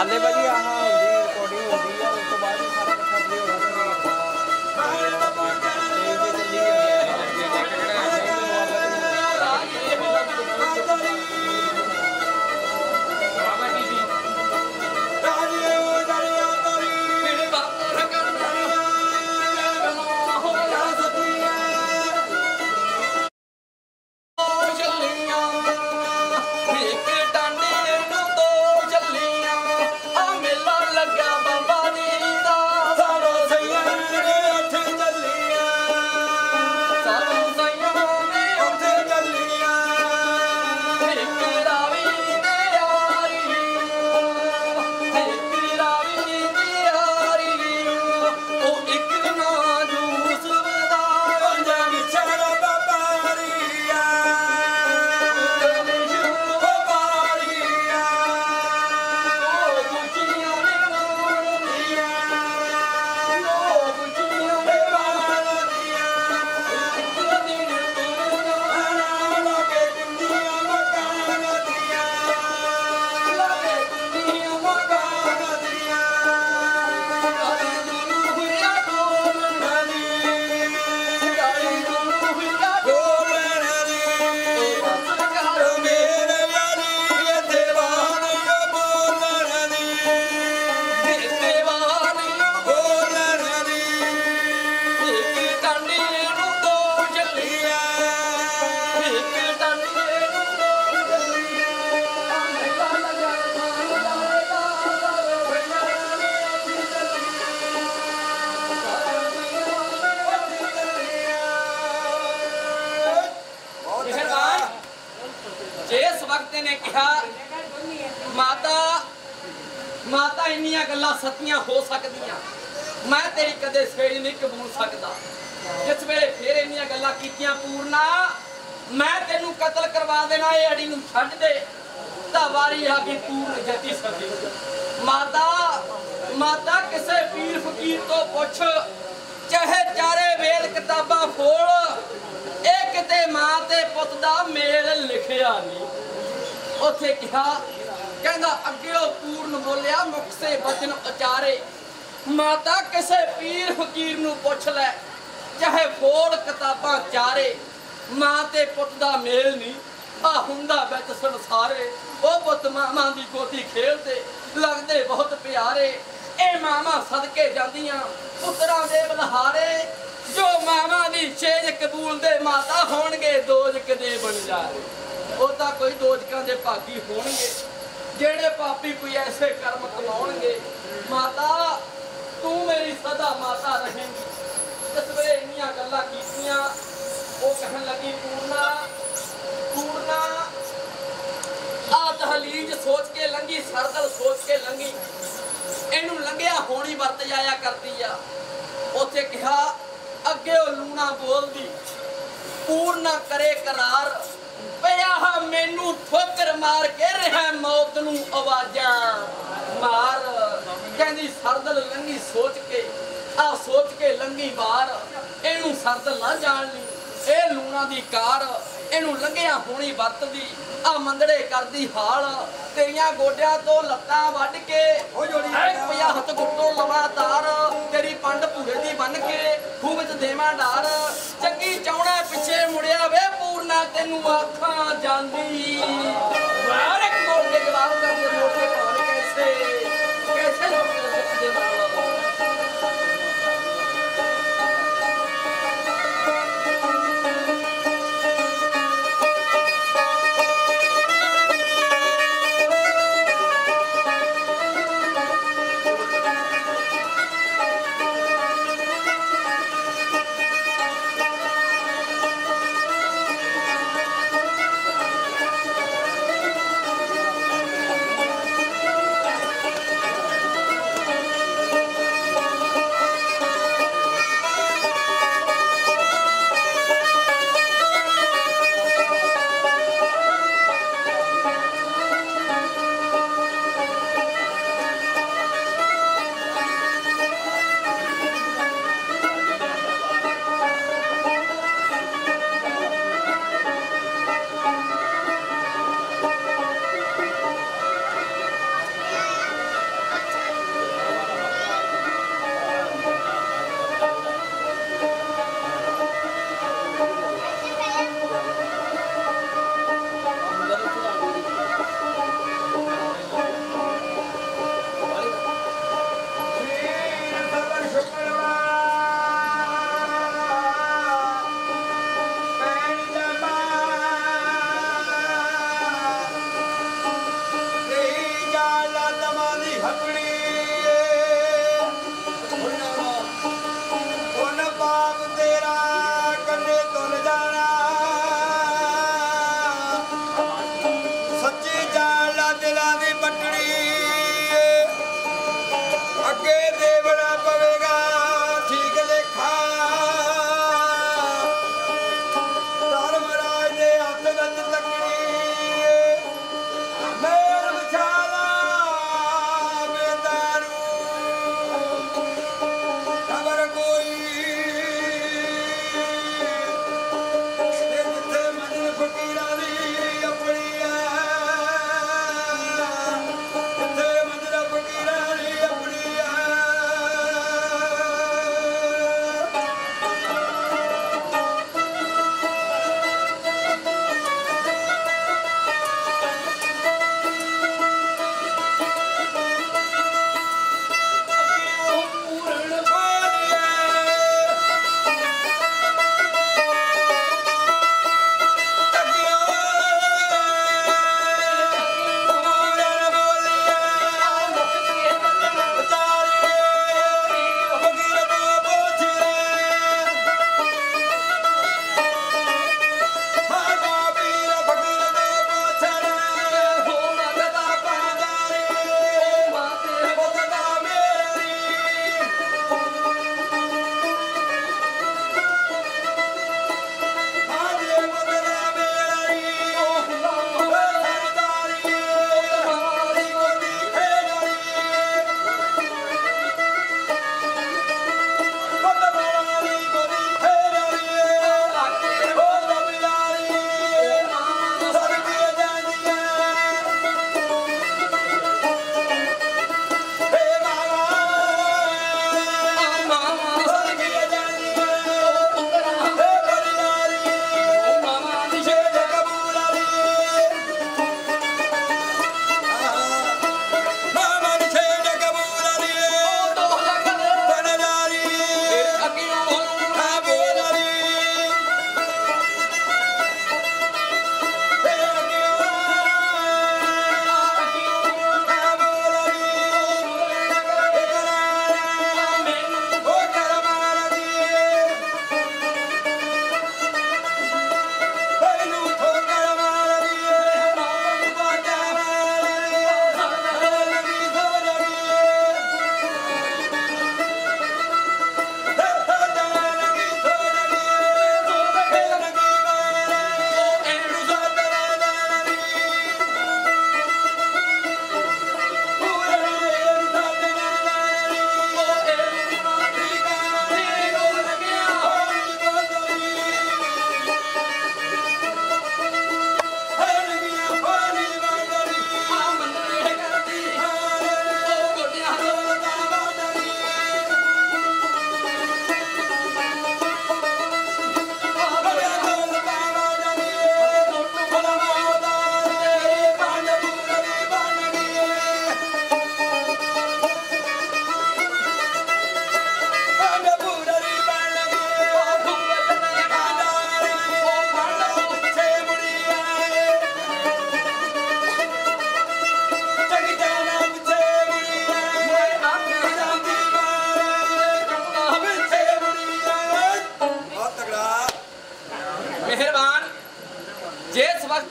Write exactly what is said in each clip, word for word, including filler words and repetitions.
हाले भाजी आह होंगी रिकॉर्डिंग होंगी है उस तो बाद ही सारा कट्ठा प्ले होगा माता माता इन्नियां गल्लां सत्तियां हो सकदियां मैं तेरी कदे सेज नहीं कबूल सकदा जिस वेले फिर इन्नियां गल्लां कीतियां पूर्णा मैं तेनू कतल करवा देना ये अड़ी नू छड्ड दे ता वारी आ गई पूर्ण जती सदी माता माता किसे पीर फकीर तो पुछ चाहे चारे वेद किताबां फोड़ ए किते मां ते पुत दा मेल लिखिया नहीं उथे कहा कहंदा अग्गे पूर्ण बोलिया मुख से वचन उचारे माता किसे पीर फकीर नू पुछ ले चाहे फोड़ किताबां चारे मां ते पुत दा मेल नहीं आ हुंदा विच संसारे ओ पुत मामा दी गोदी खेलदे लगदे बहुत प्यारे ए मामा सदके जांदियां पुत्तरां दे बलहारे जो मामा दी छेज कबूल दे माता होणगे दोजक दे बन जाए ਉਹ ਤਾਂ ਕੋਈ ਦੋਜਕਾਂ ਦੇ ਭਾਗੀ ਹੋਣਗੇ ਜਿਹੜੇ ਪਾਪੀ ਕੋਈ ਐਸੇ ਕਰਮ ਕਮਾਉਣਗੇ ਮਾਤਾ ਤੂੰ ਮੇਰੀ ਸਦਾ ਮਾਤਾ ਰਹੇਂਗੀ ਇਸ ਵੇਲੇ ਇੰਨੀਆਂ ਗੱਲਾਂ ਕੀਤੀਆਂ ਉਹ ਕਹਿਣ ਲੱਗੀ ਪੂਰਨਾ ਪੂਰਨਾ ਆ ਤਹਲੀਜ ਸੋਚ ਕੇ ਲੰਗੀ ਸਰਦਲ ਸੋਚ ਕੇ ਲੰਗੀ ਇਹਨੂੰ ਲੰਘਿਆ ਹੋਣੀ ਵਰਤ ਜਾਇਆ ਕਰਦੀ ਆ ਉੱਥੇ ਕਿਹਾ ਅੱਗੇ ਉਹ ਲੂਣਾ ਬੋਲਦੀ ਪੂਰਨਾ ਕਰੇ करार पिया मैनू ठोकर मार के रहा मौत नू आवाजा मार कहंदी सरदल लंघी सोच के आ सोच के लंघी बार इनू सरदल ना जान ली ए लूणा दी कार इनू लंघिया होनी वरतदी आ मंदड़े करदी हाल तेरियां गोडियां तो लत्तां वड के पिया हथ गुट्टो लवा तार तेरी पंड भूरे दी बन के खूह विच देवां डार चंगी चाहना पिछे मुड़िया वे पूर्णा तेनू आखां जांदी हर एक मोड़ के जवाब करके मोड़ के पाने कैसे कैसे लोग दे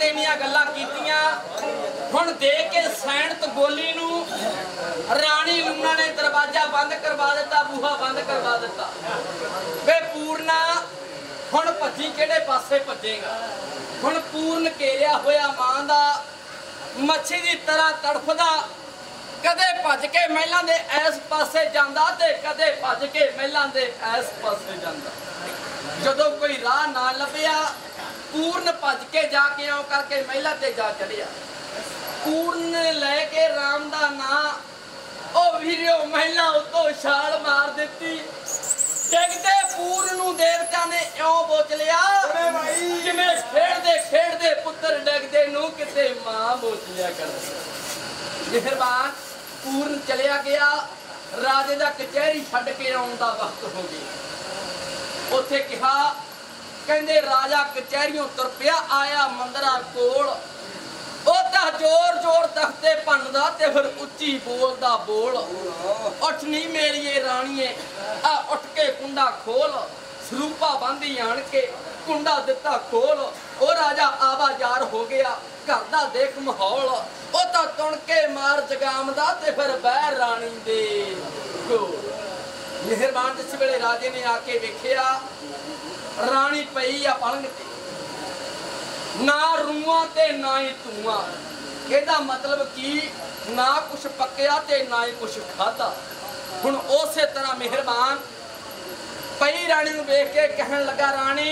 ते इन्नियां गल्लां कीतियां हुण दे के सैनत गोली नूं राणी लूना ने दरवाजा बंद करवा दिता बूहा बंद करवा दिता वे पूरना हुण भज्जी किहड़े पासे भजेगा हुण पूर्ण घेरिया होया मां दा मच्छी दी तरह तड़फदा कदे भज के महिलां दे इस पासे जांदा ते कदे भज के महिलां दे इस पासे जांदा जदों कोई राह ना लभ्या पूर्ण भज के जाके आउं करके महिला ते जा चढ़िया पूर्ण ने लेके राम दा नां ओ वीरियो महिला उतो छाल मार दिती डिगदे पूर्ण नूं देवता ने इउं बोच लिया जिवें खेड़दे खेड़दे पुੱਤਰ डिगदे नूं किते मां बोच लिया करदी मेहरबान पूर्ण चलिया गया राजे दा कचहरी छड्ड के आउण दा वक्त हो गया ਉੱਥੇ ਕਿਹਾ ਕਹਿੰਦੇ ਰਾਜਾ ਕਚਹਿਰੀਓਂ ਤੁਰ ਪਿਆ ਆਇਆ ਮੰਦਰਾ ਕੋਲ ਉਹ ਤਾਂ ਜ਼ੋਰ ਜ਼ੋਰ ਤਖਤੇ ਭੰਨਦਾ ਤੇ ਫਿਰ ਉੱਚੀ ਬੋਲਦਾ ਬੋਲ ਉੱਠ ਨਹੀਂ ਮੇਰੀਏ ਰਾਣੀਏ ਆ ਉੱਠ ਕੇ ਕੁੰਡਾ ਖੋਲ ਸਰੂਪਾ ਬੰਦੀ ਆਣ ਕੇ ਕੁੰਡਾ ਦਿੱਤਾ ਖੋਲ ਉਹ ਰਾਜਾ ਆਵਾਜ਼ਾਰ ਹੋ ਗਿਆ ਘਰ ਦਾ ਦੇਖ ਮਾਹੌਲ ਉਹ ਤਾਂ ਤੁਣ ਕੇ ਮਾਰ ਜਗਾਮਦਾ ਤੇ ਫਿਰ ਬਹਿ ਰਾਣੀ ਦੇ ਕੋਲ मेहरबान जिस वेले राजे ने आके वेखिया राणी पई आ पलंग ते ना रूआं ते ना ही धुआं एदा मतलब की ना कुछ पक्या ते ना ही कुछ खादा हुण उसे तरह मेहरबान पई राणी नूं वेख के कहन लगा राणी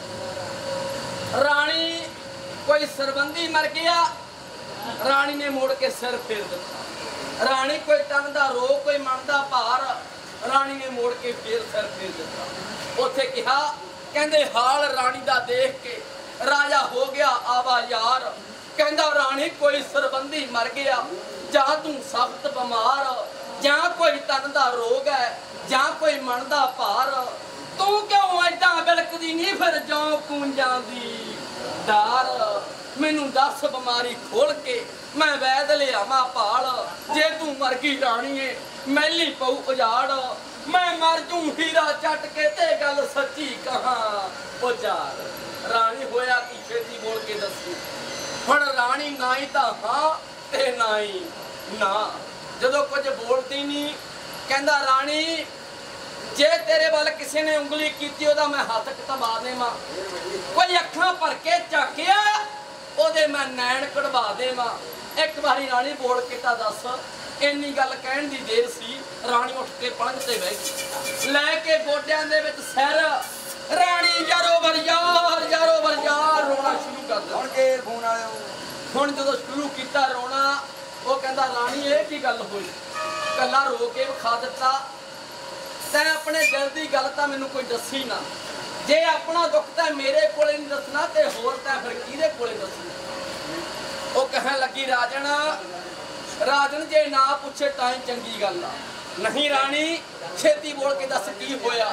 राणी कोई सरबंदी मर गया राणी ने मोड़ के सिर फेर दिता राणी कोई तन दा रो कोई मन दा भार राणी ने मोड़ के फिर सिर फेर दिता उथे कहा कहंदे हाल राणी दा देख के राजा हो गया आवाज़ार कहंदा राणी कोई सरबंदी मर गया जां तू सख्त बीमार जां कोई तन दा रोग है जां कोई मन दा भार तू क्यों ऐदां बिलकदी नहीं फिर जौ कूंजां दी डार मैनू दस बीमारी खोल के मैं वैद लियावां भाल जे तू मर गई राणीए मैली पऊ उजाड़ मैं मर जू हीरा चट के ते गल सच्ची कहां उजाड़ राणी होया की छेती बोल के दसी हुण राणी ना ही तां हां ते ना ही ना जदों कुछ बोलती नहीं कहंदा राणी जे तेरे वाल किसी ने उंगली कीती ओदा मैं हथ कटवा देवां कोई अखां भर के झाकिया ओदे मैं नैन कढ़वा देवां एक बारी राणी बोल के तां दस इन्नी गल कहण दी देर सी राणी उठ के पलंग ते बैठ गई लैके गोड्यां दे विच सिर राणी यारो बरयार यारो बरयार रोना शुरू कर दित्ता हुण के फोन आया हुण जदों शुरू कीता रोना ਉਹ ਕਹਿੰਦਾ ਰਾਣੀ ਇਹ ਕੀ ਗੱਲ ਹੋਈ ਕੱਲਾ ਰੋ ਕੇ ਵਿਖਾ ਦਿੱਤਾ ਤੈਂ ਆਪਣੇ ਦਿਲ ਦੀ ਗੱਲ ਤਾਂ ਮੈਨੂੰ ਕੋਈ ਦੱਸੀ ਨਾ ਜੇ ਆਪਣਾ ਦੁੱਖ ਤਾਂ ਮੇਰੇ ਕੋਲੇ ਨਹੀਂ ਦੱਸਣਾ ਤੇ ਹੋਰ ਤਾਂ ਫਿਰ ਕਿਹਦੇ ਕੋਲੇ ਦੱਸਣਾ ਉਹ ਕਹਿਣ ਲੱਗੀ ਰਾਜਨ ਰਾਜਨ ਜੇ ਨਾ ਪੁੱਛੇ ਤਾਂ ਹੀ ਚੰਗੀ ਗੱਲ ਆ ਨਹੀਂ ਰਾਣੀ ਛੇਤੀ ਬੋਲ ਕੇ ਦੱਸ ਕੀ ਹੋਇਆ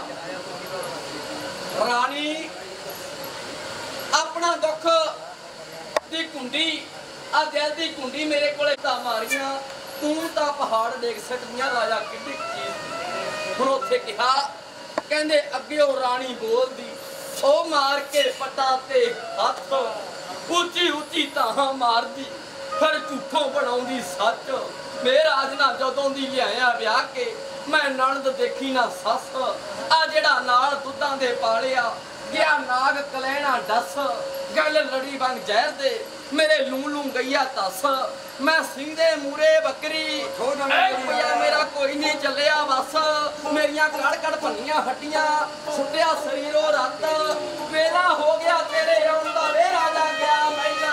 ਰਾਣੀ ਆਪਣਾ ਦੁੱਖ ਦੀ ਕੁੰਡੀ आ दिल दी कुंडी मेरे कोले ता मारियां तू ता पहाड़ देख सकदियां राजा किड्डी चीज हुण उत्थे कहा कहंदे अग्गे ओ राणी बोलदी ओ मार के पटा ते हथ ऊंची ऊंची ताहां मारदी फिर झूठों बनाउंदी सच मेरा आज ना जदों दी लिआया विआह के मैं नणद देखी ना सस आ जेड़ा नाल दुधां दे पालिया गया नाग कलैना डस गल लड़ी बन जहर दे मेरे लू लू गैया तस मैं सीधे मूरे बकरी भैया मेरा कोई नहीं चलिया बस मेरिया कड़ कड़ भनिया हड्डियां सुटिया शरीरों रत वेला हो गया तेरे आउण दा वे राजा गया मैया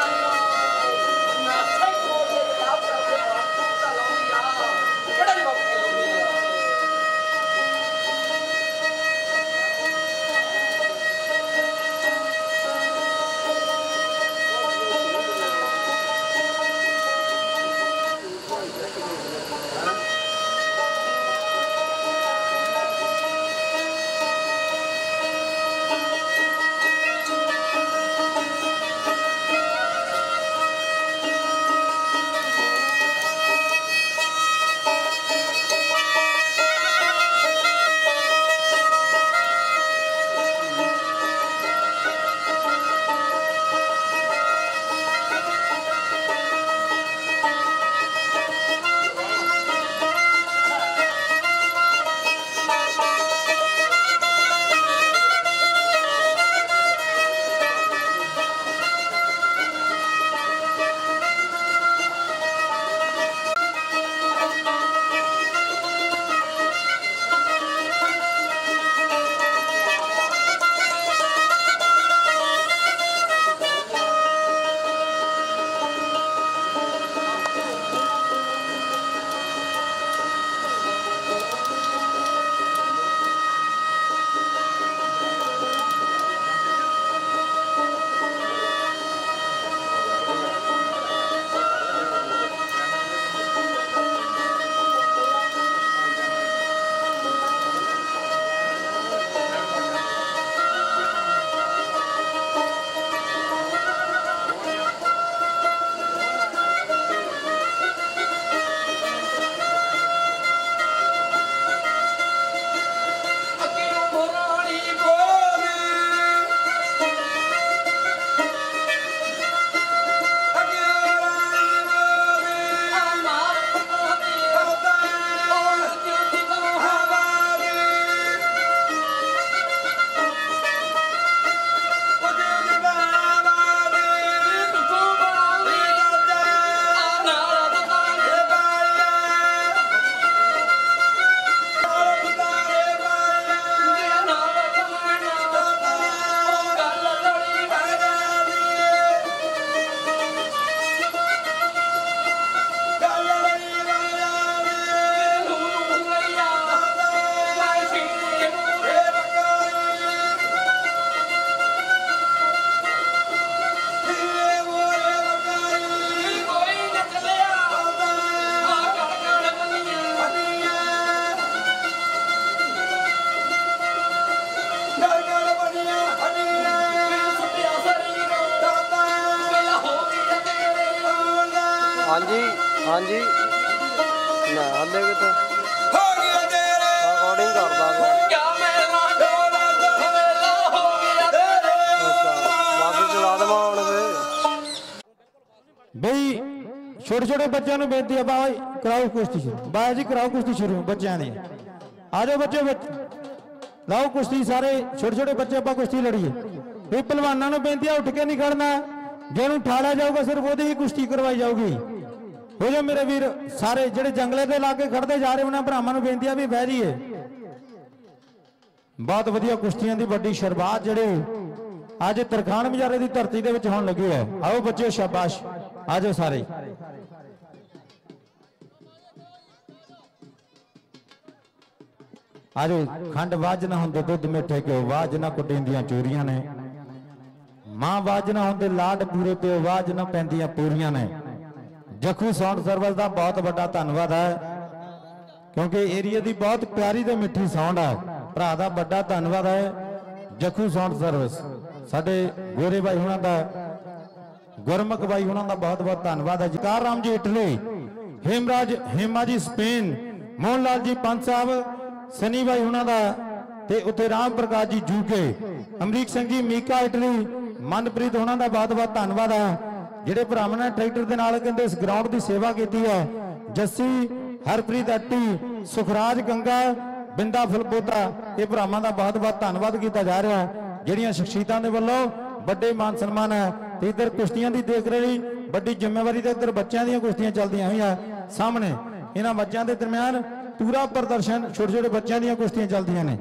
हाँ जी हाँ जी ना हले कितने रिकॉर्डिंग करता बई छोटे छोटे बच्चों को बेनती है बाबा कराओ कुश्ती शुरू बाबा जी कराओ कुश्ती शुरू बच्चों की आ जाओ बच्चे लाओ कुश्ती सारे छोटे छोटे बच्चे आप कुश्ती लड़िए ये पहलवानों को बेनती है उठ के नहीं खड़ना जिन्होंने उठाया जाऊगा सिर्फ वो ही कुश्ती करवाई जाऊगी हो जाओ मेरे वीर सारे जेडे जंगले के लाके खड़ते जा रहे उन्होंने भरावां बेनती है भी बह जाइए बहुत वधिया कुश्तियां की बड़ी शुरुआत जेडे अज तरखान मजारे की धरती के होने लगी है आओ बच्चे शाबाश आ जाओ सारे आ जाओ खंड वाज ना होंदे दुध मिठे क्यों वाज ना कुटिंदियां चोरियां ने मां वाज ना होंदे लाड पूरे पे वाज ना पैंदियां पूरियां ने जखू साउंड सर्विस का बहुत बड़ा धन्यवाद है क्योंकि एरिया की बहुत प्यारी तो मिठी साउंड है भरा का बड़ा धन्यवाद है जखू साउंड सर्विस साडे गोरे भाई हुणां दा गुरमुख भाई हुणां दा बहुत बहुत धन्यवाद है जकार राम जी इटली हेमराज हेमा जी स्पेन मोहन लाल जी पंत साहब सनी भाई हुणां दा ते उत्थे राम प्रकाश जी जूके अमरीक सिंह जी मीका इटली मनप्रीत हुणां दा बहुत बहुत धन्यवाद है ਜਿਹੜੇ ਭਰਾਵਾਂ ਨੇ ਟਰੈਕਟਰ ਦੇ ਨਾਲ ਕਹਿੰਦੇ ਇਸ ਗਰਾਊਂਡ ਦੀ ਸੇਵਾ ਕੀਤੀ ਹੈ ਜੱਸੀ ਹਰਪ੍ਰੀਤ ਅੱਟੀ ਸੁਖਰਾਜ ਗੰਗਾ ਬਿੰਦਾ ਫਲਪੋਤਾ ਇਹ ਭਰਾਵਾਂ ਦਾ ਬਹੁਤ ਬਹੁਤ ਧੰਨਵਾਦ ਕੀਤਾ ਜਾ ਰਿਹਾ ਹੈ ਜਿਹੜੀਆਂ ਸ਼ਖਸੀਅਤਾਂ ਦੇ ਵੱਲੋਂ ਵੱਡੇ ਮਾਨ ਸਨਮਾਨ ਹੈ ਤੇ ਇਧਰ ਕੁਸ਼ਤੀਆਂ ਦੀ ਦੇਖ ਰਹੀ ਵੱਡੀ ਜ਼ਿੰਮੇਵਾਰੀ ਤੇ ਇਧਰ ਬੱਚਿਆਂ ਦੀਆਂ ਕੁਸ਼ਤੀਆਂ ਚੱਲਦੀਆਂ ਹੋਈਆਂ ਸਾਹਮਣੇ ਇਹਨਾਂ ਬੱਚਿਆਂ ਦੇ ਦਰਮਿਆਨ ਪੂਰਾ ਪ੍ਰਦਰਸ਼ਨ ਛੋਟੇ ਛੋਟੇ ਬੱਚਿਆਂ ਦੀਆਂ ਕੁਸ਼ਤੀਆਂ ਚੱਲਦੀਆਂ ਨੇ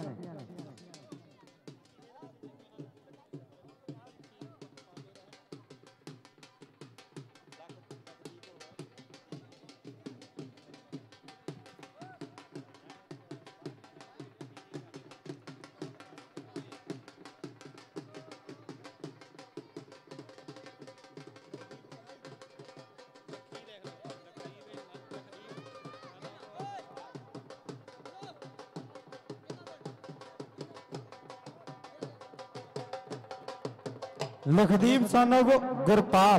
लखदीप सन ऑफ गुरपाल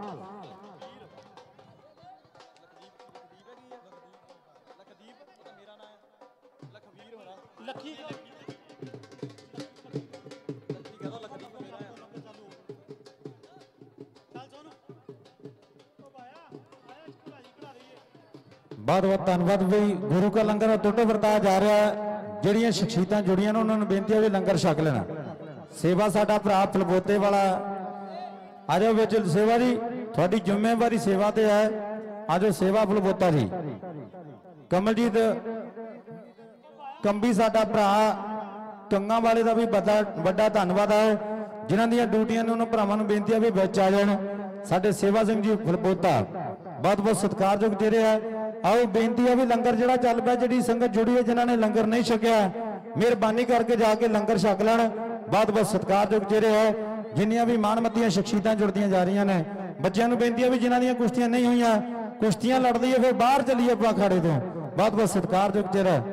बहुत बहुत धन्यवाद भाई गुरु का लंगर टुट वरताया जा रहा है जड़ियां शख्सियतां जुड़ियां ने उन्होंने बेनती है भी लंगर छक लेना सेवा साडा भरा फलबोते वाला आ जाओ बिच सेवा जी थोड़ी जिम्मेवारी सेवा ते है आ जाओ सेवा फलबोता जी कमलजीत कंबी साडा भरा कंगा वाले का भी बड़ा बड़ा धन्यवाद है जिन्हां दी ड्यूटियां ने उन्होंने भरावां नूं बेनती है भी बिच आ जाण साडे सेवा सिंह जी फलबोता बहुत बहुत सत्कारयोग दे रहे हैं आओ बेनती है भी लंगर जिहड़ा चल पिया जिहड़ी संगत जुड़ी है जिन्हां ने लंगर नहीं छकिया मेहरबानी करके जाके लंगर छक लैण बहुत बहुत सत्कारयोग चेहरे है जिन्नियां भी मानमतियां शख्सियतां जुड़दियां जा रही ने बच्चों को बेनती है भी जिन्हां दियां कुश्तियां नहीं हुई कुश्तियां लड़दी है फिर बाहर चलीए अपना अखाड़े तो बहुत बहुत सत्कारयोग चेहरा है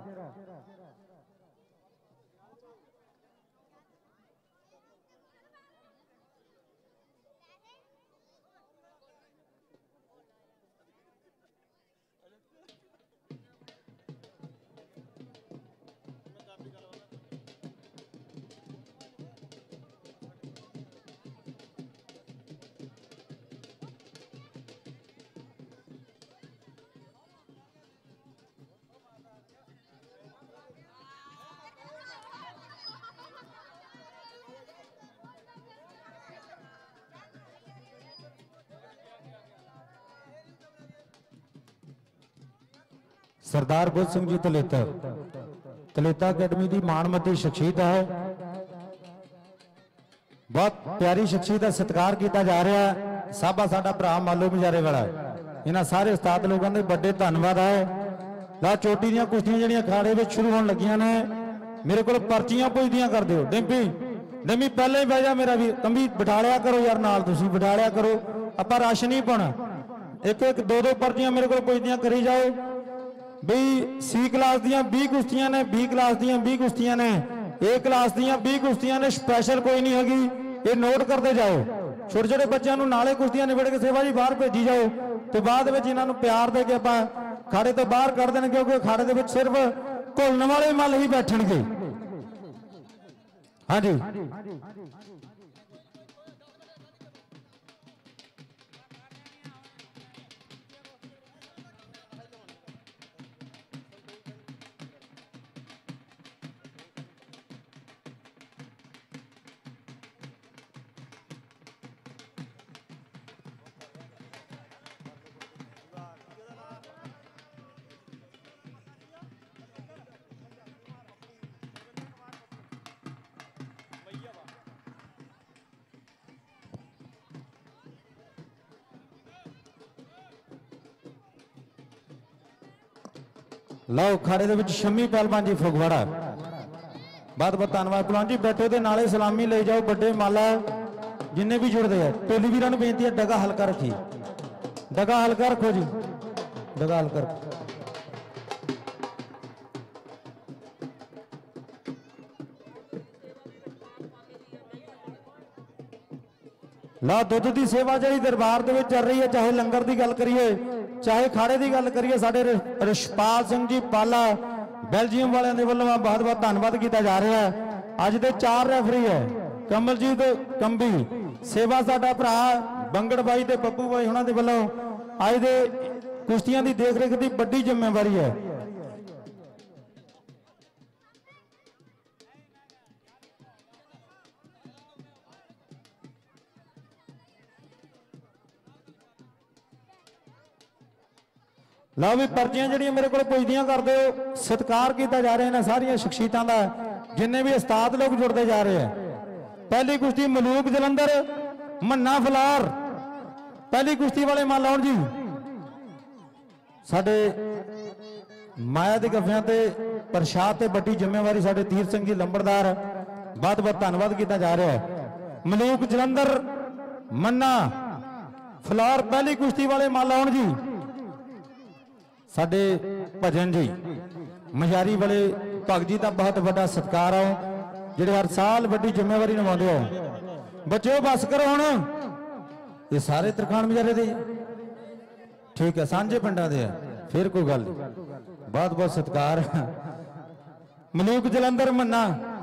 सरदार गुल सिंह जी तलेता तलेता अकेडमी की मानमती शख्सियत है बहुत प्यारी शख्सियत का सत्कार किया जा रहा है साबा साडा भरा मालो मजारे वाला इन्होंने सारे उस्ताद लोगों के बड़े धन्यवाद है ला चोटी दी कुश्तियां जड़ियां अखाड़े में शुरू होने लगियां ने मेरे को पर्चियां पुछदियां कर दो डिम्पी डिम्पी पहले ही बह जा मेरा भी कंबी बिठा लिया करो यार नाल तुसीं बिठा लिया करो आपां रश नहीं पाना एक एक दो दो पर्चियां मेरे को पुछदियां करी जाओ बी सी क्लास दियां बीस कुश्तियां ने बी क्लास दियां बीस कुश्तियां ने ए क्लास दियां बीस कुश्तियां ने स्पेशल कोई नहीं होगी ये नोट करते जाओ छोटे छोटे बच्चों नाले कुश्तियां निबड़ के सेवा जी बाहर भेजी जाओ तो बाद में इन्हों प्यार दे के आप खाड़े तो बाहर कर देने क्योंकि खाड़े के सिर्फ घुलने वाले मल ही बैठणगे। हाँ जी लो खाड़े दे विच शमी पहलवान जी फगवाड़ा बहुत बहुत धन्यवाद पहलवान जी बैठो तो नाले सलामी ले जाओ बड़े माला जिन्ने भी जुड़ते हैं टोली वीरां नूं बेनती है डगा हल्का रखी डगा हल्का रखो जी डगा हल्का रखो। ला दुध की सेवा जी दरबार दे विच चल रही है चाहे लंगर की गल करिए चाहे खाड़े की गल करिए साडे रिशपाल सिंह जी पाला बेल्जियम वाले दे वल्लों बहुत बहुत धन्यवाद किया जा रहा है। अज दे चार रेफरी है कमलजीत कंबी सेवा साडा भरा बंगड़ बाई ते पप्पू बाई उन्हां दे वल्लों अज दे कुश्तियां की देख रेख की बड़ी जिम्मेवारी है। लो भी पर्चियां जड़ियां मेरे को पुछदियां करते हो सत्कार किया जा रहा है सारिया शख्सियतां दा जिन्ने भी उस्ताद लोग जुड़ते जा रहे हैं। पहली कुश्ती मलूक जलंधर मन्ना फलार पहली कुश्ती वाले मान लाउण जी साडे माया के गफियां ते प्रशाद ते बड़ी जिम्मेवारी साडे तीर सिंह जी लंबड़दार बहुत बहुत धन्यवाद किया जा रहा है। मलूक जलंधर मन्ना फलार पहली कुश्ती वाले मान लाउण जी साडे भजन जी मजारी वाले भगत जी का बहुत बड़ा सत्कार है जिहड़े हर साल बड़ी जिम्मेवारी निभाते हो। बच्चों बस करो हुण ये सारे तरखान मजारे दे ठीक है सांझे पिंडां दे फिर कोई गल बहुत बहुत सत्कार। मलूक जलंधर मन्ना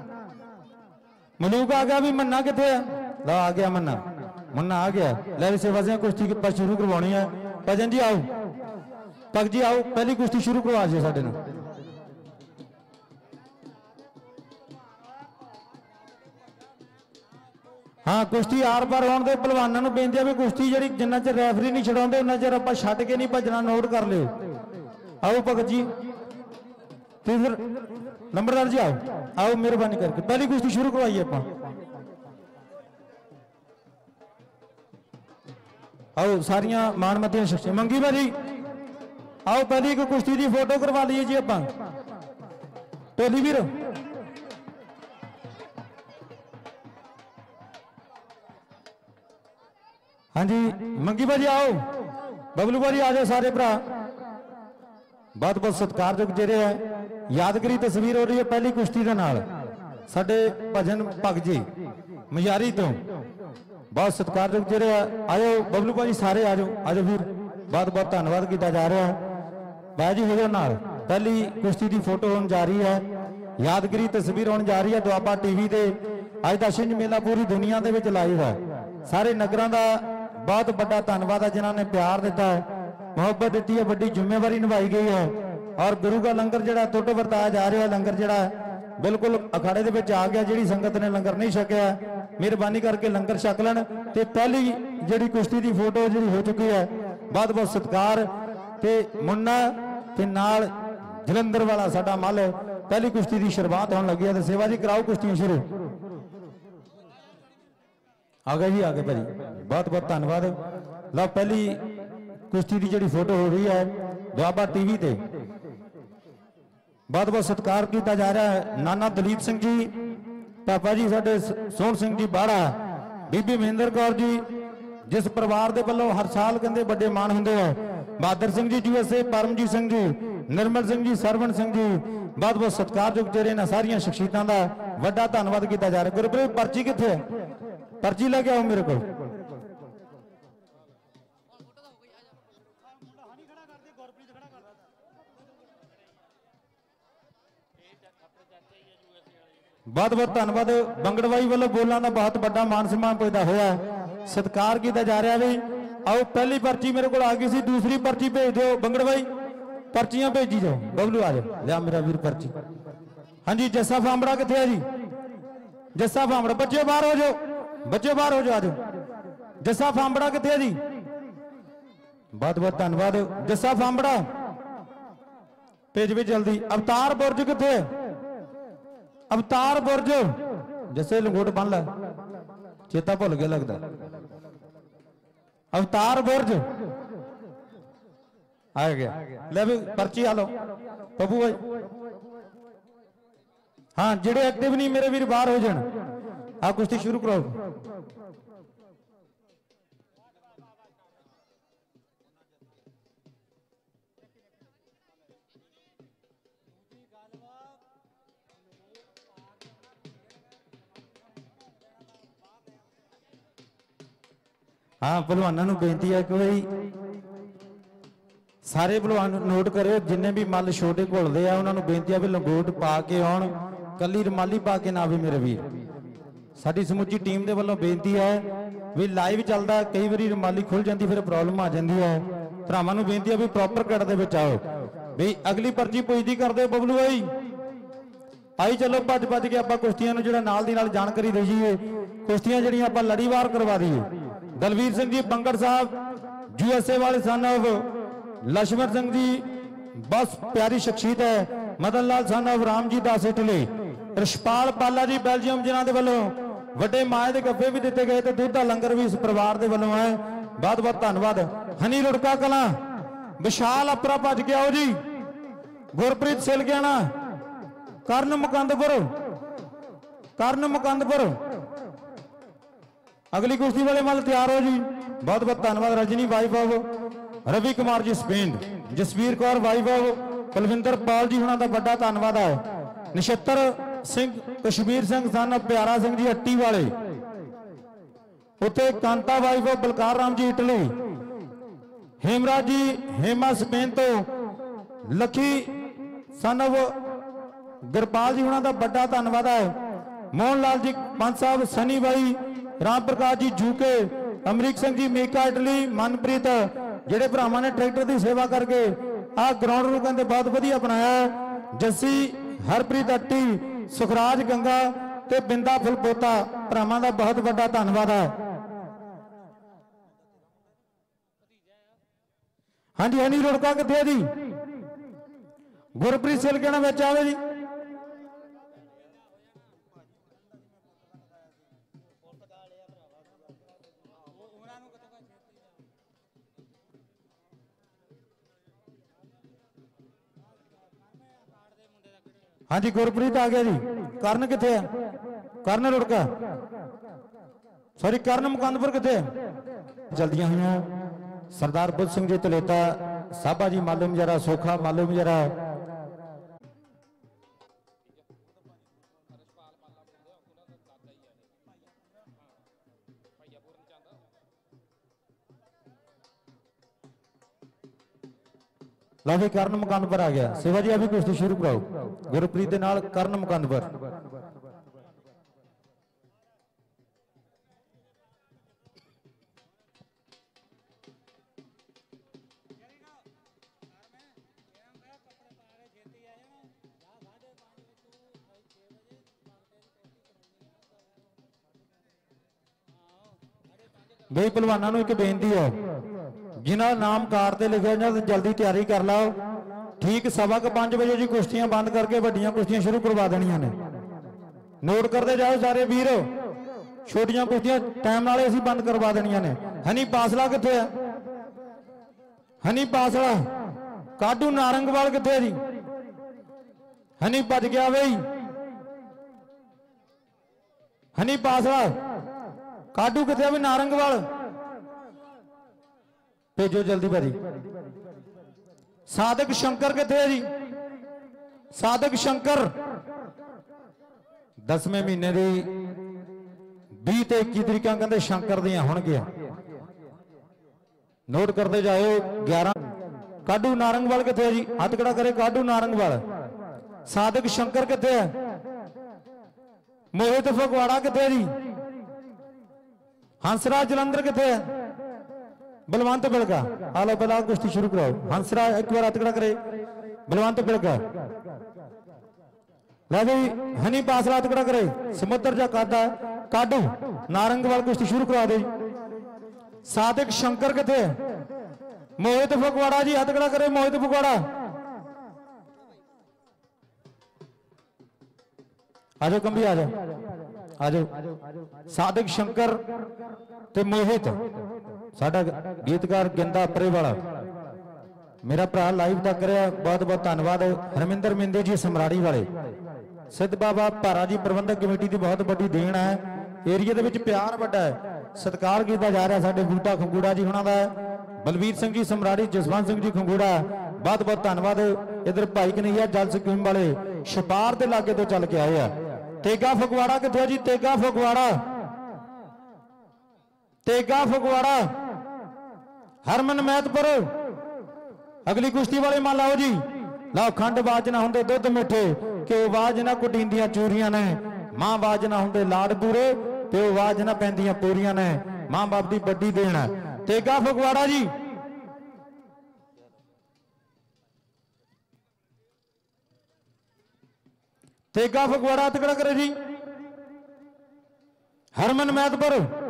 मलूक आ गया भी मन्ना किथे है ला आ गया मन्ना मन्ना आ गया ले सेवा से कुश्ती शुरू करवानी है। भजन जी आओ भगत जी आओ पहली कुश्ती शुरू करवा जी साडे नाल। हाँ कुश्ती आर पार होने दे पहलवानों को बेनती है भी कुश्ती जी जिन्ना चर रैफरी नहीं छड़ाते उन्ना चर आप छड्ड के नहीं भजना नोट कर लियो। आओ भगत जी फिर नंबरदार जी आओ आओ मेहरबानी करके पहली कुश्ती शुरू करवाइए आप। आओ सारिया मानमतियां शख्सियत मंगी भाजी आओ पहली एक कुश्ती की फोटो करवा लीए जी आप टोली वीर। हाँ जी मंगी भाजी आओ बबलू भाजी आ जाओ सारे भरा बहुत बहुत सत्कारयोग जेरे है यादगिरी तस्वीर हो रही है पहली कुश्ती के नाल साडे भजन भगत जी मजारी तो बहुत सत्कारयोग जेरे है आयो बबलू भाजी सारे आ जाओ आ जाओ फिर बहुत बहुत धन्यवाद किया जा रहा है। भाई जी हो नाल पहली कुश्ती की फोटो होने जा रही है यादगिरी तस्वीर होने जा रही है दुआबा टीवी ते अज दा छिंज मेला पूरी दुनिया दे विच लाइव है। सारे नगरां दा बहुत बड़ा धन्यवाद है जिन्होंने प्यार दिता है मुहब्बत दी है बड़ी जिम्मेवारी निभाई गई है और गुरु का लंगर जिहड़ा टुट वरताया जा रहा है लंगर जिहड़ा बिल्कुल अखाड़े दे विच आ गया। जिहड़ी संगत ने लंगर नहीं छकिया मेहरबानी करके लंगर छक लैण ते पहली जिहड़ी कुश्ती की फोटो जिहड़ी हो चुकी है बहुत बहुत सत्कार ते मुन्ना ते नाल जलंधर वाला साडा मल पहली कुश्ती की शुरुआत होने लगी है। सेवा जी कराओ कुश्तियां शुरू आ गए जी आ गए भाजी बहुत बहुत धन्यवाद। लो पहली कुश्ती की जिहड़ी फोटो हो रही है दुआबा टीवी ते बहुत बहुत सत्कार किया जा रहा है। नाना दलीप सिंह जी पापा जी साडे सोहन सिंह जी बाड़ा बीबी महेंद्र कौर जी जिस परिवार के वालों हर साल कहते बड़े मान होंगे है बहादुर सिंह जी यूएसए परमजीत सिंह जी निर्मल सिंह जी सरवण सिंह जी बहुत बहुत सत्कारयोग जेरे इन्हां सारियां शख्सियतां दा वड्डा धन्नवाद किया जा रहा है। गुरप्रीत पर्ची कित्थे है पर्ची लेके आओ मेरे को बहुत बहुत धन्यवाद बंगड़ बाई वालों बोलों का बहुत बड़ा मान सम्मान पैदा होया सत्कार किया जा रहा भी। आओ पहली पर्ची मेरे को आ गई सी, दूसरी पर्ची भेज दो बंगड़ बाई, पर्चियां भेजी जाओ। बबलू आ जाओ, लिया मेरा वीर पर्ची। हाँ जी जस्सा फांबड़ा कितने है जी? जस्सा फांबड़ा, बच्चे बाहर हो जाओ, बच्चे बाहर हो जाओ, आ जाओ। जस्सा फांबड़ा कितने है जी? बहुत बहुत धन्यवाद जस्सा फांबड़ा, भेज भी जल्दी। अवतार बुर्ज कितने? अवतार बुर्ज जैसे लंगोट बन ला, चेता भुल गया लगता। अवतार बुर्ज आ गया, ले भी पर्ची आ लो पप्पू भाई। हाँ जेडे एक्टिव नहीं मेरे वीर बाहर हो जान, आ कुश्ती शुरू करो। हाँ भलवानों नूं बेनती है कि भाई सारे भलवान नोट करो, जिन्हें भी मल छोटे घुलते हैं उन्होंने बेनती है भी लंगोट पा के आउण, कली रुमाली पा के ना आवे मेरे वीर। साडी समुची टीम दे वल्लों बेनती है भी लाइव चलता कई बार रुमाली खुल जाती फिर प्रॉब्लम आ जाती है। भरावां नूं बेनती है भी प्रॉपर कट दे विच आओ। भी अगली पर्ची पुजदी कर दो बबलू भाई, आई चलो भज भज के आपां कुश्तियां नूं जिहड़ा नाल दी नाल जानकारी दईए, कुश्तियां जिहड़ियां आपां लड़ीवार करवा दईए। दलवीर सिंह जी बंगड़ साहब यूएसए वाले सन ऑफ लक्ष्मण सिंह जी बस प्यारी शख्सियत है। Madan Lal son of Ram ji Das Italy, Rishpal Pala ji Belgium जिन्हां दे वल्लों वड्डे माए दे गफ्फे भी दिते गए, तो दुध दा लंगर भी इस परिवार दे वल्लों है। बहुत बहुत धन्यवाद। हनी रुड़का कलां विशाल अपरा भज के आओ जी। गुरप्रीत सिलगियाना, करण मुकंदपुर, करण मुकंदपुर अगली कुश्ती वाले मल तैयार हो जी। बहुत बहुत धन्यवाद। Rajni wife of Ravi Kumar ji Spain, Jasvir Kaur wife of Kulwinder Pal ji होना का बड़ा धन्यवाद है। नक्षत्र सिंह कश्मीर सिंह सन प्यारा सिंह जी हट्टी वाले, उत्थे Kanta wife of Balkar Ram ji Italy, Hemraj ji Hema Spain तो लखी सन ऑफ गुरपाल जी होना का बड़ा धन्यवाद है। मोहन लाल जी पंच साहब, सनी भाई राम प्रकाश जी जूके, अमरीक सिंह जी मेका इटली, मनप्रीत जेडे भरावां ने ट्रैक्टर की सेवा करके आ ग्राउंड नूं कहंदे बहुत वधिया बनाया। जस्सी हरप्रीत अट्टी, सुखराज गंगा ते बिंदा फुलपोता भरावां दा बहुत बड़ा धन्यवाद है। हाँ जी हनी रुड़का कित्थे जी? गुरप्रीत सिलगियाना विच आवे जी। हाँ जी गुरप्रीत आ गया जी। करण किथे है? करण रुड़का, सॉरी करण मुकंदपुर किथे है? जल्दियां हुई सरदार बुद्ध सिंह जी तलेता, साबा जी मालूम जरा, सोखा मालूम जरा, लो भी करण मुकंदपुर आ गया। सेवा जी अभी कुश्ती शुरू कराओ गुरप्रीत के नाल करण मुकंदपुर। बई पहलवानों नूं एक बेनती है, जिन्होंने नाम कार्ड ते लिखे जाए जल्दी तैयारी कर लो। ठीक सवा क पांच बजे जी कुश्तियां बंद करके वड्डियां कुश्तियां शुरू करवा देनियां ने। नोट करते जाओ सारे वीर, छोटियां कुश्तियां टाइम नाल असीं बंद करवा देनियां ने। हनी पासला कित्थे है? हनी पासला, काडू नारंगवाल कित्थे है जी? हनी भज गया बई। हनी पासला, काडू कित्थे भी नारंगवाल भेजो जल्दी भाजी। साधक शंकर किथे है जी? साधक शंकर दसवें महीने की बीस ते इक्की तरीका कहते शंकर दियां होणगियां, नोट करते जाओ। ग्यारह काडू नारंगवाल किथे है जी? हाथ खड़ा करे काडू नारंगवाल। साधक शंकर किथे है? मोहित फगवाड़ा किथे जी, हंसराज जलंधर किथे है, बलवंत बिलका। हालो पहला कुश्ती शुरू कराओ। हंसराज एक बार हथकड़ा करे, बलवंत बिलका लै भी हनी पासरा हथकड़ा करे, समुद्र जा कादा काडू नारंगवाल कुश्ती शुरू करा दे। सादिक शंकर किथे है, मोहित फगवाड़ा जी हथकड़ा करे, मोहित फगवाड़ा आजो कंबी आ जाओ आजो। सादिक शंकर ते मोहित साडा गीतकार गिंदा परे वाला मेरा भरा लाइव तक रहा, बहुत बहुत धन्यवाद। हरमिंदर मिंदे जी समराड़ी वाले, सिद्ध बाबा भारा जी प्रबंधक कमेटी की बहुत बड़ी देन है। एरिया के प्यार बड़ा है, सत्कार किया जा रहा साडे बूटा खंगूड़ा जी होना दा, बलवीर सिंह जी समराड़ी, जसवंत सिंह जी खंगूड़ा, बहुत बहुत धन्यवाद। इधर भाई कन्हैया जल स्कीम वाले छपार के लागे तो चल के आए हैं। तेगा फगवाड़ा किथे जी, तेगा फगवाड़ा, तेगा फगवाड़ा हरमन मैतपुर। अगली कुश्ती वाले मान लाओ जी, लाओ खंड बाज ना होंदे दुध मिठे, कि आवाज ना कुटींदियां चूरियां ने, मां बाज ना होंदे लाड़ पूरे, ते आवाज ना पैंदियां पूरियां ने, मां बाप की बड़ी देन है। तेगा फगवाड़ा जी तेगा फगवाड़ा तगड़ा करे जी। हरमन मैतपुर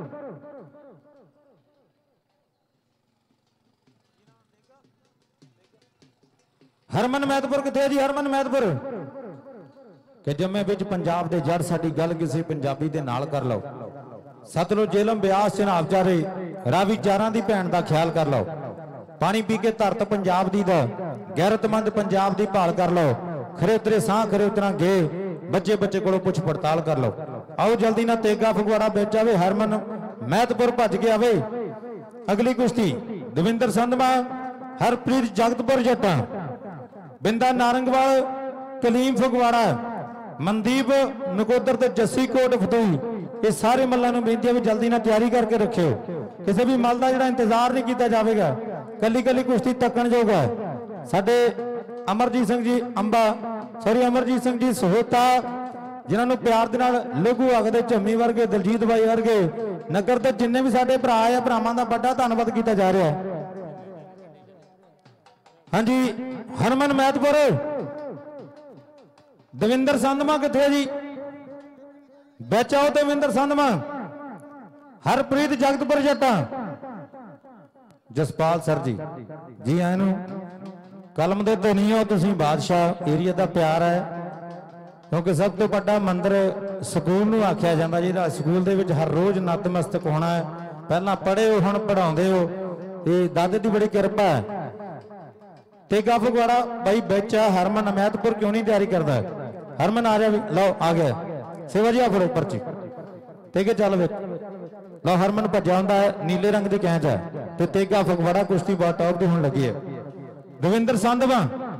हरमन मैतपुर किथे जी, हरमन मैतपुर कि जम्मे विच पंजाब दे जड़ साडी गल किसी पंजाबी दे नाल कर लो। सतलुज जेलम ब्यास चनाब चारे रावी चारां दी भैन दा ख्याल कर लो। पानी पी के धरत पंजाब दी दा गैरतमंद पंजाब दी भाल कर लो। खरे उतरे साह खरे उतरा गे, बच्चे बच्चे को पुछ पड़ताल कर लो। आओ जल्दी ना तेगा फगवाड़ा बेच आवे, हरमन मैतपुर भज के आवे। अगली कुश्ती दविंदर संधमा हरप्रीत जगतपुर जट्टा, बिंदा नारंगवाल कलीम फगवाड़ा, मनदीप नकोदर ते जस्सी कोट फतूही। ये सारे मल्लां नूं बेनती है भी जल्दी ना तैयारी करके रखियो, किसी भी मल का जिहड़ा इंतजार नहीं किया जाएगा। कली कली कुश्ती तकन योग है। साडे अमरजीत सिंह जी अंबा सॉरी अमरजीत सिंह जी सहोता, जिन्होंने प्यार दे नाल लघु आखदे, झम्मी वर्गे, दलजीत भाई वर्गे, नगर के जिन्ने भी साडे भरा आ भरावां दा बड़ा धन्नवाद किया जा रहा है। हाँ जी हरमन मैतपुर दविंदर संधमा किथे जी, बेचाओ दविंदर संधमा। हरप्रीत जगतपुर जट्टा, जसपाल सर जी जी आए नू कलम दे तो नहीं हो तुसी, बादशाह एरिया का प्यार है, क्योंकि सब तो बड़ा मंदिर स्कूल नू आख्या जाता, जिहदा स्कूल दे विच हर रोज नतमस्तक होना है। पहला पढ़े हो हुण पढ़ाउंदे हो, ये दादे की बड़ी किरपा है। तेगा फगवाड़ा भाई बेचा, हरमन मैतपुर क्यों नहीं तैयारी करता है? हरमन आ जा, लो आ गया सेवा जी, आ फड़ो पर्ची तेगे चल वे। लो हरमन भज्या हुंदा है, नीले रंग की कैंच है, ते तेगा फगवाड़ा कुश्ती बहुत टॉप की होने लगी है। दविंदर संधवा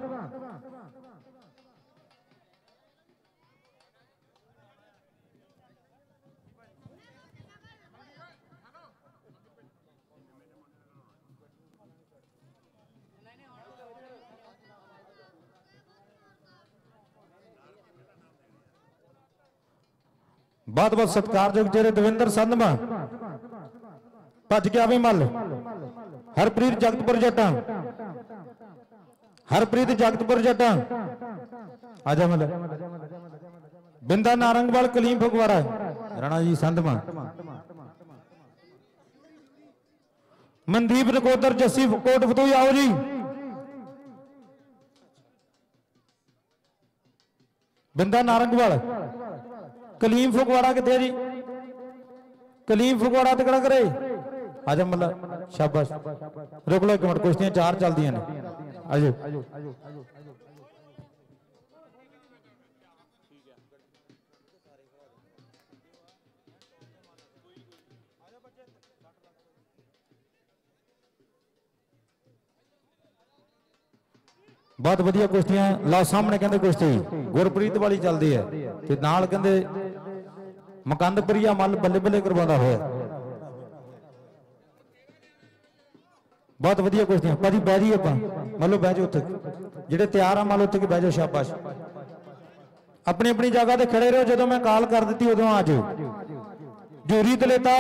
बहुत बहुत सत्कारयोग जेरे दविंदर संधवा भज के आवे मल। हरप्रीत जगतपुर जट्टा, हरप्रीत जगतपुर जट्टा आजा मल। बिंदा नारंगवाल कलीम फगवाड़ा, राणा जी संधवा, मनदीप नकोदर जस्सी कोट फतूही। आओ जी बिंदा नारंगवाल कलीम फगवाड़ा किथे जी, कलीम फगवाड़ा तगड़ा करे आजा मल्ला, शाबाश। रुक लो एक मिनट, कुश्तियां चार चलदियां ने, आजो। बहुत वधिया कुश्तियां लो सामने, कहते कुश्ती गुरप्रीत वाली चलती है, ते नाल कहते मकंदपुरिया मल बल्ले बल्ले करवाता होया। बहुत वधिया कुश्तियां भाजी, बह जी आप मतलब बह जाओ उत्थे, जेडे तैयार आ मान लो उत्थे बह जाओ, शाबाश। अपनी अपनी जगह ते खड़े रहो, जो मैं कॉल कर दी उदों आ जाओ। जूरी दलेता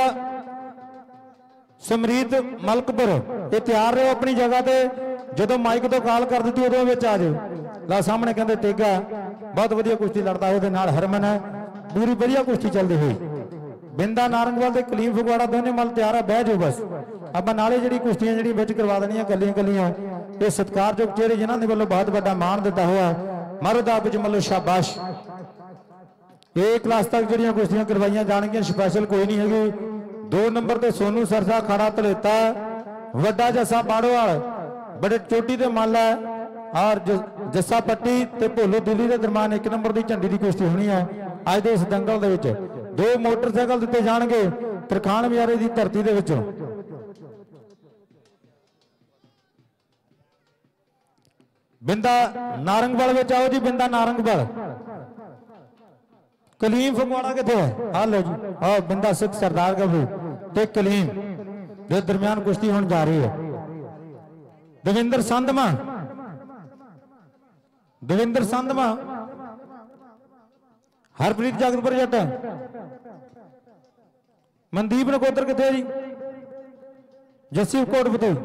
समरीत मलकपुर ये तैयार रहो अपनी जगह ते, जो माइक तो कॉल कर दी उदों विच आ जाओ। ला सामने कहते टेगा बहुत वधिया कुश्ती लड़ता है, नाल हरमन है, पूरी वधिया कुश्ती चलती हुई। बिंदा नारंगवाल ते कलीम फगवाड़ा दोनों मल तैयार है, बह जाओ बस आप नाले जी कुश्तियां जी बिच करवा देनियां कलियां कलियां। ये सत्कारयोग चेहरे जिन्हों ने वालों बहुत बड़ा मान दिता हुआ, मारो दा विच मलो शाबाश। एक क्लास तक जो कुश्तियां करवाइया जाएगियां, स्पैशल कोई नहीं हैगी। दो नंबर ते सोनू सरसा खड़ा धलेता, वड्डा जस्सा बाड़ोवाल बड़े चोटी ते मल है, और जस्सा पट्टी ते भोलो दिल्ली के दरम्यान एक नंबर की झंडी की कुश्ती होनी है अज के इस दंगल दे विच। दो मोटरसाइकिल दिते जाणगे तरखान बजारे की धरती दे विचों। बिंदा नारंगवाल विच आओ जी, बिंदा नारंगवाल। कलीम फगवाड़ा किथे है? आ लो जी, आओ बिंदा सिख सरदार गबू ते कलीम दे दरम्यान कुश्ती होने जा रही है। दविंदर संधमा, दविंदर संधमा, हरप्रीत जगतपुर जट, मनदीप नकोदर किथे जी, जस्सी कोटपतोई।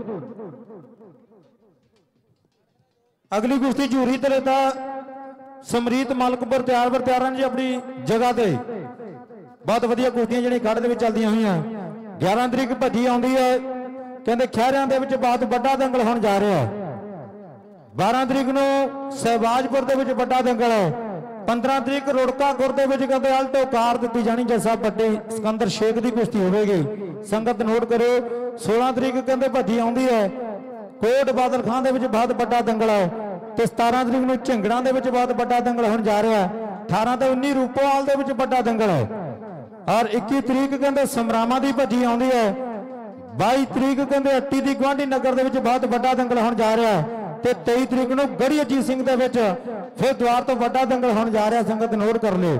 अगली कुश्ती झूरी तलेता समरीत मलकपुर तैयार पर तैयार जी अपनी जगह ते। बहुत वधिया कुश्तियां जिहड़ियां गढ़ दे विच चलदियां होईयां। ग्यारह तरीक भज्जी आउंदी है, कहंदे खैरियां दे विच बहुत बड़ा दंगल होण जा रहा है। बारह तरीक नूं सहबाजपुर दे विच बड़ा दंगल है। पंद्रह तरीक रुड़का खुर दे विच कहंदे अल्टो कार दित्ती जानी, जैसा बड्डे सिकंदर शेख की कुश्ती होवेगी, संगत नोट करो। सोलह तरीक कहंदे भज्जी आउंदी है, कोट बादल खान दे विच बहुत बड़ा दंगल है। ते सतारह तरीक नूं झिंगड़ां दे विच बहुत बड़ा दंगल होण जा रहा है। अठारह ते उन्नीस रूपोवाल दे विच बड़ा दंगल है, और इक्की तरीक कहंदे समरामा दी भज्जी आउंदी है। बाईस तरीक कहंदे अट्टी दी गुआंढी नगर दे विच बहुत बड़ा दंगल होण जा रहा है। ते तेईस तरीक नूं गढ़ी अजीत सिंह दे विच फिर द्वार तो बड़ा दंगल होण जा रहा, संगत नोट कर लिओ।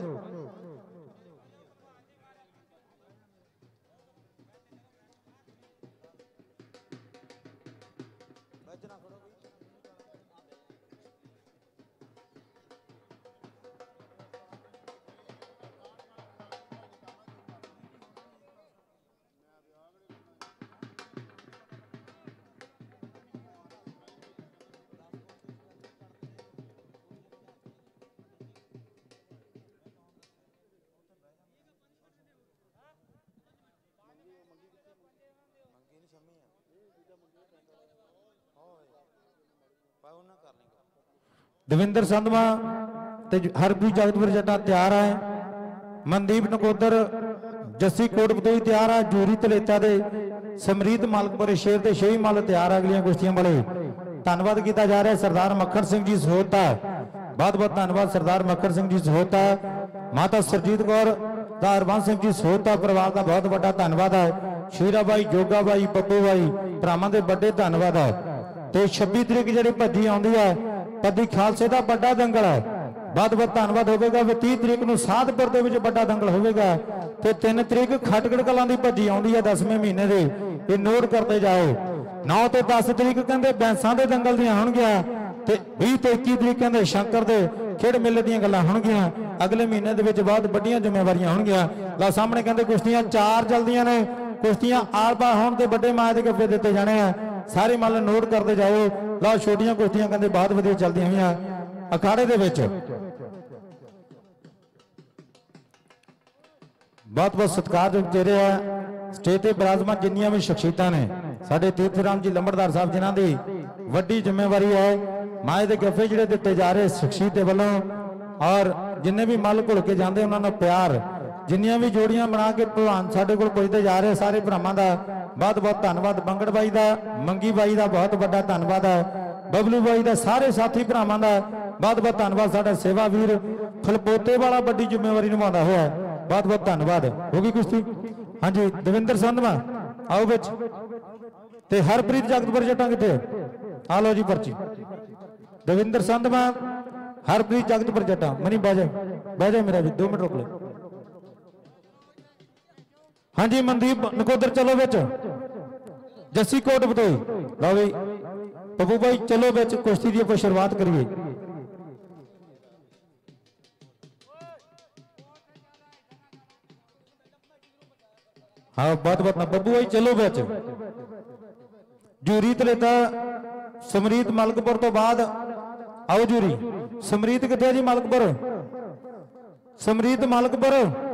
दविंदर संधवा ते हरप्रीत जगतपुर जट्टा तैयार है। मनदीप नकोदर जस्सी कोटपतोई तैयार है। जूरी तलेता दे समरीत मालकपुर शेर ते शेही मल तैयार है। अगलियां कुश्तियां वाले धन्यवाद किया जा रहा है सरदार मक्खन सिंह जी सहोता, बहुत बहुत धन्यवाद सरदार मक्खन सिंह जी सहोता। माता सरजीत कौर दा हरबंस सिंह जी सहोता परिवार का बहुत बड़ा धन्यवाद है। शीरा भाई, जोगा भाई, पप्पू भाई भरावां दे बड़े धन्यवाद है। तो छब्बी तरीक जी भज्जी आउंदी है, पद्दी खालसे का बड़ा दंगल है, बहुत बहुत धन्यवाद होगा। तीस तरीक नूं साधपुर दे विच बड़ा दंगल होगा। तो तीन तरीक खटगड़ कलां दी भज्जी आउंदी है दसवें महीने दे, ये नोट करते जाओ। नौ तो दस तरीक कहंदे बैंसां दे दंगल दियां होणगियां, ते बीस ते इक्की तरीक कहंदे शंकर दे खेड मेले दियां गल्लां होणगियां। अगले महीने दे विच बहुत वड्डियां जिम्मेवारियां होणगियां। ला सामने कहंदे कुश्तियां चार चलदियां ने, कुश्तियां आर पार होण ते बड़े मैच दे गप्पे दित्ते जाने आ, सारे मल नोट करते जाओ। ला छोटियां कुश्तियां कहंदे बहुत वधिया चलदियां होईयां अखाड़े दे विच। बहुत बहुत सत्कारयोग चेहरे है स्टेज ते विराजमान जिन्नियां भी शख्सियतां ने, साडे तीर्थराम जी लंबड़दार साहब जिन्हां दी वड्डी जिम्मेवारी है माए दे गफ्फे जिहड़े दित्ते जा रहे शख्सियत दे वल्लों, और जिन्ने भी मल घुल के जांदे उन्हां नूं प्यार, जिन्नियां भी जोड़ियां बना के भलवान साडे कोल पुजदे जा रहे सारे भरावां दा बहुत बहुत धन्यवाद। बंगड़ बाई दा, मंगी बाई दा बहुत बड़ा धन्यवाद है। बबलू बाई दा, सारे साथी भरावां दा बहुत बहुत धन्यवाद। साडा सेवा वीर फलपोते वाला बड़ी जिम्मेवारी निभाउंदा होया, बहुत बहुत धन्यवाद। होगी कुश्ती? हाँ जी, दविंदर संधवा आओ बिच ते हरप्रीत जगतपुर जट्टा किथे? आ लो जी पर्ची। दविंदर संधवा, हरप्रीत जगतपुर जट्टा। मनी बह जाए, बह जाए मेरा भी, दो मिनट रोक ले। हाँ जी, मनदीप नकोदर चलो बिच, जस्सी कोटपतोई लो भाई, पप्पू भाई चलो बिच, कुश्ती की शुरुआत करिए। हाँ बहुत बहुत बब्बू भाई चलो बिच जूरी तलेता समरीत मलकपुर तो बाद आओ जूरी समरीत कितने जी मलकपुर समरीत मलकपुर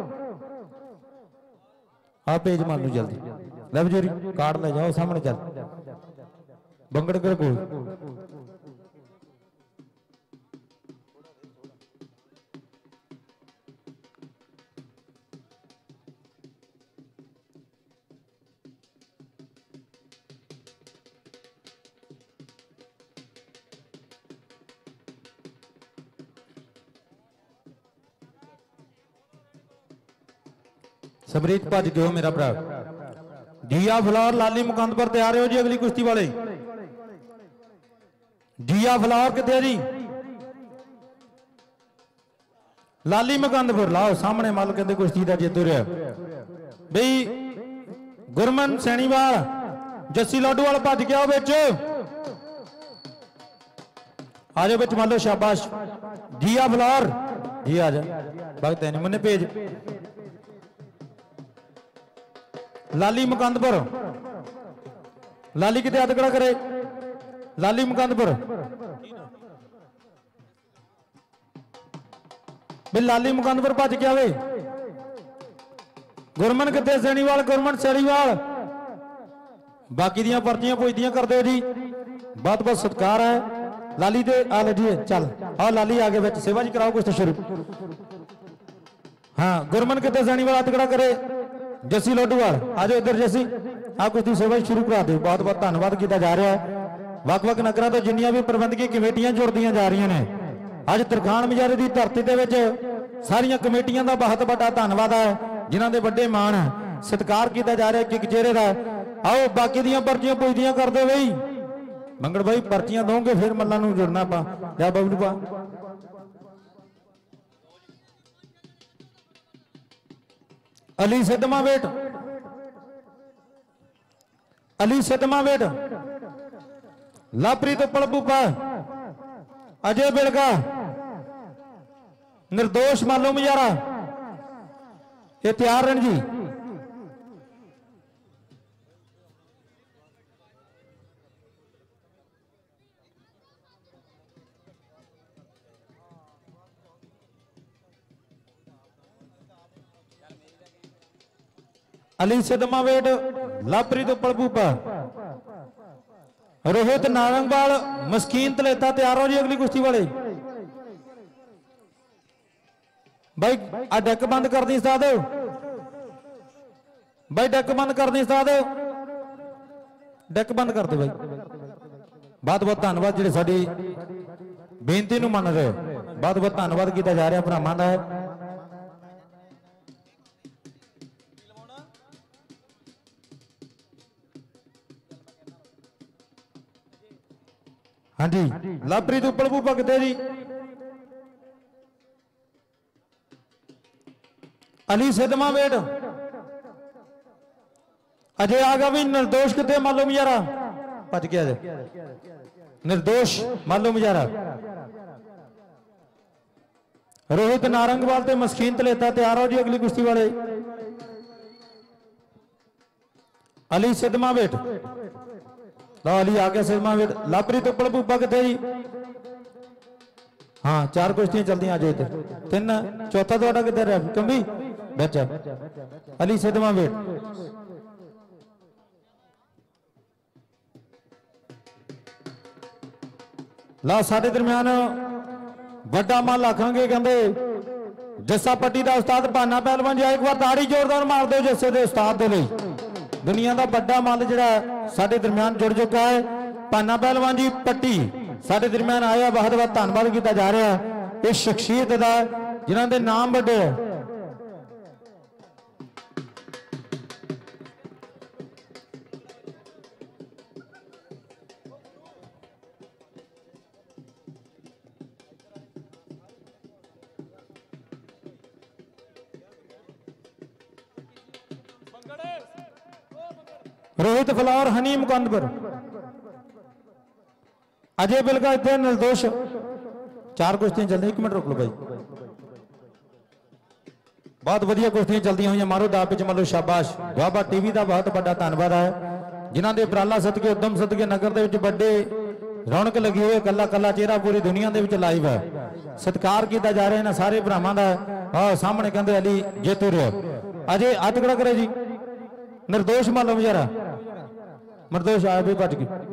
आ पेज मान लो जल्दी लै जूरी कार्ड ले जाओ सामने चल बंगड़ कर कोल समरीत भज गए हो मेरा भरा जिया फलौर लाली मुकंद पर तैयार हो जी अगली कुश्ती वाले जिया फलौर कितने जी लाली मुकंदपुर लाओ सामने मल कहते कुश्ती का जेतू रहा बई गुरमन सैनीवाल जस्सी लाडूवाल भज गया बिच आ जाओ बिच मान लो शाबाश जिया फलौर जी आ जा भगत नहीं मैंने भेज लाली मुकंदपुर लाली कितने अदगड़ा करे लाली मुकंदपुर भी लाली मुकंदपुर भज के आवे गुरमन कितने सैनीवाल गुरमन सैनीवाल बाकी दियां पर्चियां पुजदियां कर दो जी बहुत बहुत सत्कार है लाली दे आ ले जी चल आओ लाली आगे बिच सेवा जी कराओ कुछ तो शुरू हाँ गुरमन कितने सैनीवाल अदगड़ा करे जस्सी लोडूवाल आ जाओ इधर जस्सी आ कुछ दी सेवा शुरू करा दो बहुत बहुत धन्यवाद किया जा रहा है वख-वख नगरां तो जिन्नियां भी प्रबंधकी कमेटियां जुड़दियां जा रही ने अज तरखान मजारे की धरती दे विच सारियां कमेटियां का बहुत बड़ा धन्यवाद है जिन्हां दे वड्डे मान सत्कार किया जा रहा है कि चेहरे का आओ बाकी दियां पर्चियां पुजदियां कर दो बई मंगड़ भाई पर्चियां दोगे फिर मल्लां नूं जुड़ना पा जा बबलू पा अली सिद्धमा वेट अली सिद्धमा वेट लापरी तो पलबूपा अजय बिलगा निर्दोष मालूम यारा ये तैयार हैं जी अली सिद्धमा वेट लापरी तो पलबूपा रोहित नारंगवाल मस्कीन तलेता तैयार हो जी अगली कुश्ती वाले भाई आ डेक बंद कर दी उस्ताद भाई डेक बंद कर दी उस्ताद डेक बंद कर दो भाई बहुत बहुत धन्यवाद जिहड़े साडी बेनती नूं मन रहे बहुत बहुत धन्यवाद किया जा रहा भरावां दा हाँ जी लापरीत उपल भूपा कितने जी अली सिद्धमा वेट अजय आ गया भी निर्दोष कितने मालूम यारा भज गया निर्दोष मालूम यारा रोहित नारंगवाल ते मस्कीन तलेता तैयार हो जी अगली कुश्ती वाले अली सिद्धमा वेट लो अली आ गया सिद्धमा वेट लापरी तो उपल भूपा कितने जी हाँ चार कुश्तियां चलती आ जाए तीन चौथा थोड़ा किधर है कंबी बच्चा अली सिद्धमा वेट ला साडे दरम्यान बड़ा माल आखांगे कहते जस्सा पट्टी का उस्ताद भाना पहलवान जी एक बार ताड़ी जोरदार मार दो जस्से दे उस्ताद दे लई दुनिया का बड़ा माल जिहड़ा साडे दरम्यान जुड़ चुका है भाना पहलवान जी पट्टी साडे दरम्यान आया बहुत बहुत धन्यवाद किया जा रहा है इस शख्सियत का जिन्हां दे नाम बड़े रोहित फलौर हनी मुकंदपुर अजय बिलगा इतने निर्दोष चार कुश्तियां चल रही एक मिनट रोक लो भाई बहुत वधिया कुश्तियां चलदियां हुई मारो दा विच मलो शाबाश। दुआबा टीवी का बहुत बड़ा धन्यवाद है जिन्हां दे उपराला सदके उद्यम सदके नगर दे विच बड़े रौनक लगी हुई कला कला चेहरा पूरी दुनिया दे विच लाइव है। सत्कार किया जा रहा है सारे भरावां दा। आ सामने कहंदे अली जेतू रहा अजे हथ खड़ा करे जी निर्दोष मालो जरा निर्दोष आया भी भज गई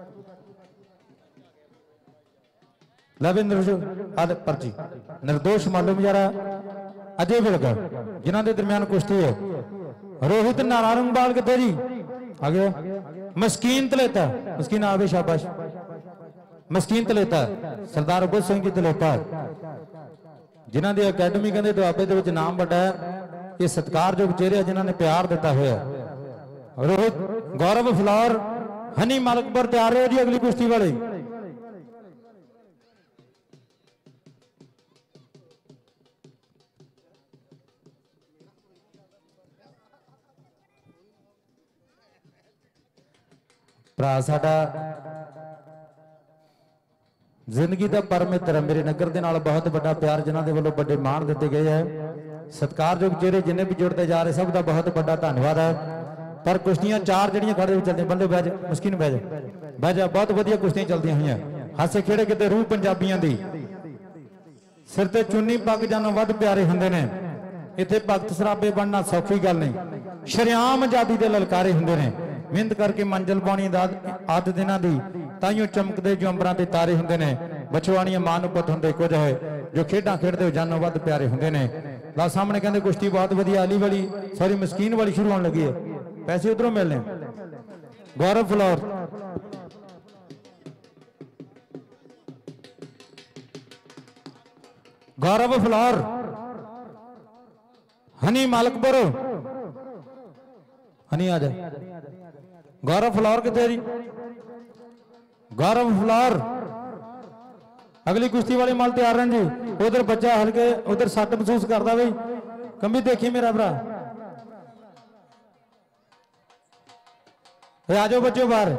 लवे निर्दोष आद पर्ची निर्दोष मालूम जरा अजय विलग जिन्हों के दरम्यान कुश्ती है। रोहित नारायणबाल कितने जी आ गया। मस्कीन तलेता मस्कीन आ गए शाबाश। मस्कीन तलेता सरदार उबल सिंह जी तलेता जिन्हों की अकैडमी कहते दुआबे के नाम बड़ा है। ये सत्कारयोग चेहरे जिन्होंने प्यार दिता हुआ। रोहित गौरव फ्लॉर हनी मालकपुर तैयार हो जी अगली कुश्ती वाले। भरा साडा जिंदगी का परम मित्र है मेरे नगर के नाल बहुत बड़ा प्यार जिन्हों के वालों बड़े मान दिते गए है। सत्कारयोग चेहरे जिन्हें भी जुड़ते जा रहे सब का बहुत बड़ा धन्यवाद है। पर कुश्तियां चार जड़ियां खड़े चलती बंदे बह जा मुस्किन बह जा बह जा बहुत वधिया कुश्तियां चलती हुई हासे खेड़े किते रूह पंजाबियों की सिर ते चुन्नी पग जानों वध प्यारे हुंदे ने। इत्थे भगत सराबे बनना सौखी गल नहीं। शरेआम आजादी दे ललकारे हुंदे ने। मेहनत करके मंजिल पानी आदत दिनां दी ताइयों चमकदे जो अंबरां ते तारे हुंदे ने। बछवाणियां मां नूं पुत हुंदे कुछ है जो खेडां खेडदे हो जानों वध प्यारे हुंदे ने। ला सामने कहंदे कुश्ती बहुत वधिया अली वाली सॉरी मस्कीन वाली शुरू होने लगी है। पैसे उधरों मिलने। गौरव फ्लॉर गौरव फ्लॉर हनी मालकपुर हनी आ जाए। गौरव फ्लॉर कितने जी गौरव फ्लॉर अगली कुश्ती वाले माल तैयार हैं जी। उधर बच्चा हल्के उधर सट महसूस करता बई कंबी देखी मेरा भरा आ जाओ बच्चों बाहर।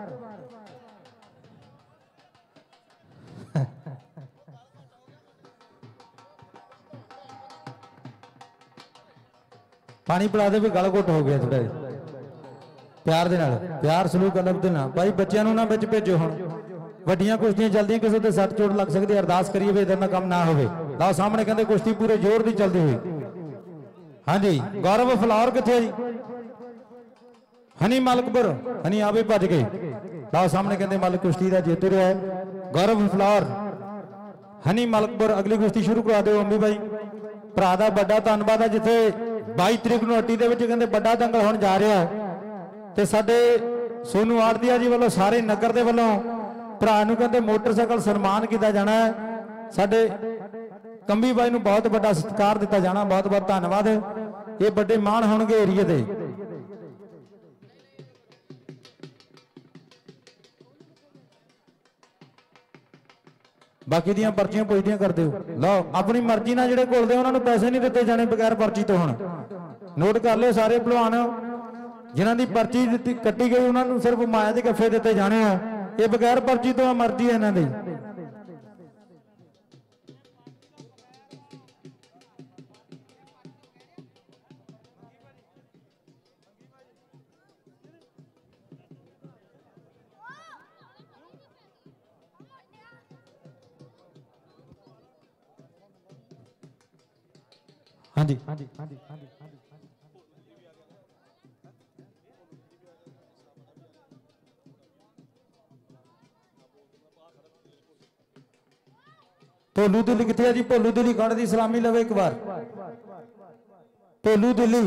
पानी पिला दे भी गल घुट हो गया थोड़ा प्यार दे नाल प्यार सलूक अलग दे ना भाई बच्चों ना बिच भेजो। हुण वड्डियां कुश्तियां चलदियां किसी ते सट चोट लग सकती अरदास करिए भी इधर ना काम ना होवे। लाओ सामने कहंदे कुश्ती पूरे जोर दी चलदी हुई। हाँ जी गौरव फ्लॉर किथे जी हनी मालकपुर हनी आवे भज गए। लाओ सामने कहते मालिक कुश्ती का जेतू रहा है गौरव फ्लॉर हनी मालकपुर। अगली कुश्ती शुरू करा दो अंबी भाई भरा का बड़ा धन्यवाद है। जिथे बाईस तरीक नूं हट्टी दे विच कहंदे बड़ा दंगल होण जा रहा है ते साडे सोनू आड़तिया जी वालों सारे नगर दे वालों भरा नूं कहंदे मोटरसाइकिल सन्मान किया जाना है। साडे कंबी भाई नूं बहुत बड़ा सत्कार दिता जाना बहुत बहुत धन्यवाद। ये बड़े मान होणगे एरिए दे। बाकी दियां पर्चियां पुछदियां कर दिओ। लो अपनी मर्जी नाल जिहड़े घुलदे उन्हां नूं पैसे नहीं दिते जाने बगैर पर्ची तो। हुण नोट कर लिओ सारे भलवान जिन्हां दी पर्ची दित्ती कट्टी गई उन्हां नूं सिर्फ माया दे गफ्फे दिते जाने आ। ये बगैर पर्ची तो मर्जी है इन्हां दी। हाँ जी हाँ जी हाँ जी हाँ जी हाँ जी भोलू दिल्ली कितने जी भोलू दिल्ली खड़ दी सलामी लवे एक बार। भोलू दिल्ली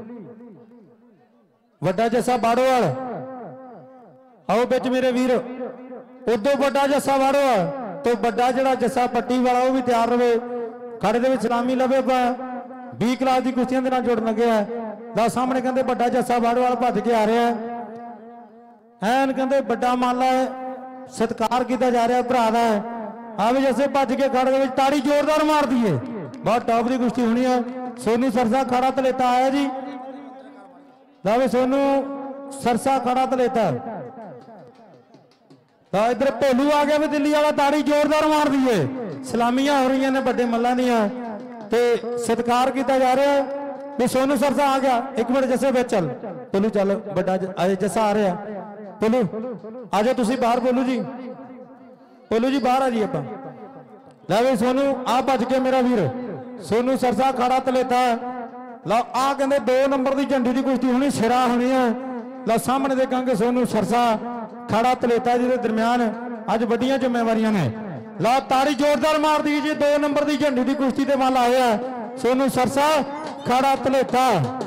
वड्डा जस्सा बाड़ोवाल आओ बिच मेरे वीर। उदों वड्डा जस्सा बाड़ोवाल तो वड्डा जिहड़ा जस्सा पट्टी वाला वो भी तैयार रहे खड़े दे विच सलामी लवे। बीस क्लास की कुश्तियां दे नाल जुड़ लगे है। सामने कहते बड़ा जस्सा बाड़ोवाल भज के आ रहा है एन कहते बड़ा माला है सत्कार किया जा रहा भरा का है। आ भी जैसे भज के खड़ दे ताड़ी जोरदार मार दी है। बहुत टॉप की कुश्ती होनी है। सोनू सरसा खड़ा तलेता आया जी। लो सोनू सरसा खड़ा तलेता तो इधर भोलू आ गया भी दिल्ली वाला ताड़ी जोरदार मार दी है। सलामियां हो रही ने बड़े मल्लां दियां ਤੇ ਸਤਿਕਾਰ ਕੀਤਾ ਜਾ ਰਿਹਾ ਹੈ ਵੀ ਸੋਨੂ ਸਰਸਾ ਆ ਗਿਆ। ਇੱਕ ਮਿੰਟ ਜੱਸੇ ਵਿੱਚ ਚੱਲ ਬੋਲੂ, ਚੱਲ ਵੱਡਾ ਅਜੇ ਜੱਸਾ ਆ ਰਿਹਾ ਬੋਲੂ, ਆ ਜਾਓ ਤੁਸੀਂ ਬਾਹਰ ਬੋਲੂ ਜੀ, ਬੋਲੂ ਜੀ ਬਾਹਰ ਆ ਜੀ ਆਪਾਂ। ਲੈ ਵੀ ਸੋਨੂ ਆ ਭੱਜ ਕੇ ਮੇਰਾ ਵੀਰ ਸੋਨੂ ਸਰਸਾ ਖਾੜਾ ਤਲੇਤਾ। ਲਓ ਆ ਕਹਿੰਦੇ ਦੋ ਨੰਬਰ ਦੀ ਝੰਡੀ ਦੀ ਕੁਸ਼ਤੀ ਹੋਣੀ, ਸਿਰਾ ਹੋਣੀ ਹੈ। ਲਓ ਸਾਹਮਣੇ ਦੇਖਾਂਗੇ ਸੋਨੂ ਸਰਸਾ ਖਾੜਾ ਤਲੇਤਾ ਜਿਹਦੇ ਦਰਮਿਆਨ ਅੱਜ ਵੱਡੀਆਂ ਜ਼ਿੰਮੇਵਾਰੀਆਂ ਨੇ। ਲਓ ਤਾੜੀ ਜ਼ੋਰਦਾਰ ਮਾਰ ਦੀ ਜੀ, ਦੋ ਨੰਬਰ ਦੀ ਝੰਡੀ ਦੀ ਕੁਸ਼ਤੀ ਤੇ ਵੱਲ ਆਇਆ ਸੋਨੂ ਸਰਸਾ ਖਾੜਾ ਤਲੇਤਾ।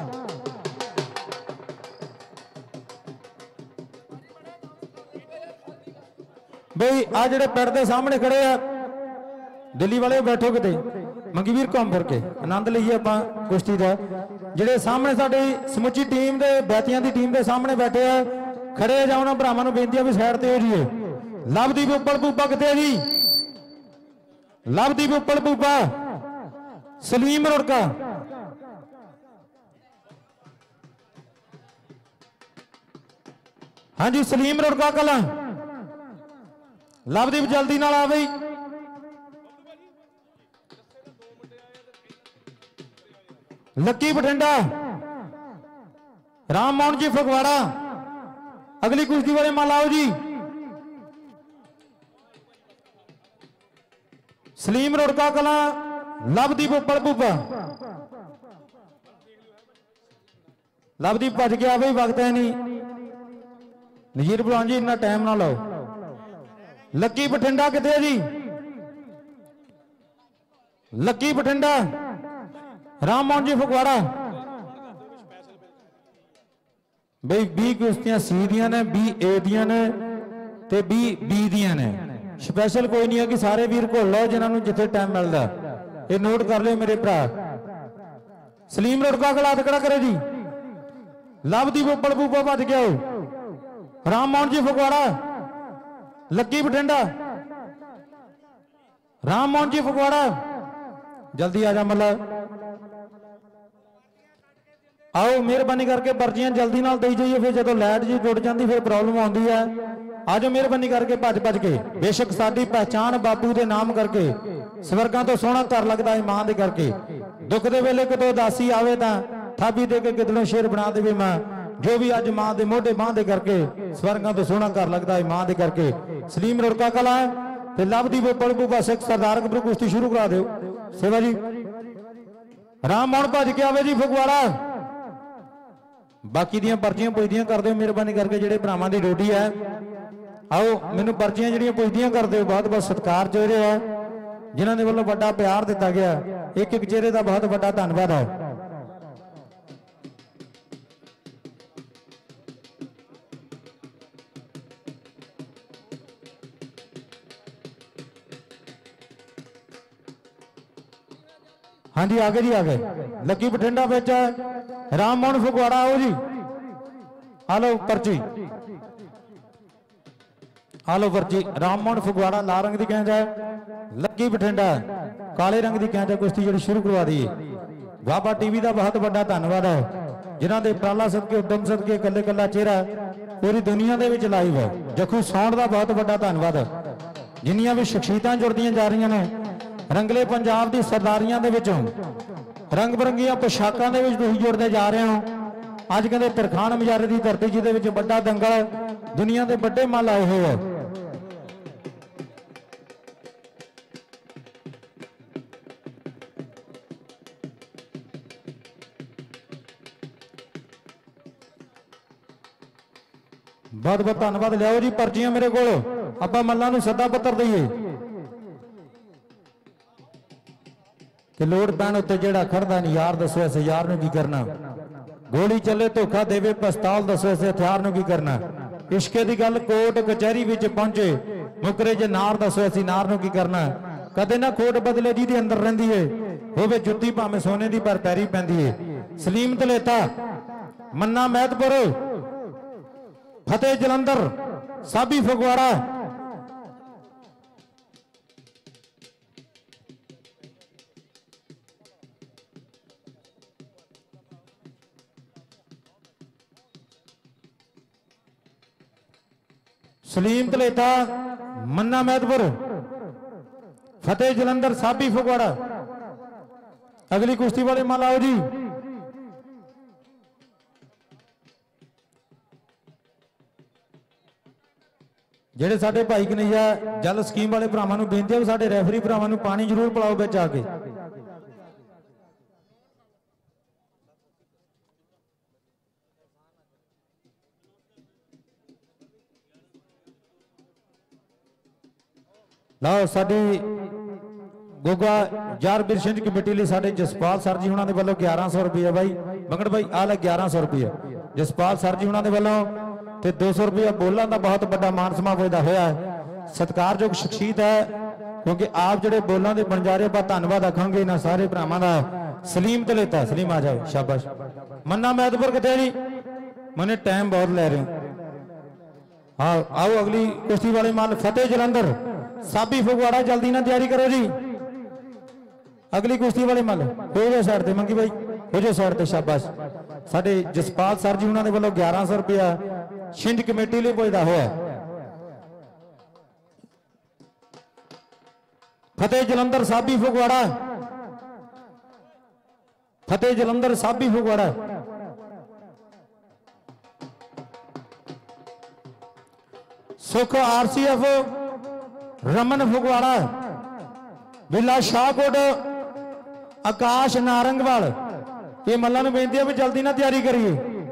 ਬਈ ਆ ਜਿਹੜੇ ਪਿੰਡ ਦੇ ਸਾਹਮਣੇ ਖੜੇ ਆ ਦਿੱਲੀ ਵਾਲੇ ਬੈਠੋ ਕਿਤੇ ਮੰਗੀ ਵੀਰ ਘੁੰਮ ਫਿਰ ਕੇ ਆਨੰਦ ਲਈਏ ਆਪਾਂ ਕੁਸ਼ਤੀ ਦਾ। ਜਿਹੜੇ ਸਾਹਮਣੇ ਸਾਡੀ ਸਮੁੱਚੀ ਟੀਮ ਦੇ ਬੈਤੀਆਂ ਦੀ ਟੀਮ ਦੇ ਸਾਹਮਣੇ ਬੈਠੇ ਆ ਖੜੇ ਜਾਓ ਨਾ ਭਰਾਵਾਂ ਨੂੰ ਬੇਨਤੀ ਆ ਵੀ ਸਾਈਡ ਤੇ ਹੋ ਜੀਏ। ਲਵਦੀਪ ਉੱਪਲ ਪੂਪਾ ਕਿੱਥੇ ਜੀ? ਲਵਦੀਪ ਉੱਪਲ ਪੂਪਾ, ਸਲੀਮ ਰੁੜਕਾ, ਹਾਂਜੀ ਸਲੀਮ ਰੁੜਕਾ ਕਲਾਂ। ਲਵਦੀਪ ਜਲਦੀ ਨਾਲ ਆ ਬਈ। ਲੱਕੀ ਬਠਿੰਡਾ, ਰਾਮ ਮੋਹਨ ਜੀ ਫਗਵਾੜਾ। ਅਗਲੀ ਕੁਸ਼ਤੀ ਵਾਲੇ ਮਾਲ ਆਓ ਜੀ। ਸਲੀਮ ਰੁੜਕਾ ਕਲਾਂ, ਲਵਦੀਪ ਉੱਪਲ ਪੂਪਾ। ਲਵਦੀਪ ਭੱਜ ਗਿਆ ਬਈ, ਵਕਤ ਹੈ ਨਹੀਂ। ਨਜੀਰ ਬੁਲਾਨ ਜੀ ਇੰਨਾ ਟਾਈਮ ਨਾ ਲਾਓ। ਲੱਕੀ ਬਠਿੰਡਾ ਕਿੱਥੇ ਜੀ? ਲੱਕੀ ਬਠਿੰਡਾ, ਰਾਮ ਮੋਹਨ ਜੀ ਫਗਵਾੜਾ। ਬਈ ਵੀਹ ਕੁਸ਼ਤੀਆਂ ਸੀ ਦੀਆਂ ਨੇ, ਵੀਹ ਏ ਦੀਆਂ ਨੇ ਤੇ ਵੀਹ ਬੀ ਦੀਆਂ ਨੇ। ਸਪੈਸ਼ਲ ਕੋਈ ਨਹੀਂ ਹੈ ਕਿ ਸਾਰੇ ਵੀਰ ਘੋਲ ਲਓ ਜਿਨ੍ਹਾਂ ਨੂੰ ਜਿੱਥੇ ਟਾਈਮ ਮਿਲਦਾ, ਇਹ ਨੋਟ ਕਰ ਲਿਓ ਮੇਰੇ ਭਰਾ। ਸਲੀਮ ਰੁੜਕਾ ਕੋਲ ਹੱਥ ਖੜਾ ਕਰੇ ਜੀ। ਲਵਦੀਪ ਉੱਪਲ ਪੂਪਾ ਭੱਜ ਗਿਆ। ਰਾਮ ਮੋਹਨ ਜੀ ਫਗਵਾੜਾ, ਲੱਕੀ ਬਠਿੰਡਾ, ਰਾਮ ਮੋਹਨ ਜੀ ਫਗਵਾੜਾ। ਜਲਦੀ ਆ ਜਾ ਮੱਲਾ। आओ मेहरबानी करके पर्चियां जल्दी नाल दई जाइए, फिर जो लाइट जी टुट जाती फिर प्रॉब्लम आती है। आज मेहरबानी करके भज भज के, बेशक साडी पहचान बापू के नाम करके स्वर्गां तो सोहना घर लगता है मां दे करके। दुख दे वेले कितों उदासी आवे तां थाबी दे के कितनों शेर बना देवे मां। जो भी अज मां दे मोढे बांह दे करके स्वर्गां तो सोहना घर लगता है मां दे करके। सलीम रुड़का कला ते लवदीप उत्पल पूपा सिख सरदार कबरू कुश्ती शुरू करा दिओ सेवा जी। राम मोहन भज के आवे जी फगवाड़ा। बाकी दियां पर्चियां पुछदियां कर दिओ मेहरबानी करके, जेडे भरावां दी ड्यूटी है। आओ मैनू पर्चियां जेहड़ियां पुछदियां कर दिओ। बहुत बहुत सत्कार चेहरे है जिन्हां दे वल्लों वड्डा प्यार दिता गया। एक एक चेहरे का बहुत वड्डा धन्नवाद है। हाँ जी आगे जी आगे। लकी बठिंडा बेच राम मोहन फगवाड़ा। आओ जी, आलो पर्ची, आलो पर्ची। राम मोहन फगवाड़ा लाल रंग की कैंच है, लकी बठिंडा काले रंग की कैंच है। कुश्ती जी शुरू करवा दी। बाबा टीवी का बहुत बड़ा धन्यवाद है जिन्हों के प्राला सदके उद्यम सदके कले कला चेहरा पूरी दुनिया के लाइव है। जखू सौंड का बहुत बड़ा धन्यवाद है। जिन्नियां भी शख्सियतां जुड़दियां जा रही ने रंगले पंजाब की सरदारियां दे विचों रंग बिरंगियां पोशाकां दे विच तुसीं जुड़दे जा रहे हो। अज कहते तरखान मजारे की धरती जिहदे विच बड़ा दंगल दुनिया के बड़े मल आए हुए हैं। बहुत बहुत धन्यवाद। लियाओ जी पर्चियां मेरे को, आपां मल्लां नूं सदा पत्र दईए कि लोड़ पैण उत्ते जेड़ा खड़दा नहीं यार दसो इस यार नूं की करना। गोली चले धोखा देवे पिस्तौल दसो इस हथियार नूं की करना। इश्के दी गल कोर्ट कचहरी विच पहुंचे मुकरे जे नार दसो इस नार नूं की करना। कदे ना खोट बदले जिहदे अंदर रहिंदी है होवे जुत्ती भावें सोने दी पर पैरी पैंदी है। सलीम तलेता, मन्ना मैदपुर, फतेह जलंधर, साबी फगवाड़ा। सलीम तलेता, मन्ना मैदपुर, फतेह जलंधर, साबी फगवाड़ा। अगली कुश्ती वाले मान आओ जी। ਜਿਹੜੇ ਸਾਡੇ ਭਾਈ ਕਨਈਆ ਜਲ ਸਕੀਮ ਵਾਲੇ ਭਰਾਵਾਂ ਨੂੰ ਬੇਨਤੀ ਹੈ ਵੀ ਸਾਡੇ ਰੈਫਰੀ ਭਰਾਵਾਂ ਨੂੰ ਪਾਣੀ ਜ਼ਰੂਰ ਪਿਲਾਓ ਵਿੱਚ ਆ ਕੇ। ਲਓ ਸਾਡੀ ਗੋਗਾ ਯਾਰਬੀਰ ਸਿੰਘ ਕਮੇਟੀ ਲਈ ਸਾਡੇ ਜਸਪਾਲ ਸਰ ਜੀ ਉਹਨਾਂ ਦੇ ਵੱਲੋਂ ਗਿਆਰਾਂ ਸੌ ਰੁਪਏ ਬਾਈ ਮੰਗੜ ਬਾਈ ਆ ਲੈ ਗਿਆਰਾਂ ਸੌ ਰੁਪਏ ਜਸਪਾਲ ਸਰ ਜੀ ਉਹਨਾਂ ਦੇ ਵੱਲੋਂ ਤੇ ਦੋ ਸੌ ਰੁਪਏ ਬੋਲਾਂ ਦਾ ਬਹੁਤ ਵੱਡਾ ਮਾਨ ਸਨਮਾਨ ਦਾ ਹੋਇਆ ਹੈ। ਸਤਿਕਾਰਯੋਗ ਸ਼ਖਸੀਅਤ ਹੈ ਕਿਉਂਕਿ ਆਪ ਜਿਹੜੇ ਬੋਲਾਂ ਦੇ ਬਣਜਾਰੇ ਆਪਾਂ ਧੰਨਵਾਦ ਆਖਾਂਗੇ ਇਹਨਾਂ ਸਾਰੇ ਭਰਾਵਾਂ ਦਾ। ਸਲੀਮ ਤੇ ਲੈਤਾ ਸਲੀਮ ਆ ਜਾਓ ਸ਼ਾਬਾਸ਼। ਮੰਨਾ ਮੈਦਪੁਰ ਕਿੱਥੇ ਜੀ ਮੈਨੇ ਟਾਈਮ ਬਹੁਤ ਲੈ ਰਹੇ ਹਾਂ। आओ अगली कुश्ती वाले माल फतेह जलंधर साबी फगवाड़ा जल्दी ना तैयारी करो जी। अगली कुश्ती वाले माल हो जाओ साइड ते मंगी भाई हो जाओ साइड ते शाबाश। साडे जसपाल सर जी उन्होंने वालों ग्यारह सौ रुपया छिंज कमेटी लिए पुजदा होया। फतेह जलंधर साबी फगवाड़ा फतेह जलंधर साबी फगवाड़ा सुख आरसीएफ रमन फगवाड़ा बिला शाहकोट आकाश नारंगवाल ये मल्ला नूं बेनती है भी जल्दी ना तैयारी करिए।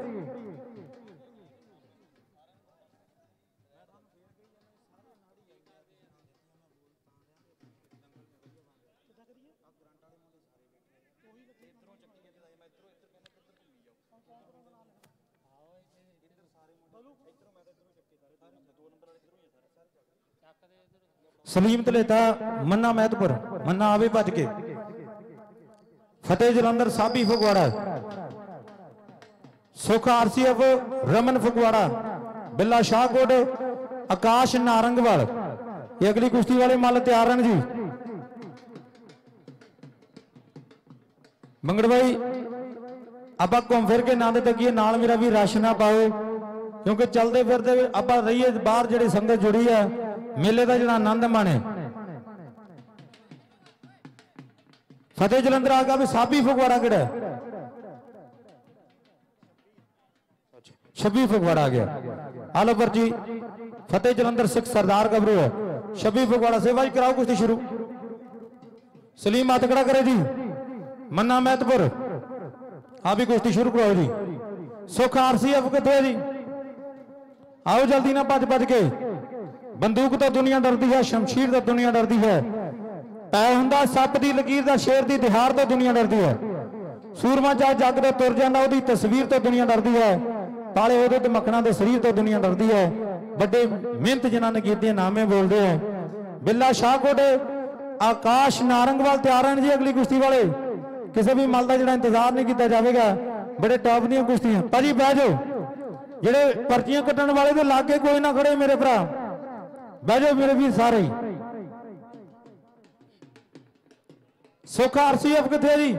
सलीम तलेता मन्ना मैदपुर मन्ना आवे भज के। फतेह जलंधर साबी फगवाड़ा सुख आरसीएफ रमन फगवाड़ा बिला शाहकोट आकाश नारंगवाल ये अगली कुश्ती वाले मल तैयार हैं जी। मंगड़ भाई आप घूम फिर के ना तकीए नाल मेरा भी रश ना पाओ क्योंकि चलते फिरते आप रहीए बाहर जी संगत जुड़ी है मेले का जो आनंद माने। फतेह जलंधर आ गया भी साबी फगवाड़ा किहड़ा छब्बी फगवाड़ा आ गया आलो पर्ची। फतेह जलंधर सिख सरदार गबरू है छब्बी फगवाड़ा से भाई कराओ कुश्ती शुरू। सलीम हाथ खड़ा करे जी। मन्ना मैदपुर आप भी कुश्ती शुरू कराओ जी। सुख आरसीएफ कितने जी आओ जल्दी ना भज भज के। बंदूक तो दुनिया डरती है शमशीर तो दुनिया डरती है पै हुंदा सप दी लकीर दा शेर दी दिहाड़ तो दुनिया डरती है। सूरमा चाहे जग तो तुर जांदा ओदी तस्वीर तो दुनिया डरती है। काले ओदे ते मखना दे शरीर तो दुनिया डरती है। बड़े मेहनत जिन्हां ने कीते नामे बोलते हैं। बिल्ला शाहकोट आकाश नारंगवाल तैयार हैं जी। अगली कुश्ती वाले किसी भी मल का जिहड़ा इंतजार नहीं किया जाएगा। बड़े टॉप दी कुश्तियां भाजी बह जाओ जेडे पर्चियां कट्टण वाले दे लागे कोई ना खड़े मेरे भरा बह जाओ मेरे भी सारे ही। सुख आरसीएफ किथे जी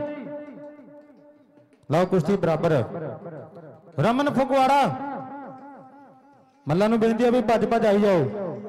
लो कुश्ती बराबर है। रमन फगवाड़ा मल्ला नूं बेनती है भी भज भज आई जाओ।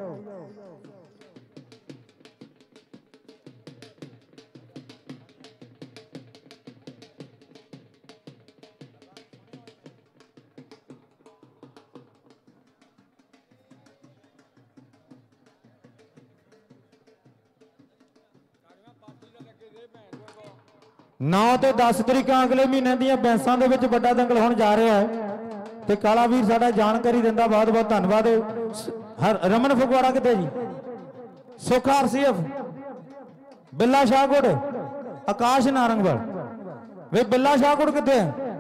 नौ तो दस तरीका अगले महीने दी बैंसा दे विच बड़ा दंगल होने जा रहा है ते काला वीर साडा जानकारी दिंदा बहुत बहुत धन्नवाद। रमन फगवाड़ा किते जी सुख आरसीएफ बिल्ला शाहकोट आकाश नारंगवाल वे बिल्ला शाहकोट किते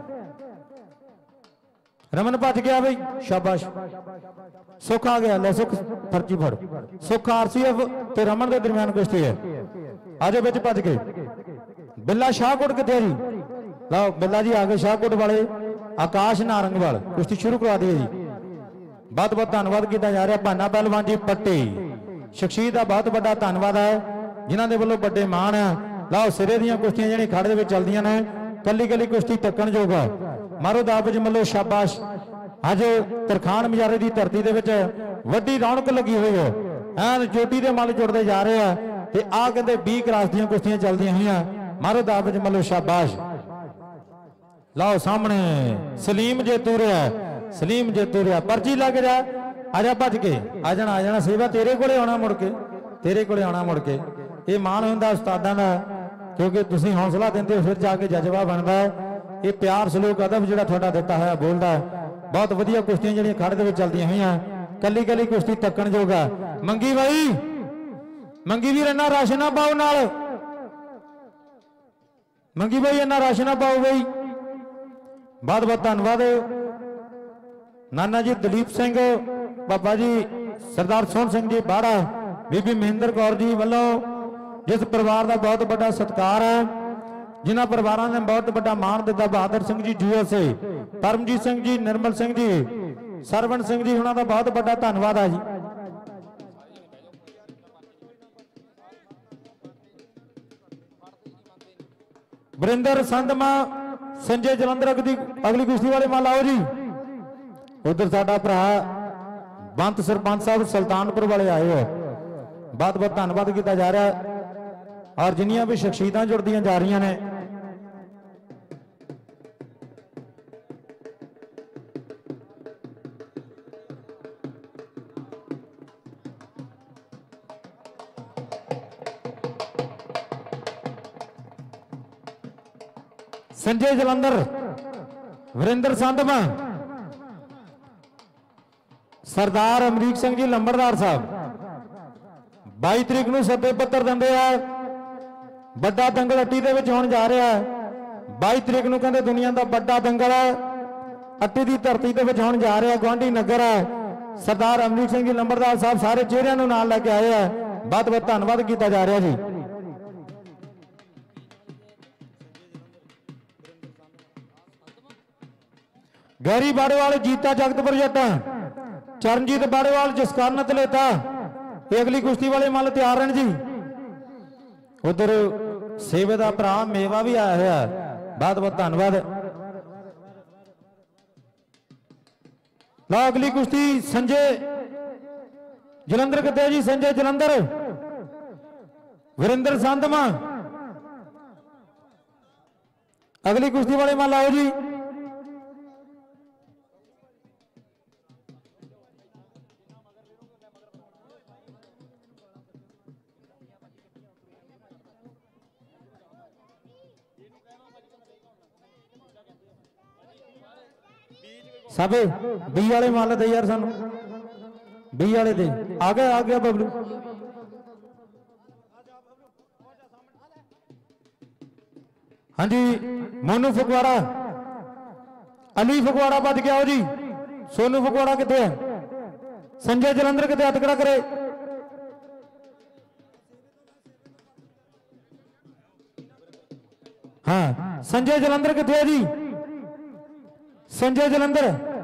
रमन भज गया भाई शाबाश। सुख आ गया ले सुख फर्ची फड़ सुख आरसीएफ ते रमन के दरमियान कुश्ती है आज विच भज के। बिल्ला शाहकोट किथे जी लो बिल्ला जी आगे शाहकोट वाले आकाश नारंगवाल कुश्ती शुरू करवा दी जी। बहुत बहुत धन्यवाद किया जा रहा भाना पहलवान जी पट्टी शख्सियत का बहुत बड़ा धन्यवाद है जिन्हों के वालों बड़े मान है। लाओ सिरे दी कुश्तियां जी खड़े में चलदियां ने कली कली कुश्ती तकन जोग है मारो दाब च मलो शाबाश। अज तरखान मजारे की धरती के वड्डी रौनक लगी हुई है एन चोटी के मल जुड़ते जा रहे हैं। आ कहते बीस क्रास दी कुश्तियां चलदियां हुई मारो दावज मलो शाबाश। लाओ सामने सलीम जे तुरिया सलीम जे तुरिया पर्ची लग जा आजा भज के आ जाना आ जाना सेवा तेरे कोले आना मुड़ के तेरे कोले आना मुड़ के। ये मान हुंदा उस्तादां दा क्योंकि तुसीं हौसला देंदे हो फिर जाके जज्बा बनदा है। ये प्यार सलूक अदब जिहड़ा तुहाडा दित्ता होया बोलदा है। बहुत वधिया कुश्तियां जिहड़ियां खड़े दे विच चलदियां होईयां कली कली कुश्ती तक्कण जोगा। मंगी भाई मंगी वीर इन्ना रश ना पाओ नाल मंगी भाई इन्ना रश ना पाओ बई। बहुत बहुत धन्यवाद नाना जी दलीप सिंह बाबा जी सरदार सोहन सिंह जी बाड़ा बीबी महेंद्र कौर जी वालों जिस परिवार का बहुत बड़ा सत्कार है जिन्होंने परिवारों ने बहुत बड़ा मान दिता। बहादुर सिंह जी यूएसए परमजीत सिंह जी निर्मल सिंह जी सरवण सिंह जी उन्होंने बहुत बड़ा धन्यवाद है जी। वरिंदर संधमा संजय जलंधर अगली अगली कुश्ती वाले मान लाओ जी। उधर साडा भरा बंत सरपंच साहब सुल्तानपुर वाले आए हो बहुत बहुत धन्यवाद किया जा रहा है। और जिन्नियां भी शख्सियतां जुड़दियां जा रही ने संजय जलंधर वरिंदर संधमा सरदार अमरीक सिंह जी लंबरदार साहब बाई तरीक नूं सद्दे पत्र दिंदे आ। बड़ा दंगल अट्टी दे विच होण जा रहा है। बाई तरीक नूं कहंदे दुनिया दा बड़ा दंगल है अट्टी दी धरती दे विच होण जा रहा है। गुआंढी नगर है सरदार अमरीक सिंह जी लंबरदार साहब सारे चेहरिਆਂ नूं नाल लैके आए हैं। बहुत बहुत धन्यवाद किया जा रहा जी। गैरी बाड़ेवाल जीता जगतपुर जट्टा चरणजीत बाड़ेवाल जिस कारण लेता अगली कुश्ती वाले मल तैयार हैं जी। उधर सेवे का भरा मेवा भी आया हुआ बहुत बहुत धन्यवाद। लो अगली कुश्ती संजय जलंधर कितने जी संजय जलंधर वीरेंद्र संधमा अगली कुश्ती वाले मल आओ जी। सब बी वाले मान दे यार सानू बी वाले दे आ गया आ गया बबलू। हाँ जी मोनू फगवाड़ा अली फगवाड़ा बच गया जी। सोनू फगवाड़ा कितने है संजय जलंधर कितने हथकड़ा करे। हाँ संजय जलंधर कितने है जी संजय जलंधर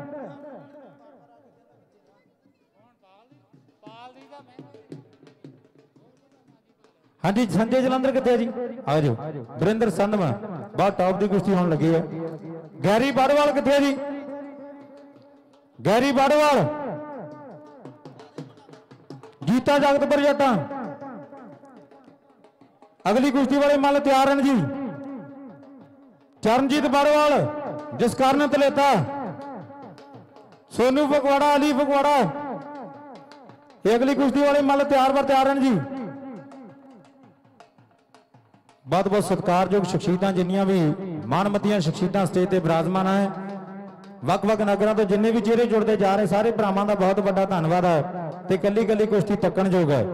हाँ जी संजय जलंधर कितने जी आ जाओ। वीरेंद्र संधमा बहुत टॉप की कुश्ती होने लगी है। गैरी बाड़वाल कितने जी गैरी बाड़वाल जीता जगतपुर जट्टा अगली कुश्ती वाले मल तैयार हैं जी। चरणजीत बाड़वाल जिस कारण लेता सोनू फगवाड़ा अली फगवाड़ा अगली कुश्ती वाले मल तैयार पर तैयार हैं जी। बहुत बहुत सत्कारयोग शख्सियत जिन्नियां भी मानमतियां शख्सियत स्टेज पर विराजमान है। वक वक नगरों तो जिन्ने भी चेहरे जुड़ते जा रहे सारे भरावां का बहुत बड़ा धन्यवाद है। ते कली कली कुश्ती तक्कण योग है।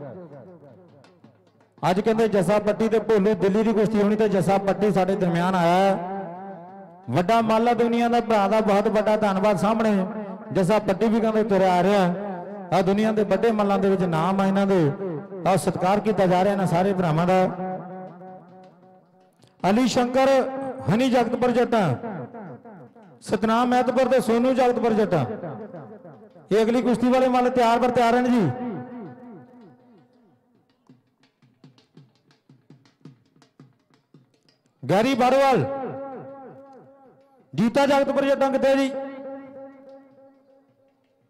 अज कहते जसा पट्टी ते भोलू दिल्ली की कुश्ती होनी तो जसा पट्टी साडे दरम्यान आया वड्डा माला दुनिया का भरा का बहुत बड़ा धन्यवाद। सामने जसा पट्टी भी कहते तुरया आ रहा आ दुनिया के बड़े मल्लां दे विच नाम आ इन्हां दे आ सत्कार किया जा रहा है सारे भरावां दा। अली शंकर हनी जगतपुर जट्टा सतनाम महतपुर ते सोनू जगतपुर जट्टा ये अगली कुश्ती वाले मल तैयार पर तैयार हैं जी। गैरी बाड़वाल जीता जगतपुर जट्टा कितने जी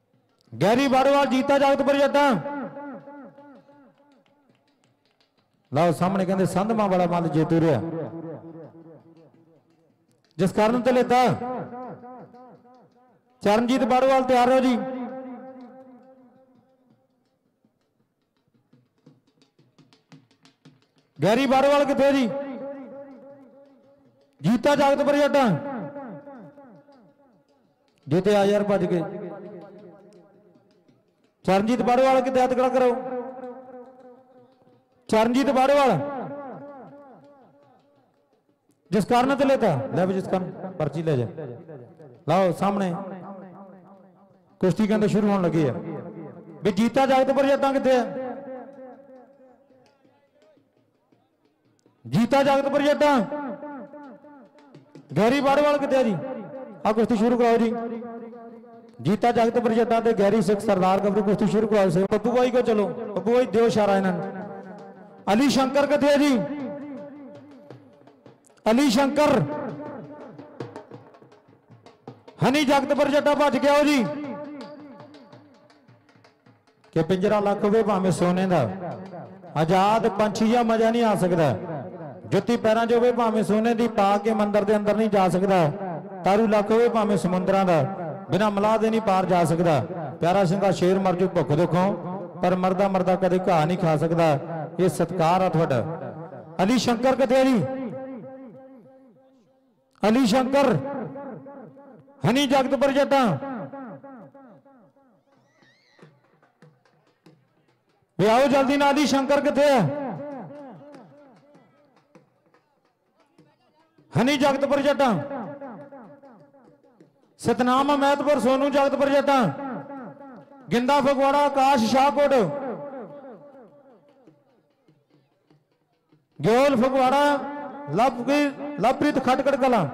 गैरी बाड़वाल जीता जगतपुर जट्टा लो सामने कहते संधमा वाला मल जेतू रहा जिस कारण ते लेता चरणजीत बाड़ोवाल तैयार हो जी। गैरी बाड़ोवाल कितने जी। जीता जागतपुर जट्टा जीते आ यार भज गए। चरणजीत बाड़ोवाल कितने हथ खड़ा करो। चरणजीत बाड़ोवाल जिस कारण ते लेता ले जिस कारण पर्ची ले जा लाओ सामने कुश्ती कहते शुरू होने लगी है भी जीता जागतपुर जट्टा कितने है। जीता जागतपुर जट्टा गैरी बाड़ोवाल कितने जी। आ कुश्ती शुरू कराओ जी। जीता जागतपुर जट्टा ते गैरी सिख सरदार गबरू कुश्ती शुरू कराओ से पप्पू भाई को चलो पप्पू भाई देव इशारा इन्होंने। अली शंकर कितने जी। अली शंकर हनी जागतपुर जट्टा भज गया हो जी कि पिंजरा लख होवे भावें सोने का आजाद पंछी या मजा नहीं आ सकता। जुत्ती पैरों च होवे भावें सोने की पा के मंदिर के अंदर नहीं जा सकता। तारू लख होवे भावें समुद्रां दा बिना मलाह दे नहीं पार जा सकता। प्यारा सिंघा शेर मर जू भुख दुखों पर मरदा मरदा कदे घाह नहीं खा सकता। ये सत्कार है तुहाडा। अली शंकर कितने जी। अली शंकर हनी जागतपुर जट्टा वे आओ जल्दी ना। अली शंकर कितने है। हनी जागतपुर जट्टा सतनाम अमैतपुर सोनू जागतपुर जट्टा गिंदा फगवाड़ा आकाश शाहकोट ग्योल फगवाड़ा लवप्रीत खटकड़ कला।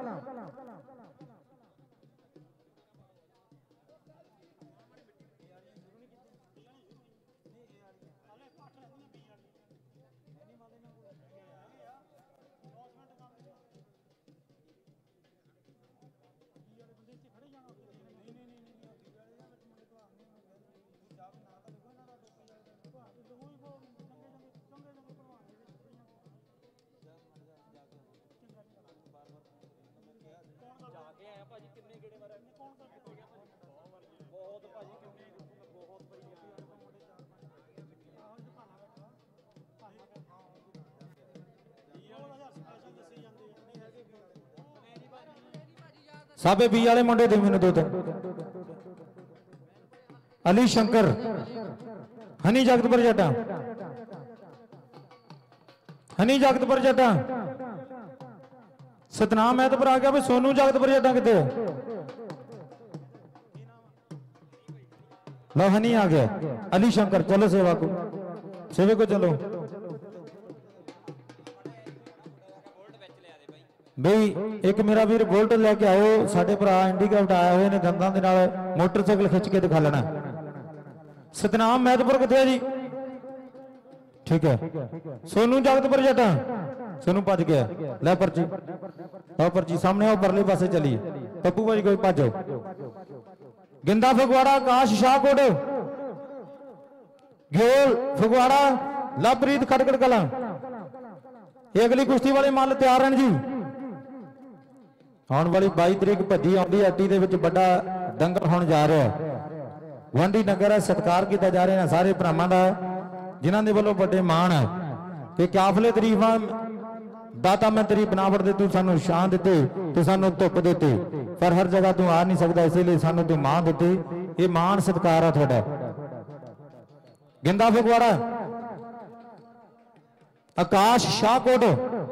साबे बी वाले मुंडे दे मैनू दो तीन। अली शंकर हनी जागतपुर जट्टा हनी जागतपुर जट्टा सतनाम मैतपुर आ गया भी सोनू जागतपुर जट्टा कितने लो हनी आ गया। अली शंकर चलो सेवा को सेवे को चलो बई एक मेरा वीर बुलट लेके आओ साडे भरा इंडिकेट आए हुए ने दंदां दे नाल मोटरसाइकिल खिंच के दिखा लेना। सतनाम मैतपुर कितने जी। ठीक है सोनू जागतपुर जट्टा सोनू भज गया ले पर्ची आओ पर्ची सामने आओ परले पासे चलिए पप्पू भाई कोई भजो। गिंदा फगवाड़ा आकाश शाहकोट घेल फगवाड़ा लवप्रीत खटकड़ कला। ये अगली कुश्ती वाले मल तैयार हैं जी। आने वाली बाईस तरीक भजी आती अट्टी दे विच बड़ा दंगल होने जा रहा है। वंडी नगर है सत्कार किया जा रहे हैं सारे भरावां दा जिन्हां दे वल्लों बड़े मान है कि काफले तरीफा दाता मैं तेरी बनावट दे तू सानू शान दिते तू सानू धुप दिते पर हर जगह तू आ नहीं सकता इसलिए सानू तू मान दिते। ये मान सत्कार है तुहाडा। गिंदा फगवाड़ा आकाश शाहकोट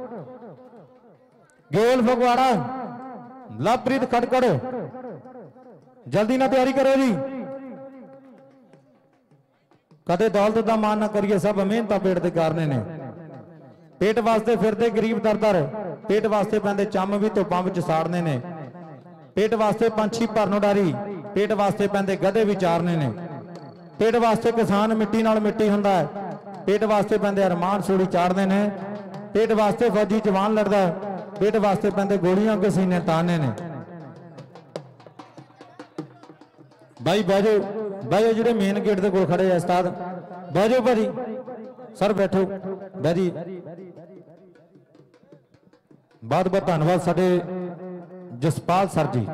गेल फगवाड़ा लवप्रीत खटकड़ जल्दी ना तैयारी करो जी। कदे दौलत का मान ना करिए सब मेहनत पेट के कारण ने। पेट वास्ते फिरते गरीब दर दर पेट वास्ते पैंदे चम भी धुप्पां विच साड़ने ने। पेट वास्ते पंछी भरनो डारी पेट वास्ते पैंदे गधे भी चारने ने। पेट वास्ते किसान मिट्टी नाल मिट्टी हुंदा है पेट वास्ते पैंदे अरमान सूड़ी चाड़ने ने। पेट वास्ते फौजी जवान लड़दा पेट वास्ते पैंदे गोलियां के सीने ताने ने। भाई बहजो बहजो जिहड़े मेन गेट के कोल खड़े उस्ताद बहजो भाजी सर बैठो ਬੈਰੀ बहुत बहुत धन्यवाद साडे जसपाल सर जी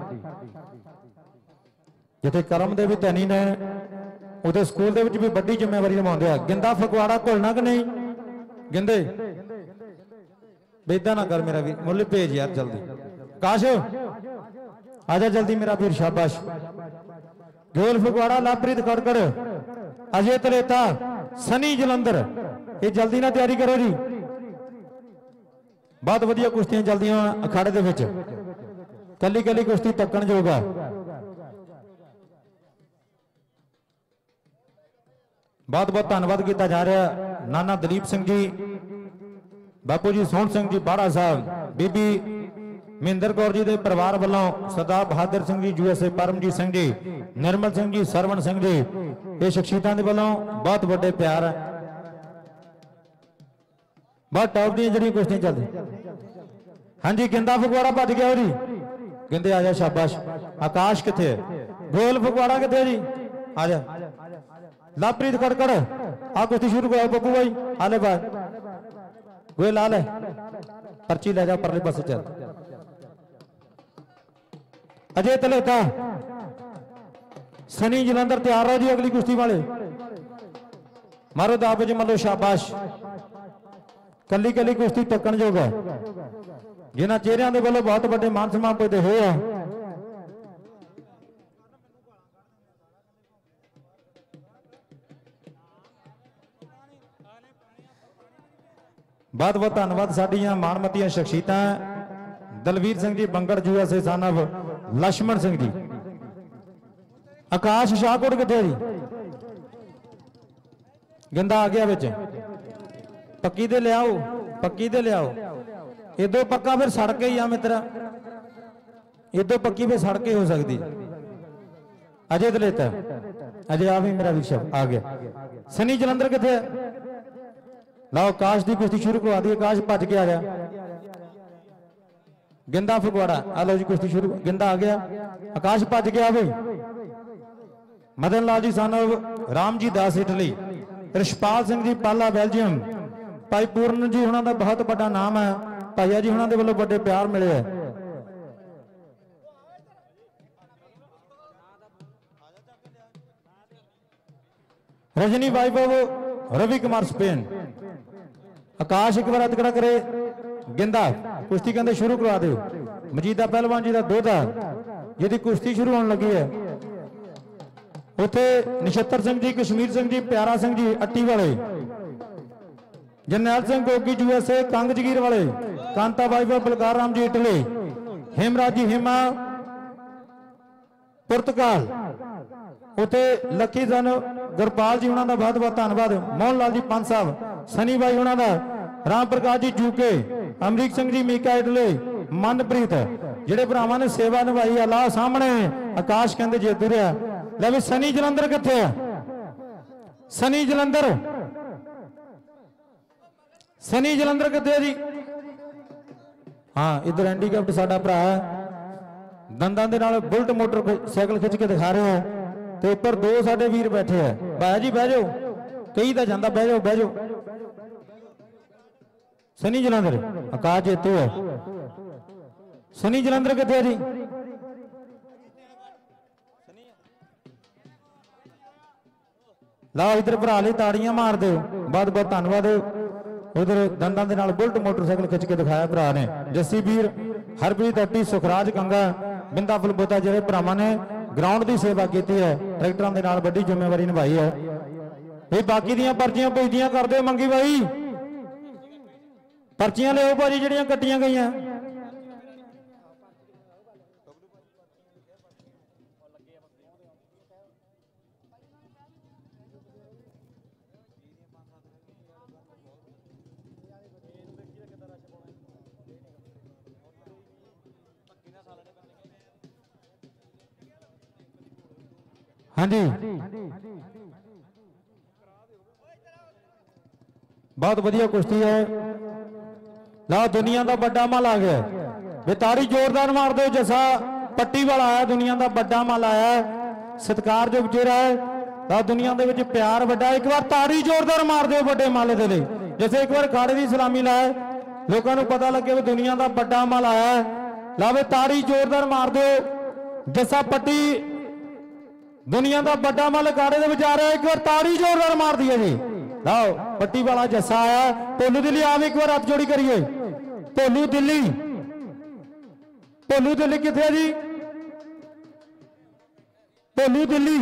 जिथे करम दे भी धनी ने उहदे स्कूल दे विच भी बड़ी जिम्मेवारी निभाउंदे आ। गिंदा फगवाड़ा घुलना कि नहीं गिंदे बेदा ना कर मेरा वीर मुल्ले भेज यार जल्दी काश आजा जल्दी मेरा वीर शाबाश। गोल फगवाड़ा लवप्रीत खड़कड़ अजय तलेता सनी जलंधर ये जल्दी ना तैयारी करो जी। बहुत वधिया कुश्तियां चलदियां अखाड़े दे विच कली कली कुश्ती तक्कण योग है। बहुत बहुत धन्यवाद किया जा रहा नाना दलीप सिंह जी बापू जी सोहन सिंह जी बाड़ा साहब बीबी महेंद्र कौर जी के परिवार वालों सरदार बहादुर सिंह जी यूएसए परमजीत सिंह जी निर्मल सिंह जी सरवण सिंह जी ये शख्सियतां दे वालों बहुत बड़े प्यार है। बहुत टॉप दी जड़ी कुश्तियां चलदी। हाँ जी गिंदा फगवाड़ा भज गया जी गिंदे आ जा शाबाश। आकाश किथे गोल फगवाड़ा किथे जी आ जा। लवप्रीत खड़कड़ आ कुश्ती शुरू करो बब्बू भाई आले बाय गोल आ ले पर्ची ले जा परले पासे चल। अजय तलेता सनी जलंधर तैयार रहो जी अगली कुश्ती वाले मारो दाब च मलो शाबाश। कली कली कुश्ती टक्कण योग है जिन्होंने चेहरिया के वालों बहुत बड़े मान सम्मान पैदे हुए हैं। बहुत बहुत धन्यवाद साडियां माणमतियां शख्सियतां Dalvir Singh ji Bangar USA son of Lakshman Singh ji. Akash Shahkot किथे जी गिंदा आ गया विच पक्की दे ले आओ पक्की दे ले आओ इदो पक्का फिर सड़क ही आ मित्रा इदो पक्की फिर सड़क ही हो सकती। अजय दलेता अजय आ भी मेरा विषय आ गया। सनी जलंधर किथे लाओ काश की कुश्ती शुरू करवा दी। काश भज के आ गया। गिंदा फगवाड़ा आ लो जी कुश्ती शुरू गिंदा आ गया आकाश भज गया भाई। Madan Lal ji son Ram ji Das Italy Rishpal Singh ji Pala Belgium भाई पूर्ण जी उन्होंने बहुत बड़ा नाम है भाईया जी उन्होंने वालों बड़े प्यार मिले है। रजनी वैभव रवि कुमार स्पेन आकाश एक बार अतकड़ा करे गिंदा कुश्ती कहते शुरू करवा दो। मजीदा पहलवान जी का दोधा जिहदी कुश्ती शुरू होने लगी है उथे नछत्तर सिंह जी कश्मीर सिंह जी प्यारा सिंह जी अट्टी वाले जरनैल सिंह गोगी यूएसए कंग जगीर वाले कांता वैभव बलकार राम जी इटली हेमराज जी हेमा पुर्तगाल उथे लकी सन गुरपाल जी उन्होंने बहुत बहुत धन्यवाद। मोहन लाल जी पंत साहब सनी भाई उन्होंने राम प्रकाश जी यूके अमरीक सिंह जी मीका इटली मनप्रीत जेडे भरावां ने सेवा निभाई है ला सामने आकाश कहते जेतू रहा। ले भी सनी जलंधर किथे है सनी जलंधर सनी जलंधर किथे जी। हाँ इधर हैंडीकैप्ट साडा भरा है दंदां दे नाल बुलट मोटरसाइकिल खिंच के दिखा रहे हैं ते उपर दो साडे वीर बैठे हैं। भाई जी बह जाओ कई तो जाता बह जाओ बह जाओ। सनी जलंधर आकाश जेतू है। सनी जलंधर किथे जी लाओ इधर भरा ली ताड़ियां मार दो। बहुत बहुत धन्यवाद। उधर दंदां दे नाल बुलट मोटरसाइकिल खिंच के दिखाया भरा ने जस्सी वीर हरप्रीत अट्टी सुखराज कंगा बिंदा फुलबोता जेडे भरावां ने ग्राउंड की सेवा की है ट्रैक्टरों के नाल बड़ी जिम्मेवारी निभाई है। ये बाकी दियां पर्चियां पुजदियां कर दो मंगी भाई पर्चियां लियो भाजी जिहड़ियां कट्टियां गई। हाँ जी बहुत बढ़िया कुश्ती है। ला दुनिया का बड़ा मल आ गया बेतारी जोरदार मार दो। जैसा पट्टी वाला आया दुनिया का बड़ा मल आया सत्कार जो चेहरा है ला दुनिया के प्यार बड़ा। एक बार तारी जोरदार मार दो बड़े मल दे जैसे एक बार खाड़े की सलामी लाए, लोगों को पता लगे भी दुनिया का बड़ा अमल आया है। लावे ताड़ी जोरदार मार दो। जस्सा पट्टी दुनिया का बड़ा अमल खाड़े के विचार है, एक बार ताड़ी जोरदार मार दी है जी। लाओ पट्टी वाला जस्सा आया। भोलू दिल्ली आवे, एक बार हाथ जोड़ी करिए। भोलू दिल्ली, भोलू दिल्ली किथे है जी? भोलू दिल्ली,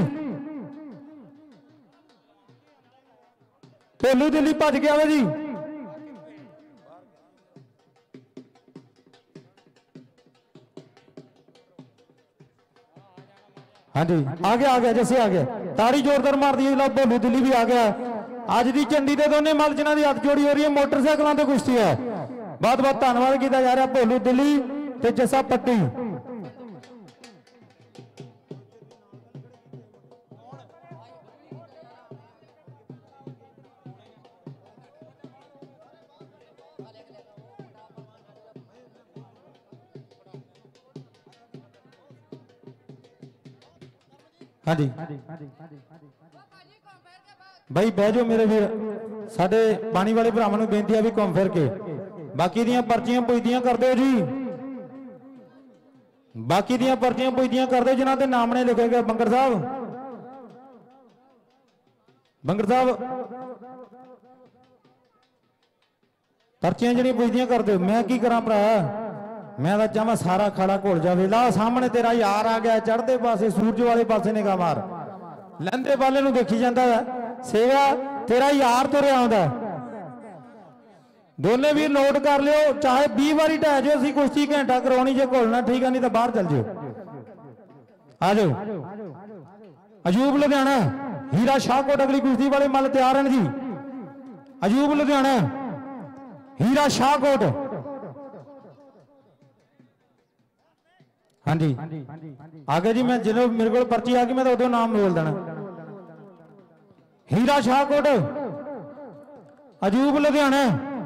भोलू दिल्ली भज गया वे जी। हाँ जी आ गया आ गया जैसे आ गया, ताड़ी जोरदार मार दी। लो भोलू दिल्ली भी आ गया। अज की झंडी के दोनों मल जिन्हों की हथ जोड़ी हो रही है मोटरसाइकिलों से कुश्ती है। बहुत बहुत धन्यवाद किया जा रहा भोलू दिल्ली ते जस्सा पट्टी। हाँ जी भाई बह जाओ मेरे वीर। साडे पानी वाले भरावां नूं बेनती है भी घूम फिर के बाकी दियां पर्चियां पुजदियां कर दो जी। बाकी दियां पर्चियां पुजदियां कर दो जिन्हां दे नाम ने लिखे गए। बंगर साहब, बंगर साहब पर्चियां जिहड़ियां पुजदियां कर दो। मैं की करा भरा, मैं तो चाहवा सारा खाड़ा घुल जाए। ला सामने तेरा यार आ गया, चढ़ते पासे सूरज वाले पासे निगाह मार, लहंदे वाले नूं देखी जाता है। सेवा तेरा यार तुरिया आउंदा। दोने भी नोट कर लियो, चाहे बीस बारी ढह जाओ असीं कुश्ती घंटा करवानी, जे घुलना ठीक है, नहीं तो बाहर चल जाओ। आ जाओ। अजूब लुधियाना, हीरा शाहकोट अगली कुश्ती वाले मल तैयार हैं जी। अजूब लुधियाना, हीरा शाहकोट। हाँ जी आगे जी, मैं जो मेरे को पर्ची आ गई मैं तो उदों नाम बोल देना। हीरा शाहकोट, अजूब लुधियाना।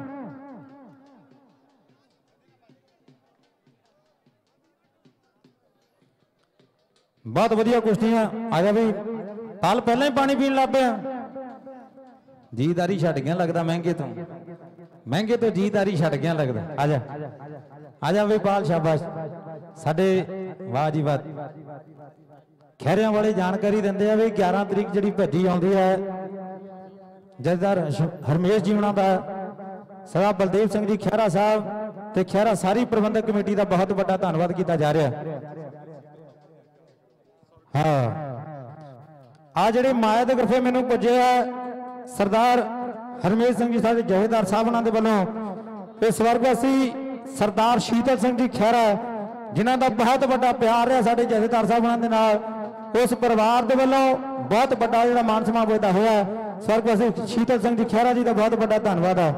बहुत वधिया कुश्तियां। आ जा भाई, कल पहले ही पानी पीन लग पिया। जीदारी छड़ गया लगता, महंगे तो महंगे तो जीदारी छड़ गया लगता। आजा आजा भाई पाल, शाबाश। साडे वाह जी वाह, खैरियां वाले जानकारी देंदे आ भी ग्यारह तरीक जिहड़ी भज्जी आउंदी है जथेदार हरमेश जी हुणां दा, सरदार बलदेव सिंह जी खैरा साहब ते खैरा सारी प्रबंधक कमेटी का बहुत बड़ा धन्यवाद किया जा रहा है। हाँ आ जिहड़े माया दे ग्रफे मैनूं पुजे है सरदार हरमेश सिंह जी साडे जथेदार साहब उन्हां दे वल्लों, ते स्वर्गवासी सरदार शीतल सिंह जी खैरा जिन्हां दा बहुत बड़ा प्यार रहा साडे जथेदार साहब उन्हां दे नाल, उस परिवार दे वल्लों बहुत बड़ा जिहड़ा मान सम्मान होता होया स्वर्गवासी शीतल सिंह जी खैरा जी का बहुत बड़ा धन्यवाद है।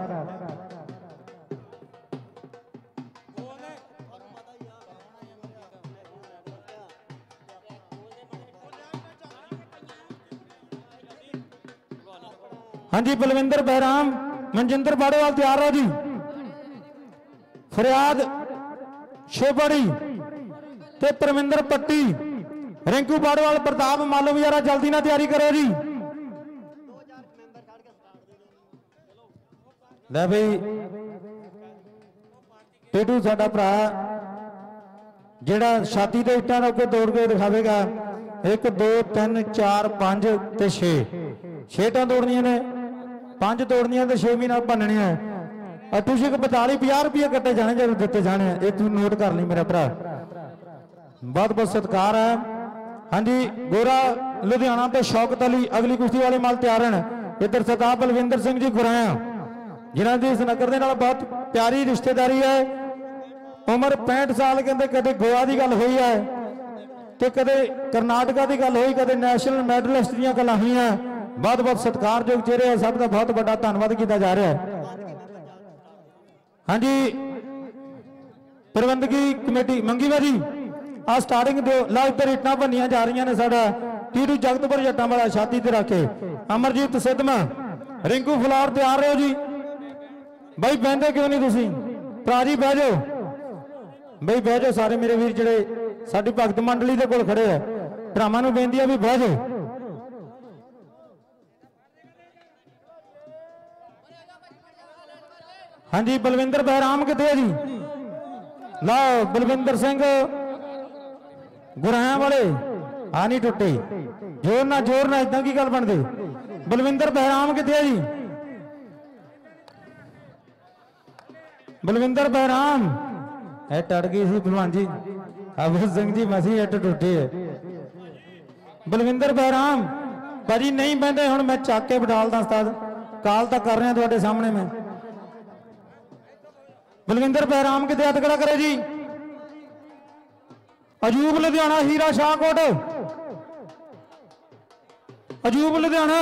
हाँ जी बलविंदर बहराम, मनजिंदर बाड़ेवाल तैयार हो जी। फरियाद शेबड़ी ते परमिंदर पट्टी, रिंकू बाड़ेवाल, प्रताप मालो वगैरह जल्दी ना तैयारी करो जी। ले भाई पेटू साडा भरा जिहड़ा छाती ते इट्टां रख के दौड़ के दिखावेगा। एक दो तीन चार पांच ते छे, छे टां दौड़नियां ने, पांच दौड़नियां ते छे महीना भननियां। अटूशिक बताली पचास रुपये कट्टे जाने जरूर दिते जाने, ये तू नोट कर ली मेरा भरा। बहुत बहुत सत्कार है। हाँ जी गोरा लुधियाना ते शौकत अली अगली कुश्ती वाले माल तैयार हैं। इधर सरदार बलविंदर सिंह जी गुराया जिन्हों की इस नगर के नाल बहुत प्यारी रिश्तेदारी है। उम्र पैंठ साल कहते, कदे गोवा की गल हुई है तो कदे करनाटका की गल हुई, कदे नैशनल मैडलिस्ट दी गल्लां हुई। बहुत बहुत सत्कारयोग चेहरे है, सब का बहुत बड़ा धन्यवाद किया जा रहा है। हाँ जी प्रबंधकी कमेटी मंगीवा जी आ स्टार्टिंग दो ला उपर इट्टां भनियां जा रही ने। साडा टीटू जगतपुर जट्टां वाला छाती ते रख के अमरजीत सिद्धमा, रिंकू फलार तैयार हो जी। बई बहते क्यों नहीं तुसी भरा जी, बह जाओ बई बह जाओ सारे मेरे वीर जिहड़े साडी भगत मंडली दे कोल खड़े है। भरावां नूं बेनती है भी बह जाओ। हाँ जी बलविंदर बहराम कितने है जी? लाओ बलविंदर सिंह गुराया वाले आ नहीं टुटे जोर ना जोर ना इदा की गल बनती। बलविंदर बहराम कितने है जी? बलविंदर बहराम हिट अड़ गई सी भलवान जी अभय सिंह जी मसी हिट टुटी है। बलविंदर बहराम भाजी नहीं बहते हुण मैं चक के बिठालदा उस्ताद काल तो कर रहा थोड़े सामने में। बलविंदर बहराम कितने हथ खड़ा करे जी? अजूब लुधियाना हीरा शाहकोट अजूब लुधियाना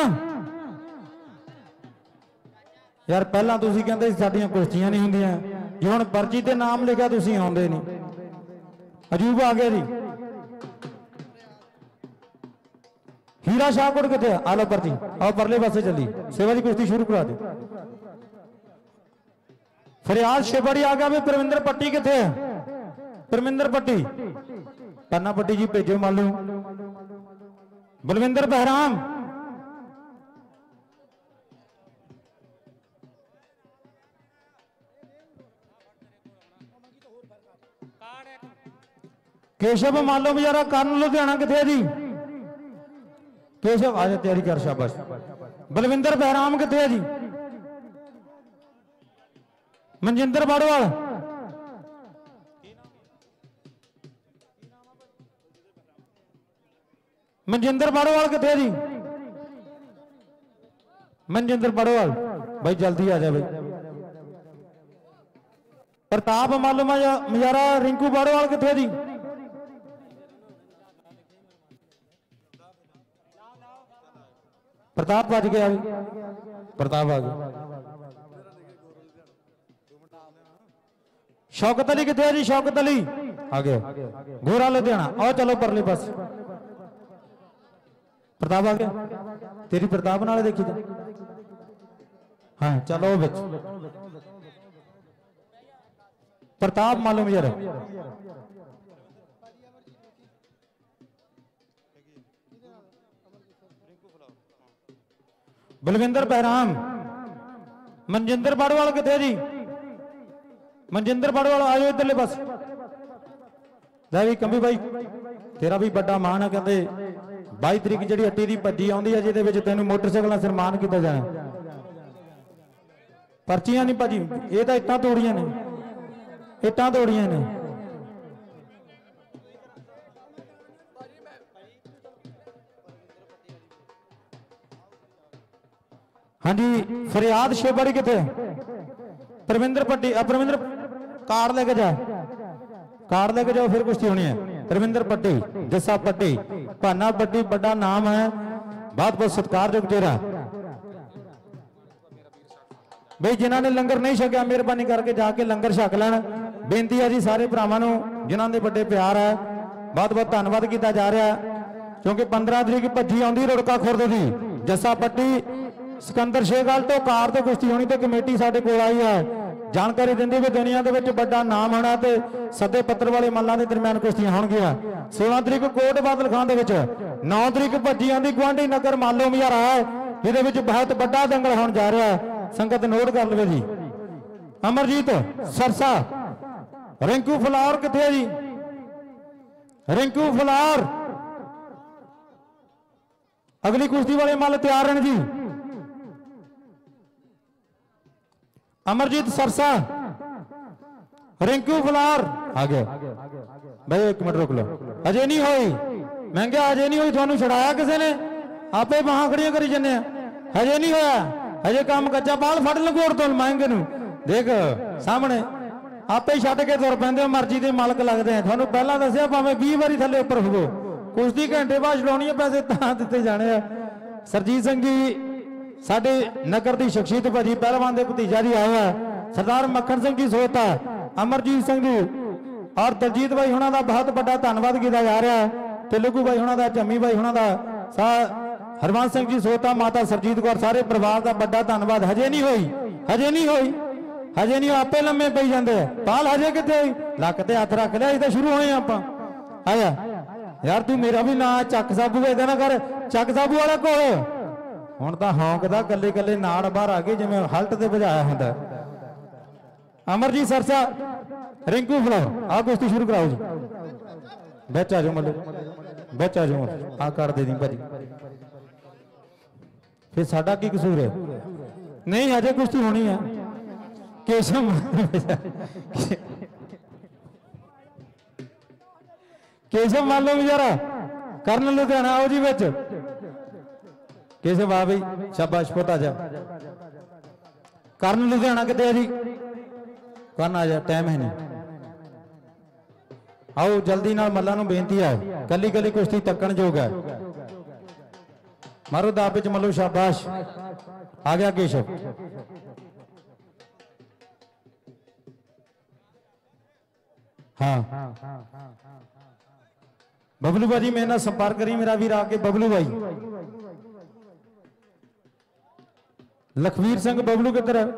यार पहला तुसीं कहंदे साडियां कुश्तियां नहीं हुंदियां जे हुण पर्ची ते नाम लिखा तुसीं आउंदे नहीं। अजूब आ गया जी। हीरा शाहकोट कितने आ लो पर्ची आओ परले पासे चली सेवा की कुश्ती शुरू करा दो। फरियाद शेबड़ी आ गया भी परमिंदर पट्टी कितने है? परमिंदर पट्टी पन्ना पट्टी जी भेजो मालू। बलविंदर बहराम केशव मालो बजारा ਕਰਨ लुधियाना कितने जी? केशव आज तैयारी कर शाबाश। बलविंदर बहराम कितने है जी? मनजिंदर बाड़वाल मनजिंदर बाड़वाल कितने है जी? मनजिंदर बाड़वाल भाई जल्दी आ जाए भाई। प्रताप मालूम मजारा रिंकू बाड़वाल कितने है जी? प्रताप बच गया प्रताप आ गया। शौकत अली कितने है जी? शौकत अली आ गया गोरा लुधियाना आओ चलो परले पास। प्रताप आ गया तेरी प्रताप नाल देखी जा हाँ चलो बिच प्रताप मालूम यार बलविंदर बहराम मनजिंदर बाड़वाल कितने जी? मनजिंदर बाड़वाल आयो इधरले बस ले भी कंबी भाई तेरा भी बड़ा मान है कहते बाई तरीक जी अट्टी की भज्जी आती है जिहदे विच तैनूं मोटरसाइकिल सन्मान किया जाना। पर्चियां नहीं भाजी ये तो इट्टां तोड़ियां ने इट्टां तोड़ियां ने। हाँ जी फरियाद शेबड़ी कितने? परमिंदर पट्टी परमिंदर कार्ड लेके जा कार्ड लेके जाओ फिर कुश्ती होनी है। परमिंदर पट्टी जस्सा पट्टी भाना पट्टी बड़ा नाम है बहुत बहुत सत्कारयोग चेहरा भाई जिन्होंने लंगर नहीं छकिया मेहरबानी करके जाके लंगर छक लैन। बेनती है जी सारे भरावां जिन्होंने बड़े प्यार है बहुत बहुत धन्यवाद किया जा रहा है क्योंकि पंद्रह तरीक भज्जी आती रुड़का खुर्द की जस्सा पट्टी सिकंदर शेखवाल तो कार तो कुश्ती होनी तो कमेटी साडे कोल आई है जानकारी देंदी भी दुनिया दे विच बड़ा नाम होना ते सदे पत्तर वाले मल्लां दे दरम्यान कुश्तियां होणगियां। सोलह तरीक कोट बादल खान दे विच नौ तरीक भज्जी आंदी गुआंढी नगर मालो मजारा है जिहदे विच बहुत बड़ा दंगल होण जा रहा है संगत नोट कर लवे जी। अमरजीत सरसा रिंकू फलार किथे जी? रिंकू फलार अगली कुश्ती वाले मल तैयार हैं जी। अमरजीत सरसा रिंकू फलार आ गया भाई एक मिनट रोक लो अजे नहीं हुई महंगे अजे नहीं हुई थानू छड़ाया किसी ने आपे बाहां खड़ियां करी जन्ने हजे नहीं होया हजे काम कच्चा बाल फड़ लंगोड़ तो महंगे नू देख सामने आपे छड़ के तुर पैंदे मर्जी के मालक लगते हैं थानू पहला दसिया भावें बीस बारी थले उपर हो कुश्ती घंटे बाद छड़ाउणी है पैसे तां दित्ते जाने सरजीत सिंह जी साडे नगर की शख्सियत भाजी पहलवान के भतीजा जी आया सरदार मक्खन सिंह जी सोहता अमरजीत सिंह जी और दलजीत भाई होना का बहुत बड़ा धन्यवाद किया जा रहा है ते लघु भाई होना का झम्मी भाई होना का हरवंश सिंह जी सोहता माता सरजीत कौर सारे परिवार का बड़ा धन्यवाद। हजे नहीं हुई हजे नहीं हुई हजे नहीं आपे लम्मे पई जाते पाल हजे कितने लक ते हथ रख लिया तो शुरू होए आप आया यार तू मेरा भी ना चक साबू इदा ना कर चक साबू वाला कोल हुण तां हौंकदा कल्ले कल्ले नाड़ बाहर आ गए जिवें हल्ट ते भजाया हुंदा अमरजीत सरसा रिंकू फ्लावर आ कुश्ती शुरू कराओ जी बेच आ जाओ मतलब बेच आ जाओ आ कर दे दी भाजी फिर साडा की कसूर है नहीं अजय कुश्ती होनी है केशव केशव मान लो बेचारा करन लुधियाना आओ जी बेच केशव आ भाई शाबाश पुत आ जा करन लुधियाना कितने है जी करन आ जा टाइम है नहीं आओ जल्दी नाल मल्ला नूं बेनती है कली कली कुश्ती तकन जोग है मारो दाब विच मल्लो शाबाश आ गया केशव हाँ बबलू भाजी मेरे नाल संपर्क करी मेरा वीर आके बबलू भाई लखवीर सिंह बबलू किधर है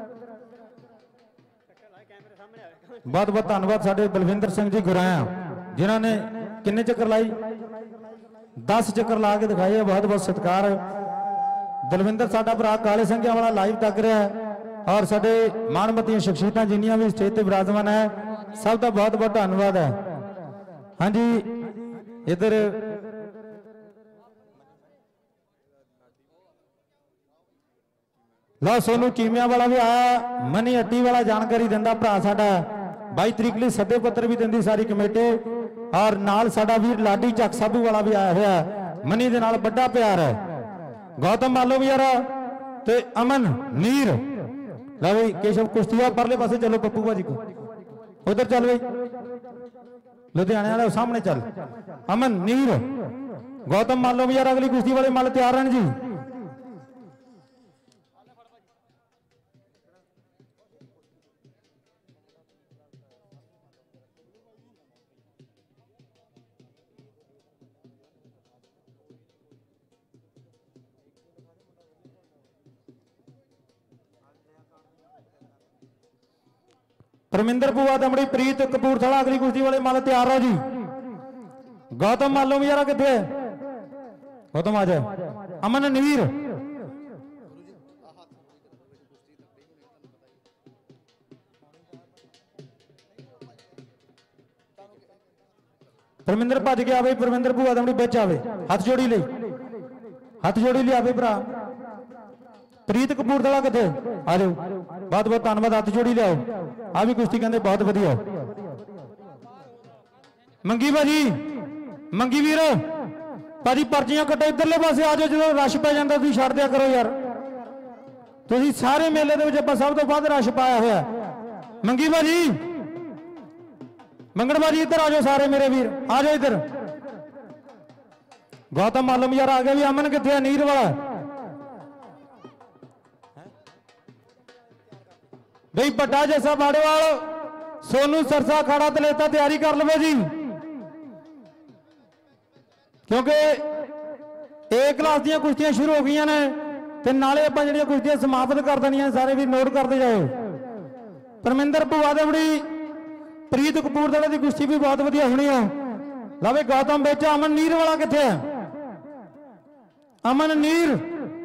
बहुत बहुत धन्यवाद साडे बलविंदर सिंह जी गुराया जिन्होंने किन्ने चक्कर लाई दस चक्कर ला के दिखाई है बहुत बहुत सत्कार दलविंदर साडा भरा काले संघिया वाला लाइव तक रहा है और साडे मानमती शख्सियतां जिन्नियां भी स्टेज ते विराजमान है सब का बहुत बहुत धन्यवाद है। हाँ जी इधर लो सोनू चीमिया वाला भी आया मनी हट्टी वाला जानकारी दिंदा भरा साडा बाई तरीक लिए सदे पत्र भी दिंदी सारी कमेटी और नाल साडा वीर लाडी चक साबू वाला भी आया हुआ मनी दे नाल बड़ा प्यार है गौतम मालो भी यार ते अमन नीर लो भाई केशव कुश्तिया परले पासे चलो पप्पू भाजी को उधर चल भाई लुधियाने वाले सामने चल अमन नीर गौतम मालो भी यार अगली कुश्ती वाले मल तैयार हैं जी परमिंदर बुआ दमड़ी प्रीत कपूरथला अगली कुश्ती वाले मल तैयार हो जी गौतम मालो भी यार कितने गौतम आ जाए अमन नीर परमिंदर भज गया भाई परमिंदर बुआ दमड़ी बिच आवे हाथ जोड़ी ले हाथ जोड़ी ले आवे भरा प्रीत कपूरथला कितने आ जाओ बहुत बहुत धन्यवाद हाथ जोड़ी लियाओ आ भी कुश्ती कहते बहुत वधिया मंगी भाजी मंगी वीर भाजी पर्चियां कटो इधरले पासे आ जाओ जो रश पै जाता तुम छड़ दिया करो यार तुम सारे मेले के सब तो बाद रश पाया हुआ मंगी भाजी मंगण भाजी इधर आ जाओ सारे मेरे वीर आ जाओ इधर गौतम मालूम यार आ गया भी अमन कितने नीर वाला भाई बड़ा जैसा बाड़ेवाल सोनू सरसा खड़ा तलेता तैयारी कर लो जी क्योंकि एक क्लास दी कुश्तियां शुरू हो गई ने ते नाले आपां जिहड़ियां कुश्तियां समाप्त कर देनियां सारे भी नोट करते जाओ परमिंदर भुआ दमड़ी प्रीत कपूरथला की कुश्ती भी बहुत वधिया होनी है लवे गौतम बेच अमन नीर वाला कित्थे है अमन नीर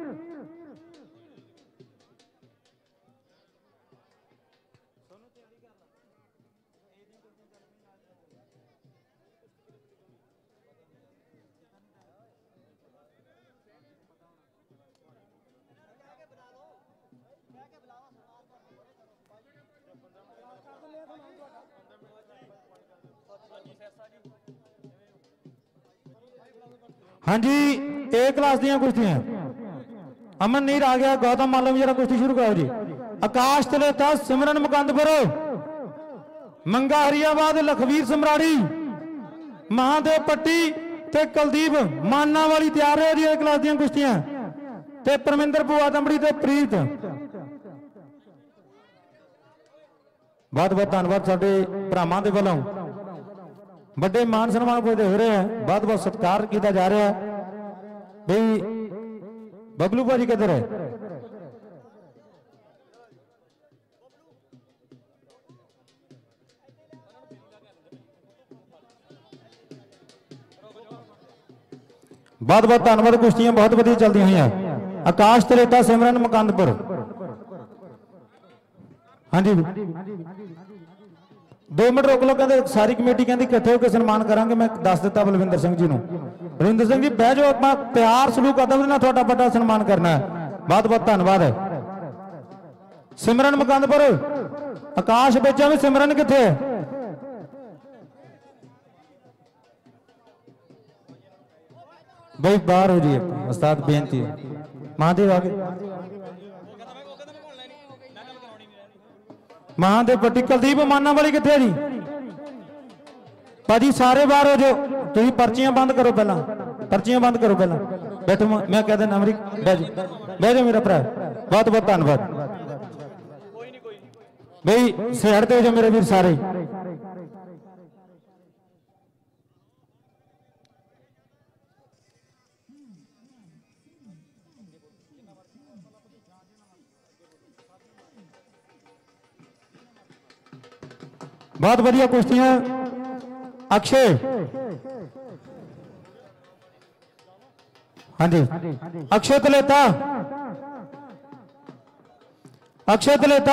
हाँ जी एक क्लास दी कुश्तियां अमन नीर आ गया गौतम मालूम जरा कुश्ती शुरू करो जी आकाश तलेता सिमरन मुकंदपुर मंगा हरियाबाद लखवीर समराड़ी महादेव पट्टी ते कुलदीप माना वाली तैयार है जी एक क्लास दी कुश्तियां ते परमिंदर बुआ दमड़ी ते प्रीत बहुत बहुत धन्यवाद साडे भरावां दे वल्लों बड़े मान सम्मान पुजदे हो रहे हैं बहुत बहुत सत्कार किया जा रहा है भाई बबलू भाजी किधर है बहुत बहुत धन्यवाद कुश्तियां बहुत वधिया चलती हुई हैं आकाश तलेता सिमरन मुकंदपुर हाँ जी दो मिनट रोक लो। कहते सारी कमेटी कहती इकट्ठे होकर सन्मान करांगे। मैं दस दिता बलविंदर सिंह जी को। बलविंदर सिंह जी बह जाओ, आप प्यार सलूक करता ना थोड़ा बड़ा सन्मान करना है। बहुत बहुत धन्यवाद है। सिमरन मुकंदपुर आकाश बेचा भी सिमरन किथे है? भाई बाहर हो जाइए उस्ताद, बेनती है। महादेव आगे महादेव पट्टी कुलदीप माना वाली किथे जी? भाजी सारे बाहर हो जाओ। तुम पर्चियां बंद करो, पहला पर्चियां बंद करो पहला। बैठो मैं कह देना अमरीक बह जाओ, बह जाओ मेरा भरा। बहुत बहुत धन्यवाद भाई। सियाड़ते हो जाओ मेरे वीर सारे। बहुत बढ़िया कुश्तियां। अक्षय हाँ जी, अक्षय तलेता, अक्षय तलेता,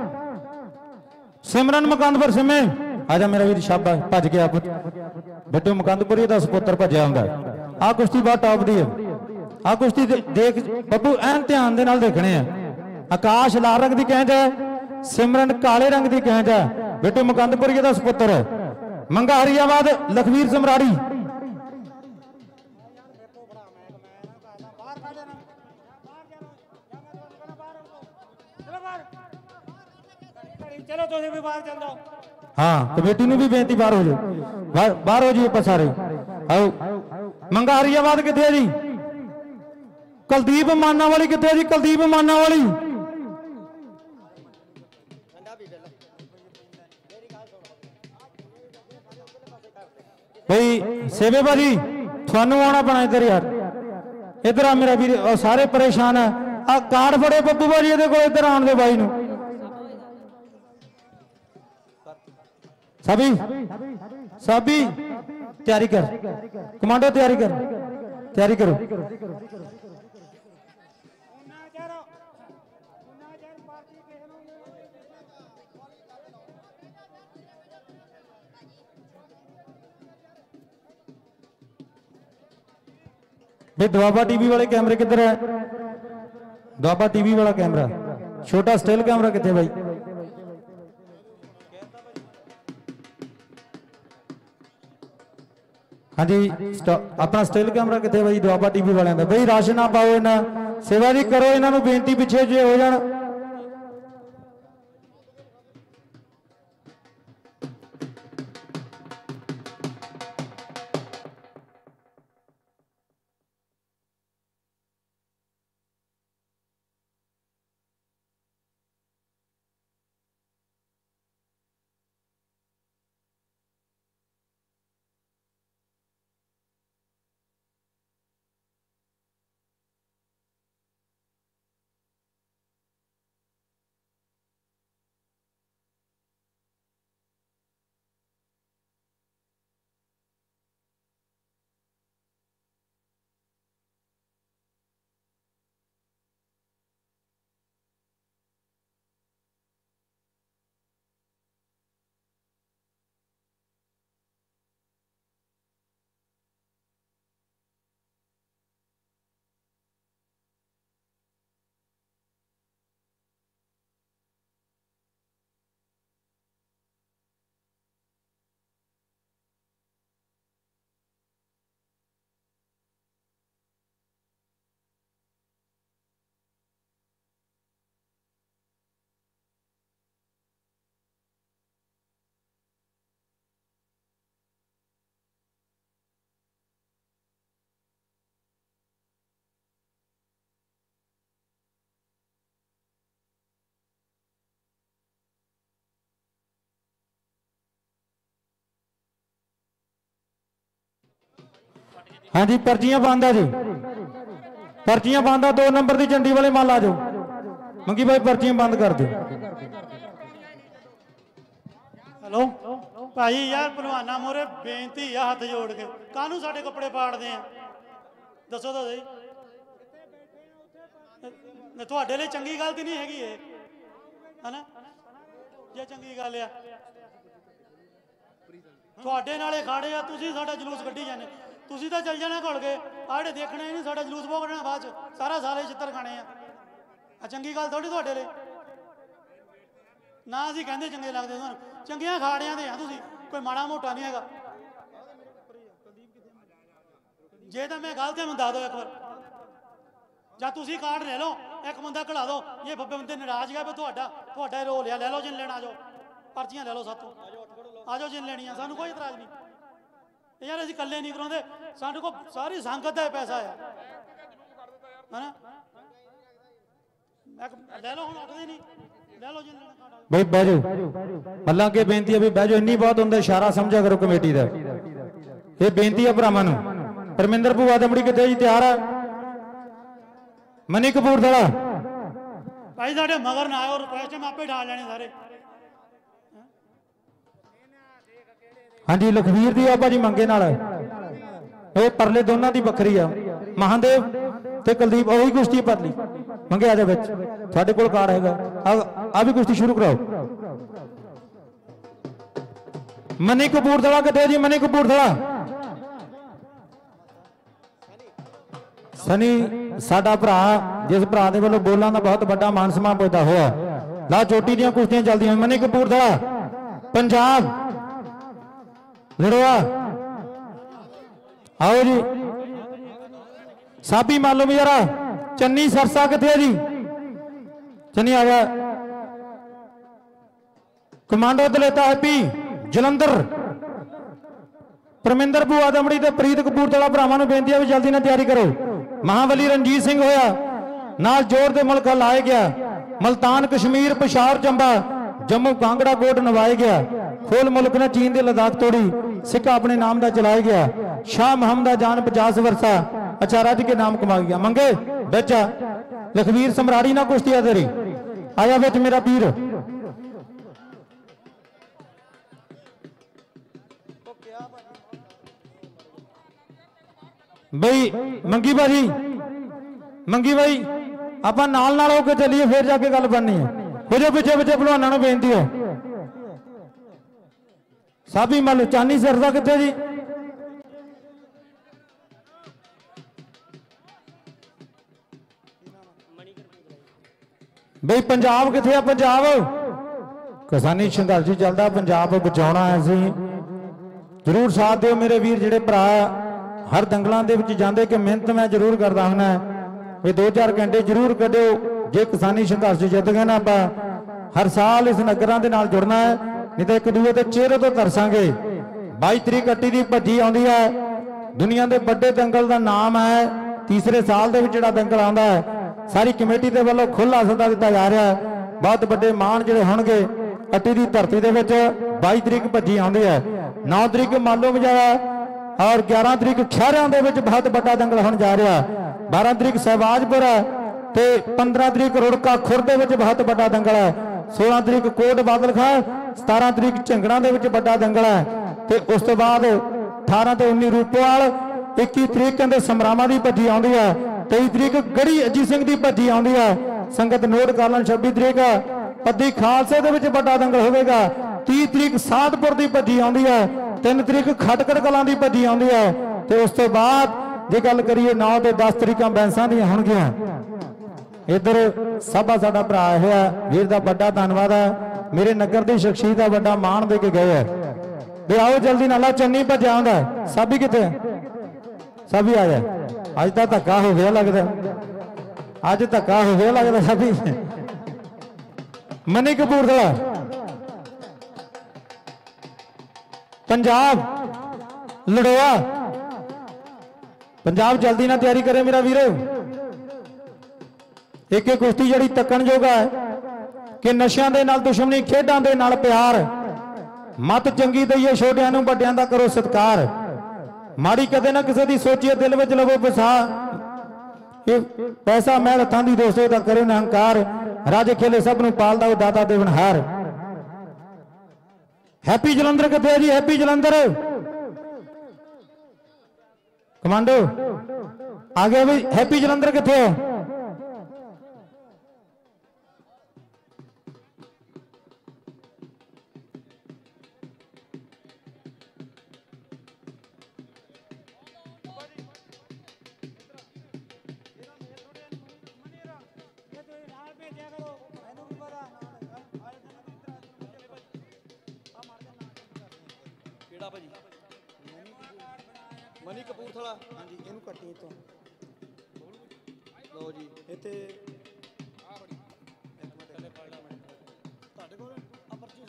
सिमरन मुकंदपुर सिमे आजा मेरा वीर। शाबाश भज गया बेटो मुकंदपुरी का सुपुत्र भजया होंगे। आ कुश्ती बहुत टॉप दी है। आ कुश्ती देख बब्बू एन ध्यान दे नाल देखने हैं। आकाश लाल रंग की कहज है, सिमरन काले रंग की कहज है। बेटो मुकंदपुरी का सुपुत्र है। मंगा हरियाबाद लखवीर समराड़ी। चलो तुम भी बाहर चल जाओ। हाँ कमेटी ने भी बेनती बाहर हो जाओ, बाहर हो जाइए पर सारे। आओ मंगा हरियाबाद कितने जी? कुलदीप माना वाली कितने जी? कुलदीप माना वाली भाई सेवे भाजी थानू आना पैना इधर यार। इधर आ मेरा वीर, सारे परेशान है। आ कार्ड फड़े बब्बू भाजी ये को इधर आने दे भाई नू। सभी सभी तैयारी कर, कमांडो तैयारी कर, तैयारी करो। भाई दुआबा टीवी वाले कैमरे किधर है? दुआबा टीवी वाला कैमरा, छोटा स्टिल कैमरा कितने भाई? हाँ जी अपना स्टिल कैमरा कितने भाई? दुआबा टीवी वाले का। भाई राशन ना पाओ, इन्हें सेवा जी करो, इन्हों बेनती पिछे जे हो जान। हाँ जी पर्चियां बंद है जी, पर्चियां बंद है। दो नंबर की झंडी वाले माल आ जाओ। मंगी भाई पर्चियां बंद कर दो। हेलो भाई यार भलवाना मोरे बेनती है हाथ जोड़ के, कानू साडे कपड़े पाड़ते हैं? दसो तो सही, थोड़े लिए चंगी गल तो नहीं हैगी है ना? ਜੇ ਚੰਗੀ ਗੱਲ ਆ ਤੁਹਾਡੇ ਨਾਲੇ ਖਾੜੇ ਆ ਤੁਸੀਂ ਸਾਡਾ ਜਲੂਸ ਕੱਢੀ ਜਾਂਦੇ ਤੁਸੀਂ ਤਾਂ ਚੱਲ ਜਾਣਾ ਘੁਲ ਕੇ ਆੜੇ ਦੇਖਣਾ ਹੀ ਨਹੀਂ ਸਾਡਾ ਜਲੂਸ ਬਹੁਤ ਕੱਢਣਾ ਬਾਅਦ ਚ ਸਾਰਾ ਸਾਲੇ ਚਿੱਤਰ ਖਾਣੇ ਆ ਆ ਚੰਗੀ ਗੱਲ ਥੋੜੀ ਤੁਹਾਡੇ ਲਈ ਨਾ ਅਸੀਂ ਕਹਿੰਦੇ ਚੰਗੇ ਲੱਗਦੇ ਤੁਹਾਨੂੰ ਚੰਗੀਆਂ ਖਾੜਿਆਂ ਦੇ ਆ ਤੁਸੀਂ ਕੋਈ ਮਾੜਾ ਮੋਟਾ ਨਹੀਂ ਹੈਗਾ ਜੇ ਤਾਂ ਮੈਂ ਗਲਤ ਹੈ ਮੈਨੂੰ ਦੱਸ ਦਿਓ ਇੱਕ ਵਾਰ ਜਾਂ ਤੁਸੀਂ ਕਾਰਡ ਲੈ ਲਓ ਇੱਕ ਬੰਦਾ ਘਲਾ ਦਿਓ ਇਹ ਬੱਬੇ ਬੰਦੇ ਨਾਰਾਜ਼ ਗਿਆ ਵੀ ਤੁਹਾਡਾ ਤੁਹਾਡਾ ਹੀ ਰੋਲ ਆ ਲੈ ਲਓ ਜਿੰਨ ਲੈਣਾ ਆ ਜਾਓ ਪਰਚੀਆਂ ਲੈ ਲਓ ਸਾਤੋਂ ਆ ਜਾਓ ਜਿੰਨ ਲੈਣੀਆਂ ਸਾਨੂੰ ਕੋਈ ਇਤਰਾਜ਼ ਨਹੀਂ ਯਾਰ ਅਸੀਂ ਇਕੱਲੇ ਨਹੀਂ ਕਰਾਉਂਦੇ ਸਾਡੇ ਕੋਲ ਸਾਰੀ ਸੰਗਤ ਦਾ ਪੈਸਾ ਆ ਹੈਨਾ ਲੈ ਲਓ ਹੁਣ ਉੱਠਦੇ ਨਹੀਂ ਲੈ ਲਓ ਜਿੰਨ ਲੈਣਾ ਬਈ ਬਹਿ ਜਾਓ ਅੱਲਾ ਅੱਗੇ ਬੇਨਤੀ ਹੈ ਵੀ ਬਹਿ ਜਾਓ ਇੰਨੀ ਬਹੁਤ ਹੁੰਦਾ ਇਸ਼ਾਰਾ ਸਮਝਿਆ ਕਰੋ ਕਮੇਟੀ ਦਾ ਇਹ ਬੇਨਤੀ ਹੈ ਭਰਾਵਾਂ ਨੂੰ ਪਰਮਿੰਦਰ ਭੂਆ ਦਮੜੀ ਕਿੱਥੇ ਜੀ ਤਿਆਰ ਆ ਮਨੀ ਕਪੂਰਥਲਾ ਭਾਈ ਸਾਡੇ ਮਗਰ ਨਾ ਆਇਓ ਰਿਕੁਐਸਟ ਮੈਂ ਆਪੇ ਢਾਲ ਲੈਣੇ ਸਾਰੇ ਹਾਂਜੀ ਲਖਵੀਰ ਦੀ ਆ ਭਾਜੀ ਮੰਗੇ ਨਾਲ ਇਹ ਪਰਲੇ ਦੋਨਾਂ ਦੀ ਵੱਖਰੀ ਆ ਮਹਾਦੇਵ ਤੇ ਕੁਲਦੀਪ ਉਹੀ ਕੁਸ਼ਤੀ ਪਰਲੀ ਮੰਗੇ ਆ ਜਾ ਵਿੱਚ ਤੁਹਾਡੇ ਕੋਲ ਕਾਰਡ ਹੈਗਾ ਆ ਵੀ ਕੁਸ਼ਤੀ ਸ਼ੁਰੂ ਕਰਾਓ ਮਨੀ ਕਪੂਰਥਲਾ ਕਿੱਥੇ ਜੀ ਮਨੀ ਕਪੂਰਥਲਾ ਸਨੀ ਸਾਡਾ ਭਰਾ ਜਿਸ ਭਰਾ ਦੇ ਵੱਲੋਂ ਬੋਲਾਂ ਦਾ ਬਹੁਤ ਵੱਡਾ ਮਾਨ ਸਨਮਾਨ ਪੁੱਜਦਾ ਹੋਇਆ ਲਾ ਚੋਟੀ ਦੀਆਂ ਕੁਸ਼ਤੀਆਂ ਚੱਲਦੀਆਂ ਮਨੀ ਕਪੂਰਥਲਾ ਪੰਜਾਬ ਲੜਵਾ ਆਓ ਜੀ ਸਾਬੀ ਮੰਨ ਲਓ ਵੀ ਯਾਰਾ ਚੰਨੀ ਸਰਸਾ ਕਿੱਥੇ ਹੈ ਜੀ ਚੰਨੀ ਆ ਗਿਆ ਕਮਾਂਡੋ ਦਲੇਤਾ ਹੈਪੀ ਜਲੰਧਰ ਪਰਮਿੰਦਰ ਭੂਆ ਦਮੜੀ ਤੇ ਪ੍ਰੀਤ ਕਪੂਰਥਲਾ ਭਰਾਵਾਂ ਨੂੰ ਬੇਨਤੀ ਹੈ ਵੀ ਜਲਦੀ ਨਾਲ ਤਿਆਰੀ ਕਰੋ ਮਹਾਬਲੀ ਰਣਜੀਤ ਸਿੰਘ ਹੋਇਆ ਨਾਲ ਜੋਰ ਦੇ ਮੁਲਕ ਲਾਇਆ ਗਿਆ ਮਲਤਾਨ ਕਸ਼ਮੀਰ ਪਸ਼ਾਰ ਚੰਬਾ ਜੰਮੂ ਕਾਂਗੜਾ ਕੋਟ ਨਵਾਇਆ ਗਿਆ ਖੋਲ ਮੁਲਕ ਨੇ ਚੀਨ ਦੇ ਲਦਾਖ ਤੋੜੀ ਸਿੱਖ ਆਪਣੇ ਨਾਮ ਦਾ ਚਲਾਇਆ ਗਿਆ ਸ਼ਾਹ ਮੁਹੰਮਦ ਜਾਨ पचास वर्षा अच्छा रज के नाम कमा गया मंगे बेचा लखवीर समराड़ी ना कुश्ती तेरी आया बिच मेरा पीर बई मंगी भाजी मंगी भाई आप नाल नाल होके चलिए फिर जाके गल बननी है हो जाओ पिछे पिछे भलवाना नूं बेनती है साबी मल चानी सिरसा कितने जी बई पंजाब किथे पंजाब किसानी संघर्ष चलता पंजाब बचाना है जरूर साथ दो मेरे वीर जेडे भरा हर दंगलों के जाते कि मेहनत मैं जरूर करता हूं भी दो चार घंटे जरूर कढो जे किसानी संघर्ष जित गए ना आप हर साल इस नगरों के नाल जुड़ना है नहीं तो एक दूसरे के चेहरे तो तरसांगे बाईस तरीक अट्टी की भज्जी आती है दुनिया के बड़े दंगल का नाम है तीसरे साल के दंगल आता है सारी कमेटी के वालों खुला सदा दिता जा रहा है बहुत बड़े मान जोड़े होंगे अट्टी की धरती के बाईस तरीक भज्जी आती है नौ तरीक मालो बजाया और ग्यारह तरीक खैरिया के बहुत बड़ा दंगल होने जा रहा है बारह तरीक सहबाजपुर है तो पंद्रह तरीक रुड़का खुर के बहुत बड़ा दंगल है सोलह तरीक कोट बादल खां सतारह तरीक झंगड़ा के बड़ा दंगल है तो उस तो बाद अठारह तो उन्नी रूपोवाल इक्की तरीक कहते समरावां की भज्जी आती है तेईस तरीक गढ़ी अजीत सिंह की भज्जी आती है संगत नोट कर लन छब्बी तरीक पद्दी खालसे के बड़ा दंगल होगा तीस तरीक साधपुर की भज्जी आती है तीन तरीक खटकड़ कलां की भज्जी आती है तो उस तो बाद जे गल करिए नौ तो दस तरीक बैंसा दी होणगियां इधर साबा साडा भरा है वीर का बड़ा धन्यवाद है मेरे नगर की शख्सियत का बड़ा मान दे के गए है भी आओ जल्दी नाला चन्नी भज्या आंदा साबी कितने साबी आ जाए अज तो धक्का हो गया लगता अज धक्का हो गया लगता साबी मनी कपूरथला पंजाब लड़ोआ पंजाब जल्दी ना तैयारी करे मेरा वीर एक एक कुश्ती जड़ी तकन जोगा है कि नशा दे नाल दुश्मनी खेडां दे नाल प्यार मत चंगी दईए छोटियां नूं वड्डियां दा करो सत्कार माड़ी कदे ना किसी दी सोचिए दिल विच लवो बसा पैसा मैल हत्थां दी दोस्तों दा करो ना अहंकार राजे खेले सब नूं पालदा ओ दाता देवनहार हैप्पी जलंधर किथे जी हैप्पी जलंधर कमांडो आ गया भी हैप्पी जलंधर किथे हो ਦਾ ਭਾਜੀ ਮਨੀ ਕਪੂਰਥਲਾ ਹਾਂਜੀ ਇਹਨੂੰ ਕੱਟੀ ਤੋਂ ਲਓ ਜੀ ਇੱਥੇ ਆ ਬੜੀ ਇੱਕ ਮਿੰਟ ਥੱਲੇ ਫੜ ਲਾ ਤੁਹਾਡੇ ਕੋਲ ਆ ਪਰਚੀ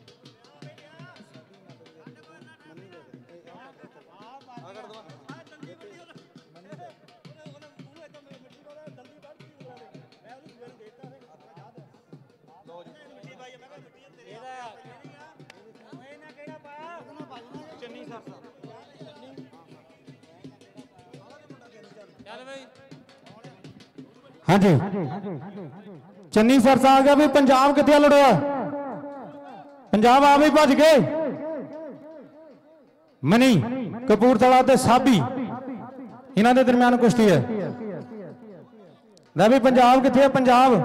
ਮੰਨੀ ਦੇ ਆ ਕਰ ਦਵਾ ਚੰਨੀ ਸਰ ਚੱਲ ਬਈ ਹਾਂਜੀ ਚੰਨੀ ਸਰਸਾ ਆ ਗਿਆ ਵੀ ਪੰਜਾਬ ਕਿੱਥੇ ਲੜਿਆ ਪੰਜਾਬ ਆ ਵੀ ਭੱਜ ਗਏ ਮਨੀ ਕਪੂਰਥਲਾ ਤੇ ਸਾਬੀ ਇਹਨਾਂ ਦੇ ਦਰਮਿਆਨ ਕੁਸ਼ਤੀ ਹੈ ਲੈ ਵੀ ਪੰਜਾਬ ਕਿੱਥੇ ਹੈ ਪੰਜਾਬ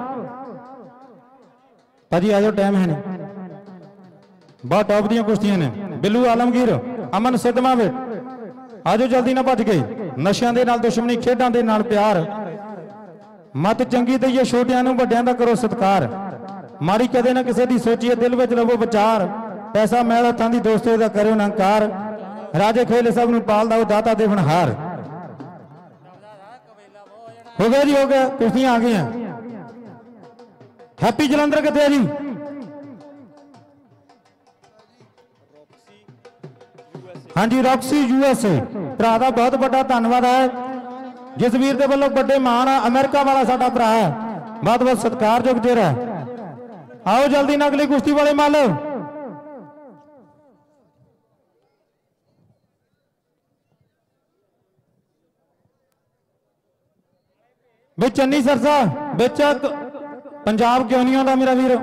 ਭਾਜੀ ਆਜੋ ਟਾਈਮ ਹੈ ਨਹੀਂ ਬਹੁਤ ਟੌਪ ਦੀਆਂ ਕੁਸ਼ਤੀਆਂ ਨੇ ਬਿੱਲੂ ਆਲਮਗੀਰ ਅਮਨ ਸਿੱਧਵਾਂ ਆਜੋ ਜਲਦੀ ਨਾ ਭੱਜ ਗਏ ਨਸ਼ਿਆਂ ਦੇ ਨਾਲ ਦੁਸ਼ਮਣੀ ਖੇਡਾਂ ਦੇ ਨਾਲ ਪਿਆਰ ਮਤ ਚੰਗੀ ਦਈਏ ਛੋਟਿਆਂ ਨੂੰ ਵੱਡਿਆਂ ਦਾ ਕਰੋ ਸਤਿਕਾਰ ਮਾੜੀ ਕਦੇ ਨਾ ਕਿਸੇ ਦੀ ਸੋਚੀਏ ਦਿਲ ਵਿੱਚ ਲਵੋ ਵਿਚਾਰ ਪੈਸਾ ਮੈਲ ਹੱਥਾਂ ਦੀ ਦੋਸਤੋ ਦਾ ਕਰਿਓ ਨਾ ਹੰਕਾਰ ਰਾਜੇ ਖੇਲ ਸਭ ਨੂੰ ਪਾਲਦਾ ਉਹ ਦਾਤਾ ਦੇਵਨਹਾਰ ਹੋ ਗਿਆ ਜੀ ਹੋ ਗਿਆ ਕੁਸ਼ਤੀਆਂ ਆ ਗਈਆਂ ਹੈਪੀ ਜਲੰਧਰ ਕਿੱਥੇ ਹੈ ਜੀ ਹਾਂਜੀ ਰੌਕਸੀ ਯੂ ਐਸ ਏ ਭਰਾ ਦਾ ਬਹੁਤ ਵੱਡਾ ਧੰਨਵਾਦ ਹੈ ਜਿਸ ਵੀਰ ਦੇ ਵੱਲੋਂ ਵੱਡੇ ਮਾਣ ਅਮਰੀਕਾ ਵਾਲਾ ਸਾਡਾ ਭਰਾ ਹੈ ਬਹੁਤ ਬਹੁਤ ਸਤਿਕਾਰਯੋਗ ਜਿਹੜਾ ਆਓ ਜਲਦੀ ਨਾਲ ਅਗਲੀ ਕੁਸ਼ਤੀ ਵਾਲੇ ਮੱਲ ਵਿੱਚ ਚੰਨੀ ਸਰਸਾ ਵਿੱਚ ਪੰਜਾਬ ਕਿਉਂ ਨਹੀਂ ਆਉਂਦਾ ਮੇਰਾ ਵੀਰ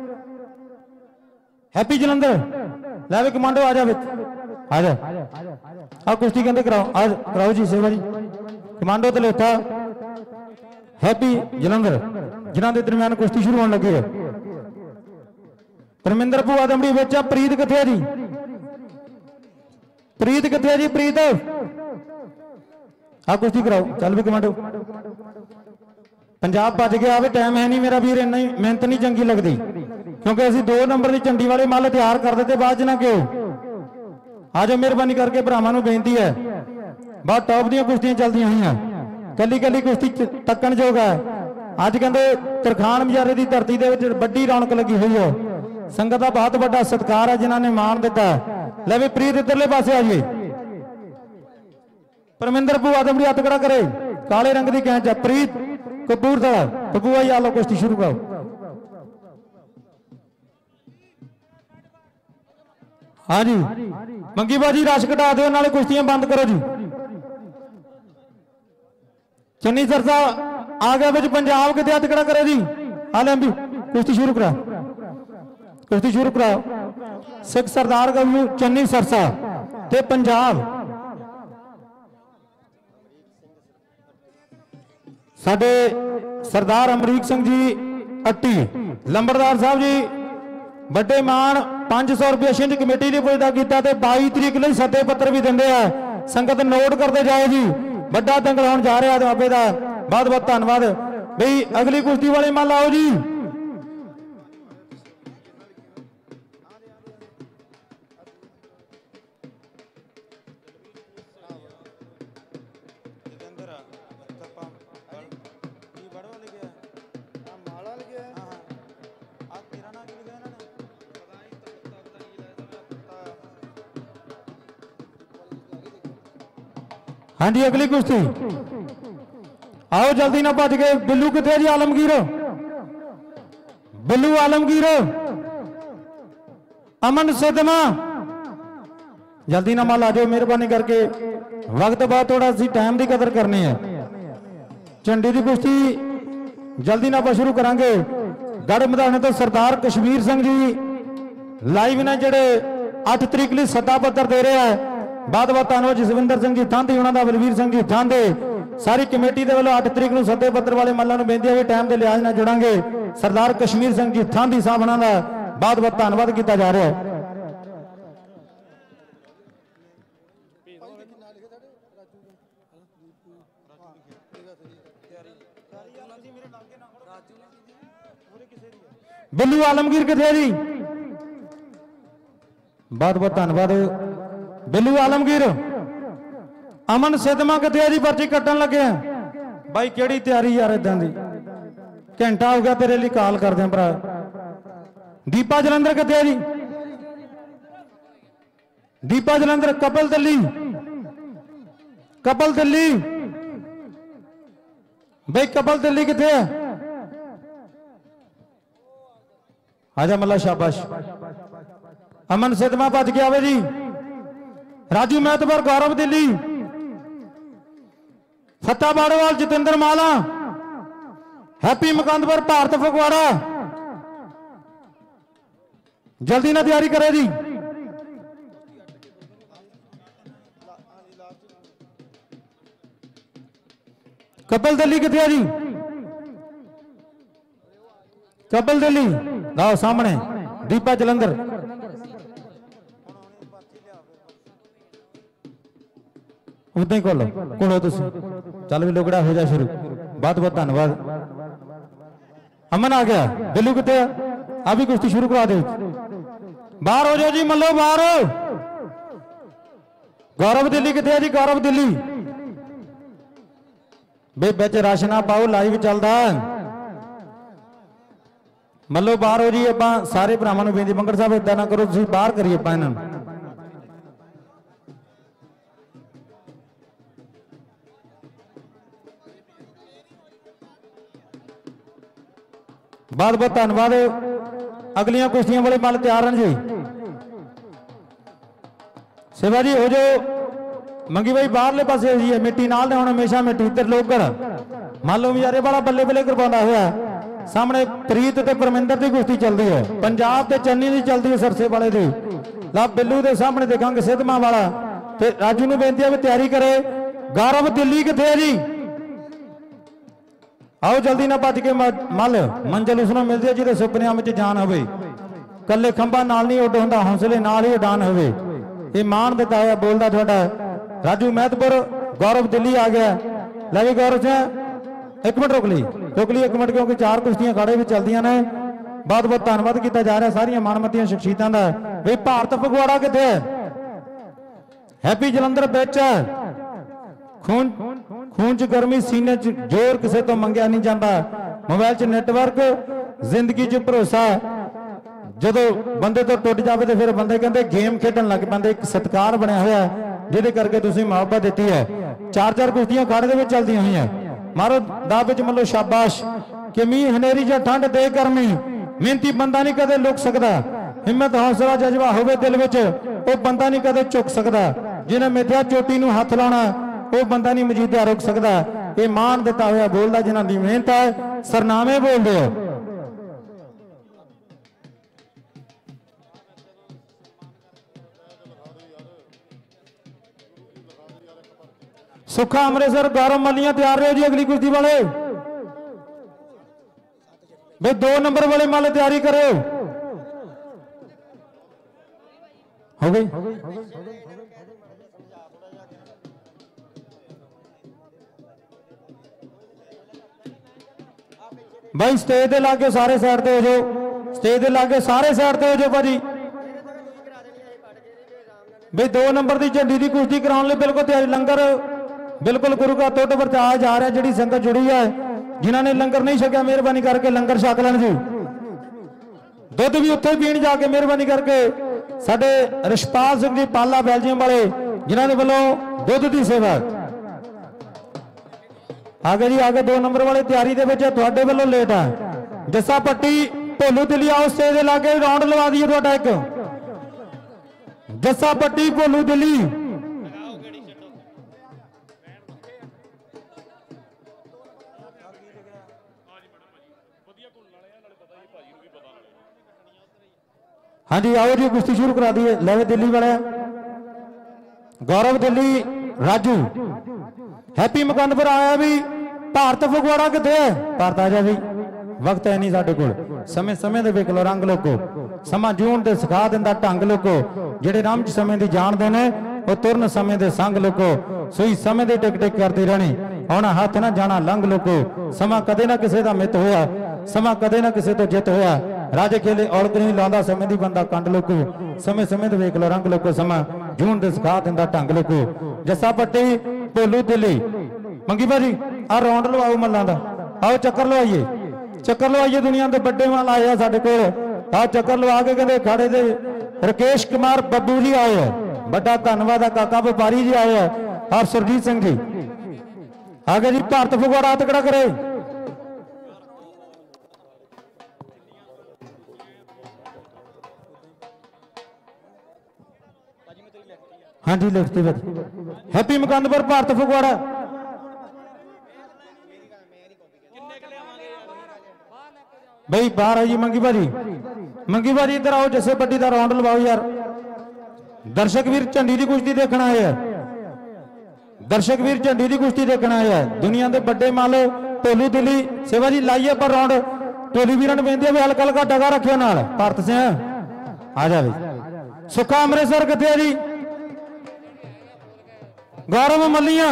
ਹੈਪੀ ਜਲੰਧਰ ਲੈ ਵੀ ਕਮਾਂਡੋ ਆ ਜਾ ਵਿੱਚ ਆ ਜਾ ਆ ਕੁਸ਼ਤੀ ਕਹਿੰਦੇ ਕਰਾਓ ਆ ਕਰਾਓ ਜੀ ਸੇਵਾ ਜੀ ਕਮਾਂਡੋ ਤੇ ਲੇਠਾ ਹੈਪੀ ਜਲੰਧਰ ਜਿਨ੍ਹਾਂ ਦੇ ਦਰਮਿਆਨ ਕੁਸ਼ਤੀ ਸ਼ੁਰੂ ਹੋਣ ਲੱਗੀ ਹੈ ਪਰਮਿੰਦਰ ਭੂਆ ਦਮੜੀ ਵਿੱਚ ਆ ਪ੍ਰੀਤ ਕਿੱਥੇ ਹੈ ਜੀ ਪ੍ਰੀਤ ਕਿੱਥੇ ਹੈ ਜੀ ਪ੍ਰੀਤ ਆ ਕੁਸ਼ਤੀ ਕਰਾਓ ਚੱਲ ਵੀ ਕਮਾਂਡੋ ਪੰਜਾਬ ਭੱਜ ਗਿਆ ਆਵੇ ਟਾਈਮ ਹੈ ਨਹੀਂ ਮੇਰਾ ਵੀਰ ਇੰਨਾ ਹੀ ਮਿਹਨਤ ਨਹੀਂ ਚੰਗੀ ਲੱਗਦੀ ਕਿਉਂਕਿ ਅਸੀਂ ਦੋ ਨੰਬਰ ਦੀ ਝੰਡੀ ਵਾਲੇ ਮੱਲ ਤਿਆਰ ਕਰ ਦਿੱਤੇ ਬਾਅਦ ਚ ਨਾ ਕਿਉਂ ਆਜੋ ਮਿਹਰਬਾਨੀ ਕਰਕੇ ਭਰਾਵਾਂ ਨੂੰ ਬੇਨਤੀ ਹੈ ਬਹੁਤ ਟੌਪ ਦੀਆਂ ਕੁਸ਼ਤੀਆਂ ਚੱਲਦੀਆਂ ਹੋਈਆਂ ਕੱਲੀ ਕੱਲੀ ਕੁਸ਼ਤੀ ਤੱਕਣ ਯੋਗ ਹੈ ਅੱਜ ਕਹਿੰਦੇ ਤਰਖਾਨ ਮਜਾਰੇ ਦੀ ਧਰਤੀ ਦੇ ਵਿੱਚ ਵੱਡੀ ਰੌਣਕ ਲੱਗੀ ਹੋਈ ਹੈ ਸੰਗਤ ਦਾ ਬਹੁਤ ਵੱਡਾ ਸਤਿਕਾਰ ਹੈ ਜਿਨ੍ਹਾਂ ਨੇ ਮਾਣ ਦਿੱਤਾ ਲੈ ਵੀ ਪ੍ਰੀਤ ਇੱਧਰਲੇ ਪਾਸੇ ਆ ਜਾਈਏ ਪਰਮਿੰਦਰ ਭੂਆ ਦਮੜੀ ਹੱਥ ਖੜਾ ਕਰੇ ਕਾਲੇ ਰੰਗ ਦੀ ਕੈਂਚ ਹੈ ਪ੍ਰੀਤ ਕਪੂਰਥਲਾ ਭੂਆ ਜੀ ਆਲੋ ਕੁਸ਼ਤੀ ਸ਼ੁਰੂ ਕਰੋ ਹਾਂਜੀ ਮੰਗੀ ਬਾਜੀ ਰਸ਼ ਘਟਾ ਦਿਓ ਨਾਲੇ ਕੁਸ਼ਤੀਆਂ ਬੰਦ ਕਰੋ ਜੀ ਚੰਨੀ ਸਰਸਾ ਆ ਗਿਆ ਵਿੱਚ ਪੰਜਾਬ ਕਿਤੇ ਹੱਥ ਖੜਾ ਕਰੇ ਜੀ ਆ ਲੈ ਅੰਬੀ ਕੁਸ਼ਤੀ ਸ਼ੁਰੂ ਕਰਾ ਕੁਸ਼ਤੀ ਸ਼ੁਰੂ ਕਰਾ ਸਿੱਖ ਸਰਦਾਰ ਗੱਭਰੂ ਚੰਨੀ ਸਰਸਾ ਤੇ ਪੰਜਾਬ ਸਾਡੇ ਸਰਦਾਰ ਅਮਰੀਕ ਸਿੰਘ ਜੀ ਅੱਟੀ ਲੰਬੜਦਾਰ ਸਾਹਿਬ ਜੀ ਵੱਡੇ ਮਾਣ ਪੰਜ ਸੌ ਰੁਪਏ ਛਿੰਝ ਕਮੇਟੀ ਨੇ ਪੁੱਜਦਾ ਕੀਤਾ ਤੇ ਬਾਈ ਤਰੀਕ ਲਈ ਸੱਦੇ ਪੱਤਰ ਵੀ ਦਿੰਦੇ ਆ ਸੰਗਤ ਨੋਟ ਕਰਦੇ ਜਾਓ ਜੀ ਵੱਡਾ ਦੰਗਲ ਹੋਣ ਜਾ ਰਿਹਾ ਬਾਬੇ ਦਾ ਬਹੁਤ ਬਹੁਤ ਧੰਨਵਾਦ ਬਈ ਅਗਲੀ ਕੁਸ਼ਤੀ ਵਾਲੇ ਮੱਲ ਆਓ ਜੀ ਹਾਂਜੀ ਅਗਲੀ ਕੁਸ਼ਤੀ ਆਓ ਜਲਦੀ ਨਾ ਭੱਜ ਕੇ ਬਿੱਲੂ ਕਿੱਥੇ ਜੀ ਆਲਮਗੀਰ ਬਿੱਲੂ ਆਲਮਗੀਰ ਅਮਨ ਸਿੱਧਵਾਂ ਜਲਦੀ ਨਾ ਮਾਲ ਆ ਜਾਓ ਮਿਹਰਬਾਨੀ ਕਰਕੇ ਵਕਤ ਬਾਅਦ ਥੋੜਾ ਅਸੀਂ ਟਾਈਮ ਦੀ ਕਦਰ ਕਰਨੀ ਹੈ ਝੰਡੀ ਦੀ ਕੁਸ਼ਤੀ ਜਲਦੀ ਨਾ ਆਪਾਂ ਸ਼ੁਰੂ ਕਰਾਂਗੇ ਗੜ ਮੈਦਾਨ ਤੋਂ ਸਰਦਾਰ ਕਸ਼ਮੀਰ ਸਿੰਘ ਜੀ ਲਾਈਵ ਨੇ ਜਿਹੜੇ ਅੱਠ ਤਰੀਕ ਲਈ ਸੱਦਾ ਪੱਤਰ ਦੇ ਰਹੇ ਆ ਬਹੁਤ ਬਹੁਤ ਧੰਨਵਾਦ ਜਸਵਿੰਦਰ ਸਿੰਘ ਜੀ ਥਾਂਦੀ ਉਹਨਾਂ ਦਾ ਬਲਵੀਰ ਸਿੰਘ ਜੀ ਥਾਂਦੇ ਸਾਰੀ ਕਮੇਟੀ ਦੇ ਵੱਲੋਂ ਅੱਠ ਤਰੀਕ ਨੂੰ ਸੱਦੇ ਪੱਤਰ ਵਾਲੇ ਮੱਲਾਂ ਨੂੰ ਬੇਨਤੀ ਹੈ ਵੀ ਟਾਈਮ ਦੇ ਲਿਹਾਜ਼ ਨਾਲ ਜੁੜਾਂਗੇ ਸਰਦਾਰ ਕਸ਼ਮੀਰ ਸਿੰਘ ਜੀ ਥਾਂਦੀ ਸਾਹਿਬ ਉਹਨਾਂ ਦਾ ਬਹੁਤ ਬਹੁਤ ਧੰਨਵਾਦ ਕੀਤਾ ਜਾ ਰਿਹਾ ਹੈ ਬਿੱਲੂ ਆਲਮਗੀਰ ਕਿੱਥੇ ਜੀ ਬਹੁਤ ਬਹੁਤ ਧੰਨਵਾਦ बिल्लू आलमगीर अमन सिद्धमा कितने जी पर्ची कट्टन लगे भाई केड़ी तैयारी यार इदां दी घंटा हो गया तेरे लिए कॉल कर दें भरा दीपा जलंधर कितने जी दीपा जलंधर कपिल दिल्ली कपिल दिल्ली भाई कपिल दिल्ली कितने है आजा मल्ला शाबाश अमन सिद्धमा भज गया वे जी राजू महतबर गौरव दिल्ली फतेह बाड़ेवाल जतिंदर माला हैप्पी मुकंदपुर भारत फगवाड़ा जल्दी ना तैयारी करे जी कपिल दिल्ली कितने जी कपिल दिल्ली लाओ सामने दीपा जलंधर उदा ही खोलो खोलो तुम चल भी लोगड़ा हो जा शुरू बहुत बहुत धन्यवाद अमन आ गया बिल्लू कितने अभी कुश्ती शुरू करा दो बाहर हो जाओ जी मल्लो बाहर गौरव दिल्ली कितने जी गौरव दिल्ली बे बिच रश ना पाओ लाइव चलता मल्लो बाहर हो जी आप सारे भरावां नूं बेनती मंगड़ साहब इदां ना करो तुसीं बाहर करिए आपां इन्हां नूं बहुत बहुत धन्यवाद अगलियां कुश्तियां वाले मल तैयार हैं जी सेवा जी हो जाओ मंगी भाई बाहरले पासे जी मिट्टी नाल ने हुण हमेशा मिट्टी त्रिलोकगढ़ मान लो यारे वाला बल्ले बल्ले करवाउंदा होया सामने प्रीत ते परमिंदर की कुश्ती चलती है पंजाब ते चन्नी की चलती है सरसे वाले दी ला बिल्लू के सामने देखांगे सिद्धमा वाला ते राजू नूं बेनती है भी तैयारी करे गौरव दिल्ली किथे है जी आओ जल्दी ना भज के मल मंजिल उसनों मिलती है जिहदे सुपनियां विच जान होवे कल्ले खंभा नाल नहीं उड हुंदा हौसले नाल ही उडान होवे ये मान दिता है बोलदा तुहाडा राजू महतपुर गौरव दिल्ली आ गया लै भी गौरव सिंह एक मिनट रुक ली रुक ली एक मिनट क्योंकि चार कुश्तियां खाड़े भी चलदियां ने बहुत बहुत धन्यवाद किया जा रहा है सारियां मानमतियां शख्सियतां दा भी भारत फगवाड़ा किथे हैप्पी जलंधर बिच खून खून च गर्मी सीने च जोर किसी तो मंगया नहीं जाता मोबाइल च नेटवर्क जिंदगी च भरोसा जदों बंदे तो टुट जाए तो फिर बंदे कहते गेम खेडन लग पैंदे एक सत्कार बनया हुआ जिहदे करके तुसीं मुहब्बत दी है चार चार कुश्तियां खाड़े दे विच चलदियां होईयां मारो दा विच मल्लो शाबाश कि मीह हनेरी जां ठंड दे गर्मी मेहनती बंदा नहीं कदे लुक सकदा हिम्मत हौसला जज्बा होवे दिल विच वो बंदा नहीं कदे चुक सकदा जिन्हें मिथ्या चोटी नूं हथ लाउणा वो बंदा नहीं मजीदिया रोक सकता ये मान दिता हुआ बोलता जिन्हों की मेहनत है सरनामे बोल दो सुखा अमृतसर गौरव मलिया तैयार रहो जी अगली कुश्ती वाले भाई दो नंबर वाले माले तैयारी करो हो गई भाई स्टेज के लागे सारे साइड पे हो जाओ स्टेज के लागे सारे साइड पे हो जाओ भाजी भाई दो नंबर की झंडी की कुश्ती कराने बिल्कुल तैयारी लंगर बिल्कुल गुरु का तुट वरताया जा रहा है जी संगत जुड़ी है जिन्होंने लंगर नहीं छकिया मेहरबानी करके लंगर छक लैन जी दुध भी उत्थे पीण जाके मेहरबानी करके साडे रिशपाल सिंह जी पाला बेल्जियम वाले जिन्होंने वालों दुध की सेवा आगे जी आगे दो नंबर वाले तैयारी दे विच तुहाडे वालों लेट है जस्सा पट्टी भोलू दिल्ली आओ स्टेज दे लागे राउंड लवा दिए तुहाडा एक जस्सा पट्टी भोलू दिल्ली हाँ जी आओ जी कुश्ती शुरू करा दी ले दिल्ली वाले गौरव दिल्ली राजू हैप्पी मुकंदपुर आया भी भारत फगवाड़ा किथे है भारत आ जा भी वक्त है नहीं साडे कोल समय समय दे वेख लो रंग लोको समा जून ते सिखा दिंदा ढंग लोको जेड़े राम च समय दी जानदे ने ਉਹ ਤੁਰਨ ਸਮੇਂ ਦੇ ਸੰਗ ਲੋਕੋ ਸੋਈ ਸਮੇਂ ਦੇ ਟਿਕ ਟਿਕ ਕਰਦੀ ਰਹਿਣੀ ਆਉਣਾ ਹੱਥ ਨਾ ਜਾਣਾ ਲੰਘ ਲੋਕੋ ਸਮਾਂ ਕਦੇ ਨਾ ਕਿਸੇ ਦਾ ਮਿੱਤ ਹੋਇਆ ਸਮਾਂ ਕਦੇ ਨਾ ਕਿਸੇ ਤੋਂ ਜਿੱਤ ਹੋਇਆ ਰਾਜੇ ਖੇਲੇ ਔਲਤ ਨਹੀਂ ਲਾਉਂਦਾ ਸਮੇਂ ਦੀ ਬੰਦਾ ਕੰਡ ਲੋਕੋ ਸਮੇਂ ਸਮੇਂ ਤੇ ਵੇਖ ਲੋ ਰੰਗ ਲੋਕੋ ਸਮਾਂ ਜੂਨ ਦੇ ਸਿਖਾ ਦਿੰਦਾ ਢੰਗ ਲੋਕੋ। ਜੱਸਾ ਪੱਟੀ ਭੋਲੂ ਦਿੱਲੀ ਮੰਗੀ ਭਾਜੀ ਆ ਰੌਂਡ ਲਵਾਓ ਮੱਲਾਂ ਦਾ। ਆਓ ਚੱਕਰ ਲਵਾਈਏ ਚੱਕਰ ਲਵਾਈਏ ਦੁਨੀਆ ਦੇ ਵੱਡੇ ਮਾਲ ਆਏ ਆ ਸਾਡੇ ਕੋਲ। ਆ ਚੱਕਰ ਲਵਾ ਕੇ ਕਹਿੰਦੇ ਖਾੜੇ ਦੇ ਰਕੇਸ਼ ਕੁਮਾਰ ਬੱਬੂ ਜੀ ਆਏ ਆ। ਵੱਡਾ ਧੰਨਵਾਦ ਆ ਕਾਕਾ ਵਪਾਰੀ ਜੀ ਆਏ ਆ। ਆਪ ਸੁਰਜੀਤ ਸਿੰਘ ਜੀ आगे जी भारत फगवाड़ा तकड़ा करे। हाँ जी लिखते हैप्पी मुकंदपुर भारत फगवाड़ा भाई बाहर है जी। मंगी भाजी मंगी भाजी इधर आओ। जैसे पट्टी का राउंड लवाओ यार। दर्शक वीर झंडी की कुश्ती देखना है। दर्शक वीर झंडी की कुश्ती देखना है। दुनिया के बड़े माल ढोलू दिल्ली सेवा जी लाइए पर राउंड ढोली वीर ने बेनती है भी हल्का हल्का डगा रखियो नाल। भारत सिंह आ जा भाई। सुखा अमृतसर किथे जी। गौरव मलिया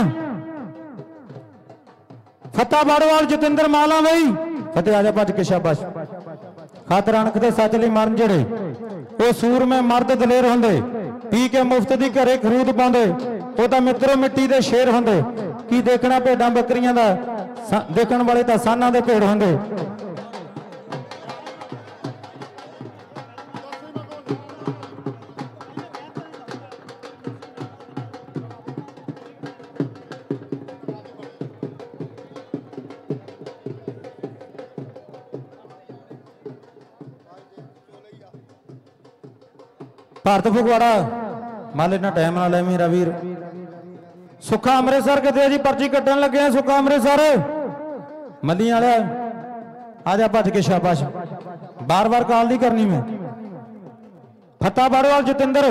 फतेह बाड़ोवाल जतिंदर माला भाई फतेह आजा भज के शाबाश। खातर अणख दे सच लई मरन जेड़े वो सूर में मर्द दलेर होंदे पी के मुफ्त दी घरे खरूद पाउंदे वो तो मित्रों मिट्टी दे शेर होंदे। की देखना भेडां बकरियां दा देखण वाले तो साना दे भेड़ होंदे। भारत फगवाड़ा माले ना टाइम ना ले मेरा वीर। सुखा अमृतसर कितने जी पर्ची कट्टन लगे हैं। सुखा अमृतसर मली वाले आजा भज के शाबाश। बार बार कॉल नहीं करनी मैं। फतेह बाड़ोवाल जतिंदर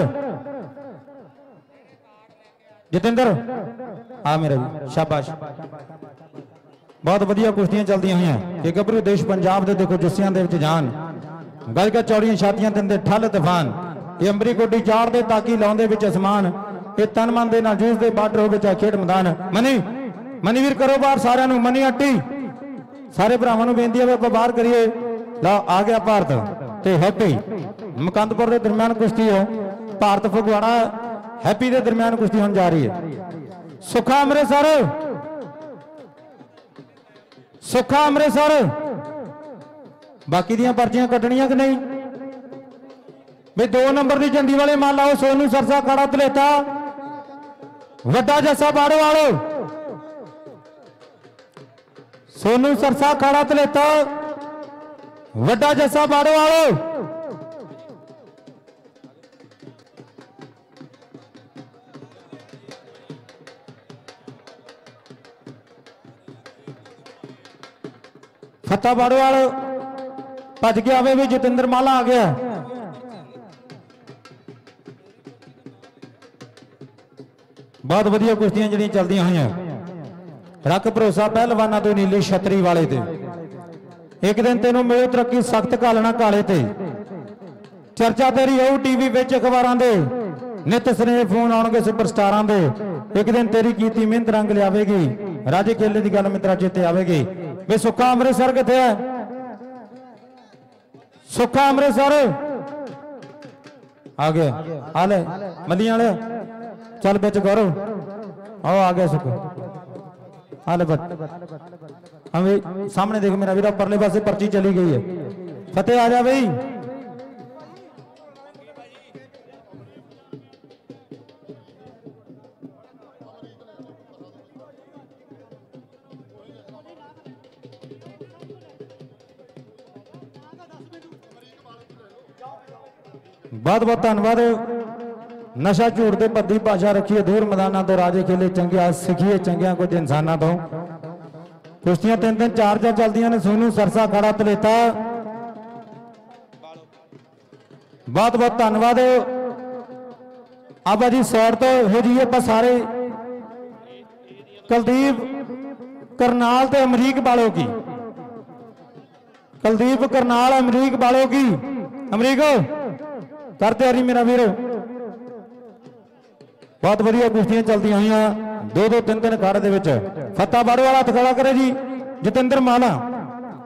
जतिंदर आ मेरा भी शाबाश। बहुत वधिया कुश्तियां चलती हुई हैं। ये गभरू देश पंजाब दे देखो जुस्सियां दे विच जान गज गज चौड़ियां छातियां दिंदे ठल तूफान। ये अंबरी गोडी चाड़ दे ताकि लाउंदे विच असमान। ये तन मन दे नाल जूझदे बार्डर होवे चाहे खेड मैदान। मनी मनी वीर करो बाहर सारिਆਂ ਨੂੰ। मनी अट्टी सारे भरावां ਨੂੰ बेनती है ਆਪਾਂ बाहर करिए। ला आ गया भारत ते हैप्पी मुकंदपुर के दरमियान कुश्ती है। भारत फगवाड़ा हैप्पी के दरमियान कुश्ती होने जा रही है। सुखा अमृतसर सुखा अमृतसर बाकी दियां पर्चियां कटनियां कि नहीं भाई। दो नंबर की झंडी वाले मान लाओ। सोनू सरसा खड़ा धलेता वड्डा जस्सा बाड़ोवाल। सोनू सरसा खड़ा धलेता वड्डा जस्सा बाड़ोवाल। फतेह बाड़ोवाल भज के आवे भी। जतिंदर माला आ गया। बहुत वधिया कुश्तियां जिहड़ियां चलदियां होईयां। रख भरोसा पहलवाना तो नीली छतरी वाले ते। एक दिन तेनों मिले तरक्की सख्त घालना काले ते। चर्चा तेरी आऊ टीवी विच अखबारां दे नित स्नेह फोन आउणगे सुपरस्टारां दे। एक दिन तेरी कीती मेहनत रंग लियावेगी। राजे खेले की गल मित्रा चेते आवेगी। वे सुखा अमृतसर किथे है। सुखा अमृतसर आ गया। आ ले मलियां वाले चल बिच गौरव आओ आ गया सुख। हाल हमें सामने देख मेरा वीरा परले पासे पर्ची चली गई है। फतेह आ जा भाई। बहुत बहुत धन्यवाद। नशा झूठ दे भद्दी भाषा रखिए दूर मैदाना तो राजे खेले चंगिया सीखिए चंगिया कुछ इंसाना तो। कुश्तियां तीन तीन चार चार चलदियां ने। सोनू सरसा खड़ा धलेता बहुत बहुत धन्यवाद। आबा जी सैर तो हो जी आप सारे। कुलदीप करनाल ते अमरीक बालों की कुलदीप करनाल अमरीक बालों की अमरीक कर तैयारी मेरा वीर। बहुत वधिया कुश्तियां चलती हुई। दो दो तीन तीन अखाड़े दे विच। फतेह बाड़ोवाल हथ खड़ा करे जी। जतिंदर माला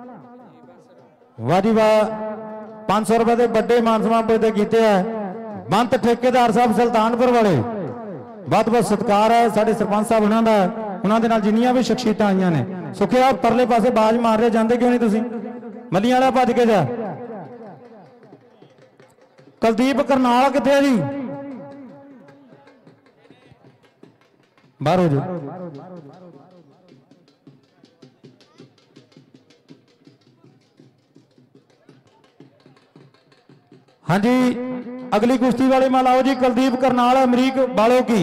वाह जी वाह। पांच सौ रुपए के बड़े मान सम्मान पुजदे कीते हैं। ਬੰਤ ਠੇਕੇਦਾਰ ਸਾਹਿਬ ਸੁਲਤਾਨਪੁਰ ਵਾਲੇ बहुत बहुत सत्कार है साडे सरपंच साहब उन्हां दा उन्हां दे नाल जिन्नियां भी शख्सियतां आईयां ने सुखिया परले पासे बाज मार रहे जांदे क्यों नहीं तुसीं मलियां वाला भज के जा कुलदीप करनाल कित्थे जी बाहर हो जाओ हाँ जी अगली कुश्ती वाले में लाओ जी कुलदीप करनाल अमरीक बालो की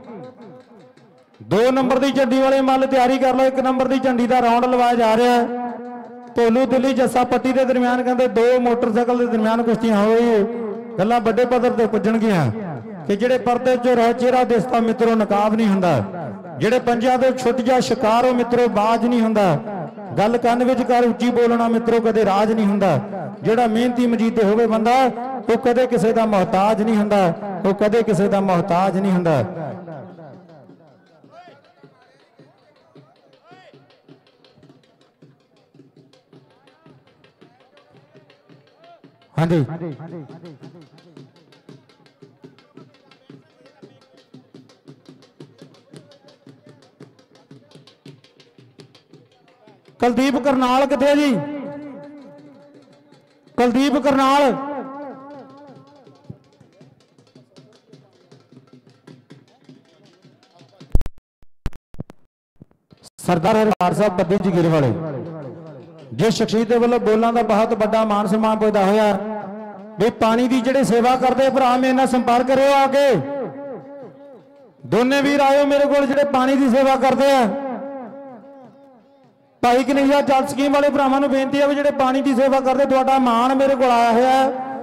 दो नंबर की झंडी वाले मल तैयारी कर लो। एक नंबर की झंडी का राउंड लवाया जा रहा है ढोलू दिल्ली जस्सा पट्टी के दरम्यान कहते दो मोटरसाइकिल के दरम्यान कुश्तियां हो गल्लां बड़े पद्धर ते पुजणगियां कि जेड़े पर्दे च रह चेहरा दिसदा मित्रों नकाब नहीं हुंदा जेड़े पंजां दे छुट जा शिकार हो मित्रों बाज नहीं हुंदा गल कंन विच कर उच्ची बोलना मित्रों कदे राज नहीं हुंदा जेड़ा मेहनती मजीते होवे बंदा वो कदे किसी का मोहताज नहीं हुंदा वो कदे किसी का मोहताज नहीं हुंदा। हाँ जी कुलदीप करनाल किथे जी कुलदीप करनाल सरदार हरपाल साहब पद्दी जगीर वाले जिस शख्सियत वालों बोलों का बहुत बड़ा मान सम्मान पैदा होया भी पानी की जिहड़े सेवा करते भरा मेरे नाल संपर्क करो आके दोने वीर आयो मेरे को जिहड़े पानी की सेवा करते हैं भाई कन्हैया जल स्कीम वाले भरावां नूं बेनती है भी जिहड़े पानी की सेवा करते तुहाडा मान मेरे को आया है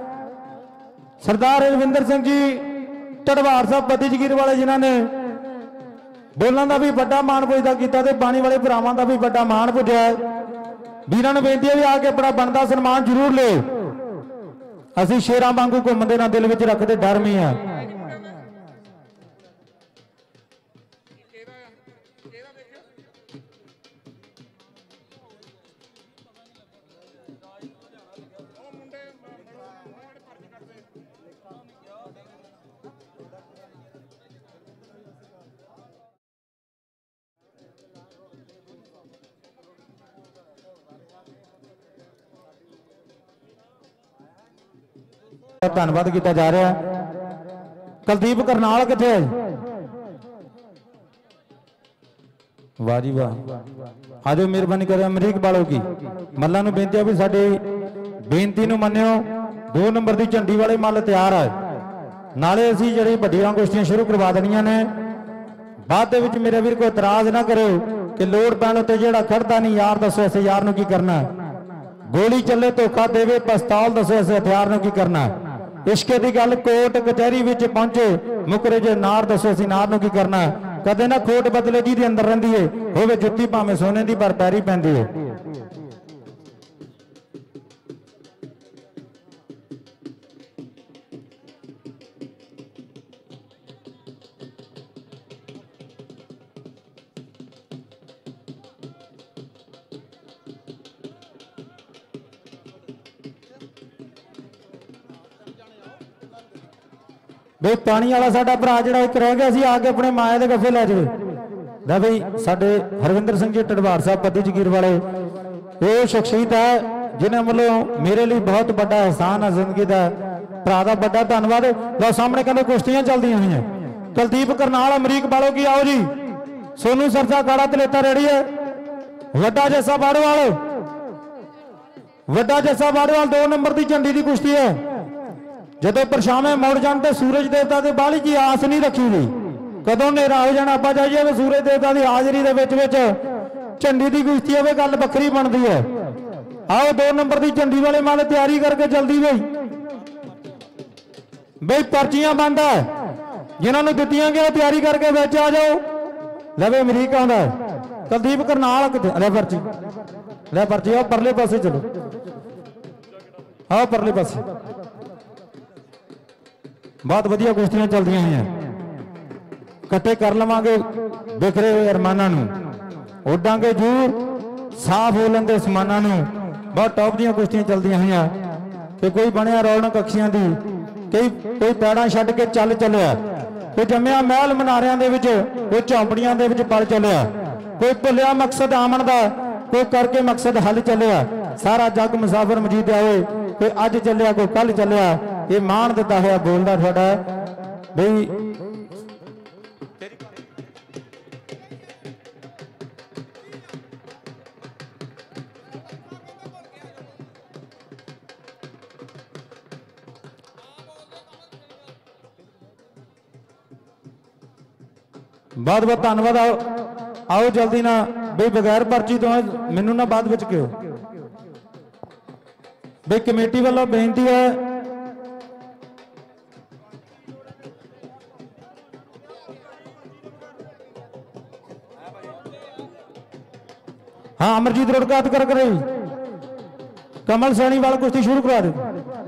सरदार रविंदर सिंह जी ढड़वार साहब पद्दी जगीर वाले जिन्हां ने बोलों का भी बड़ा मान पुजदा कीता ते पानी वाले भरावां का भी बड़ा मान पुजया वीरां नूं बेनती है भी आके अपना बनदा सन्मान जरूर ले असीं शेरां वांगू घुमदे ना दिल विच रखदे डर नहीं है। धन्यवाद किया जा रहा है। कुलदीप करनाल किथे वाह जी वाह आज मेहरबानी करे अमरीक बालो की मल्लां नूं बेनती है भी साडी बेनती नूं मन्नियो दो नंबर की झंडी वाले मल तैयार है नाले असीं जिहड़ी वड्डियां कुश्तियां शुरू करवा देनियां ने बाद दे विच मेरे वीर कोई इतराज ना करो कि लोड़ पैण उत्ते जिहड़ा खड़दा नहीं यार दसो इस यार नूं की करना गोली चले धोखा देवे पस्ताल दसो इस हथियार नूं की करना इश्के की गल कोर्ट कचहरी विच पहुंचे मुकरे जे नार दसो असीं नार नूं की करना कदे ना खोट बदले जी दे अंदर रहिंदी है होवे जुत्ती भावें सोने दी पर पैरी पैंदी है। बे पानी वाला साडा भरा जिहड़ा एक रह गया सी आके अपने माया दे गफे लै जावे लै बई साडे हरविंदर सिंह जी ढड़वार साहब पद्दी जगीर वाले वो शख्सियत है जिन्हें मतलब मेरे लिए बहुत बड़ा एहसान है जिंदगी का भरा का बड़ा धन्यवाद। लो सामने कहते कुश्तियां चलदियां हुई कुलदीप करनाल अमरीक बालो की आओ जी सोनू सरसा काड़ा तलेता रेडी है वड्डा जैसा बाड़वाल वड्डा जैसा बाड़वाल दो नंबर की झंडी की कुश्ती है जदों परछावें मुड़ जाण ते सूरज देवता की बाली की आस नहीं रखी गई कदों नेरा हो जाना आपां जाइए भी सूरज देवता की हाजरी दे विच विच झंडी की कुश्ती होवे गल बखरी बनती है। आओ दो नंबर की झंडी वाले माल तैयारी करके जल्दी बई बई पर्चियां बंद है जिन्होंने दित्तियां गई तैयारी करके विच आ जाओ। लवे अमरीक आउंदा कुलदीप करनाल लै पर्ची लै पर्ची आओ परले पासे चलो आओ परले पासे बहुत वधिया कुश्तियां चलदियां हुई कट्ठे कर लवांगे बिखरे हुए अरमानां नूं उडांगे जूर साफ हो लेंदे असमानां नूं बहुत टॉप दीयां कुश्तियां चलदियां हुई कि कोई बनिया रौनक अखियां दी कई कोई पैड़ा छड्ड के चल चलिया, कोई जम्मिया महल मनारियां दे विच, कोई झोंपड़ियां दे विच पल चलिया, कोई भुलिया मकसद आमन दा, कोई करके मकसद हल चलिया। सारा जग मुसाफिर मजीद आए, कोई अज चलिया कोई कल चलिया। ये मान दिता होया बोलदा थोड़ा बई बहुत बहुत धन्यवाद। आओ आओ जल्दी ना बई बगैर पर्ची तो मैनू ना बाद विच क्यों बई कमेटी वालों बेनती है हाँ अमरजीत रोड का हथ कर करे कमल सैनी वाला कुश्ती शुरू करा दे।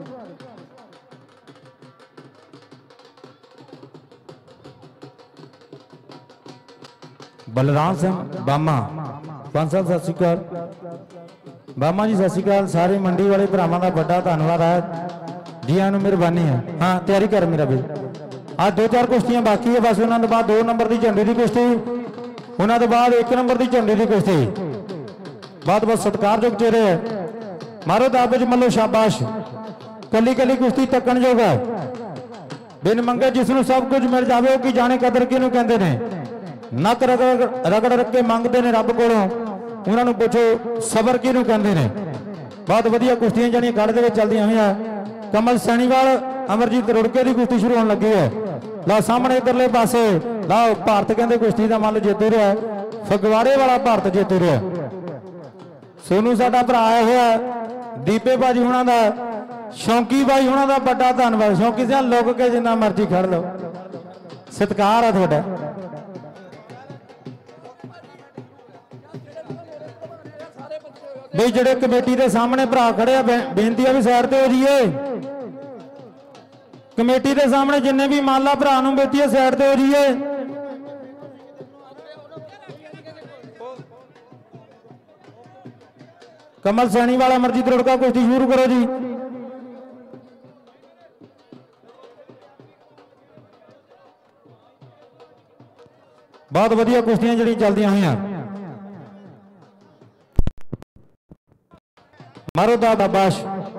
बलराम सिंह बामा पंच साहब सत श्री अकाल। बामा जी सत श्री अकाल। सारे मंडी वाले भरावां दा बड़ा धन्यवाद है जी, आनू मेहरबानी है। हाँ तैयारी कर मेरा भी, आज दो चार कुश्तियां बाकी है बस। उन्होंने बाद दो नंबर की झंडी की कुश्ती, उन्होंने बाद एक नंबर की झंडी की कुश्ती। बहुत बहुत सत्कारयोग चेहरे है, मारो दाबे च मल्लो शाबाश। कली कली कुश्ती तकन योग है, बिन मंगे जिसनों सब कुछ मिल जाए कि जाने कदर किहनूं कहंदे ने। नक रगड़ रगड़ रख के मंगते ने रब कोलों, उन्होंने पूछो सबर किहनूं कहंदे ने। बहुत वधिया कुश्तियां जड़ियां गढ़ दे विच चलदियां होईयां। कमल सैनीवाल अमरजीत रुड़के की कुश्ती शुरू होने लगी है। ला सामने इधरले पासे ला भारत कहंदे कुश्ती का मल जेतू रहा, फगवाड़े वाला भारत जेतू रहा। सोनू साडा भरा आया हुआ, दीपे भाजी हुणां दा, शौकी भाई हुणां दा बड़ा धन्नवाद। शौकी सिंह लुक के जिन्ना मर्जी खड़ लो, सत्कार है तुहाडा। बई जिहड़े कमेटी के सामने भरा खड़े आ, बेनती है भी साइड ते हो जाइए। कमेटी के सामने जिन्ने भी माला भरा नूं बेनती है साइड ते हो जाइए। कमल सैनी वाला अमरजीत रुड़का कुश्ती शुरू करो जी। बहुत वधिया कुश्तियां जिहड़ियां चलदियां होईयां। मारो दा बाबाश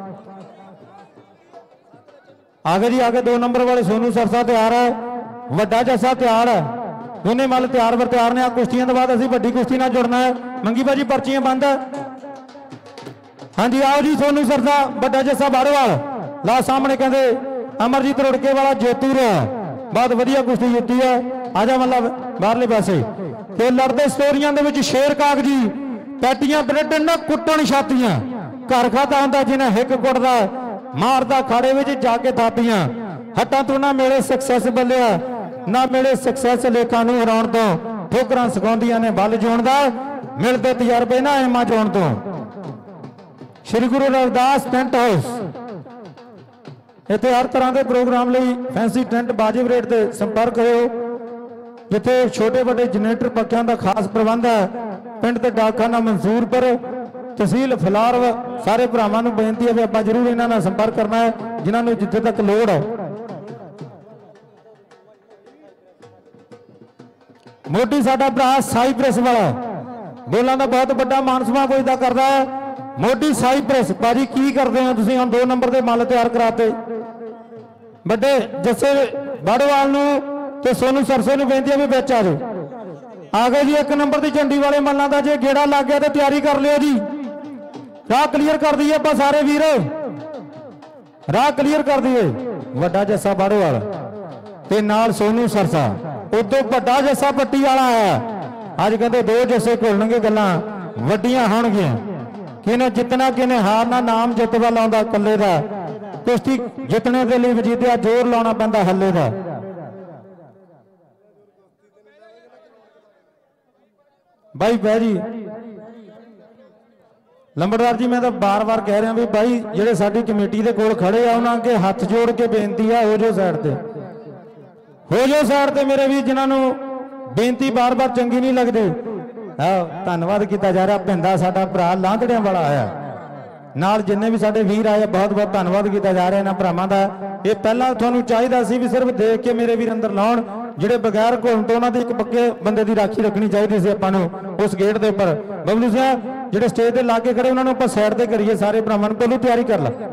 आगे जी आगे। दो नंबर वाले सोनू सरसा तैयार है, वड्डा जस्सा तैयार है, दोनों मल तैयार बर तैयार ने। कुश्तियों के बाद असीं वड्डी कुश्ती नाल जुड़ना है। मंगी भाजी पर्चियां बंद है। हाँ जी आओ जी सोनू सरसा वड्डा जस्सा बारोवाल ला सामने कहते अमरजीत रुड़के वाला जेतू रहा। बहुत वधिया कुश्ती जीती है। आजा मतलब बाहरले पासे ते लड़ते स्टोरियां दे विच शेर कागजी पैटियां ब्रेड ना कुट्टण छातियां घर खाता होंदा जिन्हें हिक कुटदा मारदा खाड़े विच जाके थापियां। हट्टां तो ना मेरे सक्सैस बल्लिया ना मेरे सक्सैस लेखा नूं हराउण तो ठोकरां सिखाउंदियां ने बल जोण दा मिलदे तजर्बे ना एमा जोण तो। श्री गुरु रविदास टेंट हाउस इत्थे हर तरह के प्रोग्राम लई फैंसी टेंट वाजिब रेट ते संपर्क करो, जिथे छोटे बड़े जनरेटर पक्खियां दा खास प्रबंध है। पिंड ते डाकखाना मंसूरपुर तहसील फलार। सारे भरावां नूं बेनती है भी आपां जरूर इन्हां नाल संपर्क करना है जिन्हां नूं जिथे तक लोड़ है। मोटी साडा भरा साइप्रस वाला बोलां दा बहुत बड़ा मान सम्मान पुजदा करदा है। मोटी साइप्रस भाजी की करदे हो तुसीं? हुण दो नंबर दे मल तैयार कराते बड़े जस्से बाड़ोवाल नूं ते सोनू सरसों नूं बेनती है भी विच आ जाओ। आ गए जी एक नंबर की झंडी वाले मल्लां दा जे गेड़ा लग गया तो तैयारी कर लियो जी। राह क्लीयर कर दिए आप सारे वीर, राह क्लीयर कर दिए। वड्डा जस्सा बाड़ोवाल ते नाल सोनू सरसा, उदों वड्डा जस्सा पट्टी वाला आया। अज कहते दो जस्से घुलणगे, गल्लां वड्डियां होणगियां। किने जितना किने हारना, नाम जित वाल आउंदा कल्ले दा। कुश्ती जितने के लिए वजीदिया जोर लाउणा पैंदा हल्ले दा। भाई बैरी लंबड़दार जी मैं तो बार बार कह रहा भी भाई जेडे साडी कमेटी के कोल खड़े आ उन्हां अगे हथ जोड़ के बेनती है हो जो साइड ते, हो जो साइड ते मेरे भी जिन्होंने बेनती बार बार चंगी नहीं लगती। हाँ धन्यवाद किया जा रहा। भिंदा साडा भरा लांधड़ियां वाला आया। नाल जिन्ने भी साडे वीर आए बहुत बहुत धन्नवाद किया जा रहा है इन्हां भरावां दा। ये पहला तुहानूं चाहीदा सी भी सिर्फ देख के मेरे वीर अंदर लाउण, जिहड़े बगैर घुलण तो उन्हां दी एक पक्के बंदे दी राखी रखनी चाहिदी सी आपां नूं उस गेट दे उपर। बबलू साहब जिहड़े स्टेज ते लागे खड़े उन्हां नूं आपां साइड ते करिए सारे भरावां नूं। पहलू तैयारी कर ला,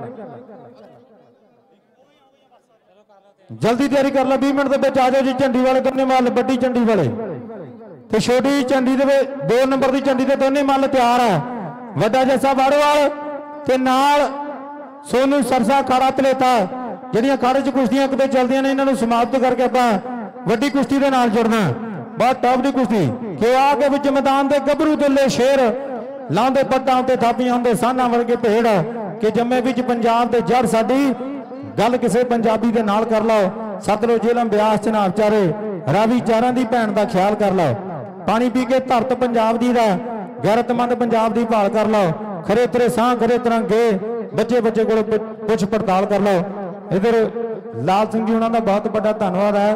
जल्दी तैयारी कर ला, बीस मिनट दे विच आ जाओ जी। झंडी वाले दोने मल, बड्डी झंडी वाले ते छोटी झंडी दे दो नंबर दी झंडी ते दोने मल तैयार है। वड्डा जैसा बाड़ोवाल ते नाल सोनू सरसा अखाड़ा धलेता, ਜਿਹੜੀਆਂ ਅਖਾੜੇ 'ਚ ਕੁਸ਼ਤੀਆਂ ਕਿਤੇ ਚੱਲਦੀਆਂ ਨੇ ਇਹਨਾਂ ਨੂੰ ਸਮਾਪਤ ਕਰਕੇ ਆਪਾਂ ਵੱਡੀ ਕੁਸ਼ਤੀ ਦੇ ਨਾਲ ਜੁੜਨਾ। ਬਹੁਤ ਟੌਪ ਦੀ ਕੁਸ਼ਤੀ ਕਿ ਆ ਕੇ ਵਿੱਚ ਮੈਦਾਨ ਦੇ ਗੱਭਰੂ ਦੁੱਲੇ ਸ਼ੇਰ ਲਾਉਂਦੇ ਪੱਟਾਂ ਉੱਤੇ ਥਾਪੀਆਂ ਹੁੰਦੇ ਸਾਨਾਂ ਵਰਗੇ ਭੇੜ ਕਿ ਜੰਮੇ ਵਿੱਚ ਪੰਜਾਬ ਦੇ ਜੜ ਸਾਡੀ ਗੱਲ ਕਿਸੇ ਪੰਜਾਬੀ ਦੇ ਨਾਲ ਕਰ ਲਓ। ਸਤਲੁਜ ਜੇਹਲਮ ਬਿਆਸ ਚਨਾਬ ਚਾਰੇ ਰਾਵੀ ਚਾਰਾਂ ਦੀ ਭੈਣ ਦਾ ਖਿਆਲ ਕਰ ਲਓ। ਪਾਣੀ ਪੀ ਕੇ ਧਰਤ ਪੰਜਾਬ ਦੀ ਦਾ ਗੈਰਤਮੰਦ ਪੰਜਾਬ ਦੀ ਭਾਲ ਕਰ ਲਓ। ਖਰੇ ਤੇਰੇ ਸਾਹ ਖਰੇ ਤਰੰਗੇ ਬੱਚੇ ਬੱਚੇ ਕੋਲ ਪੁੱਛ ਪੜਤਾਲ ਕਰ ਲਓ। इधर लाल सिंह जी उन्होंने बहुत बड़ा धन्यवाद है।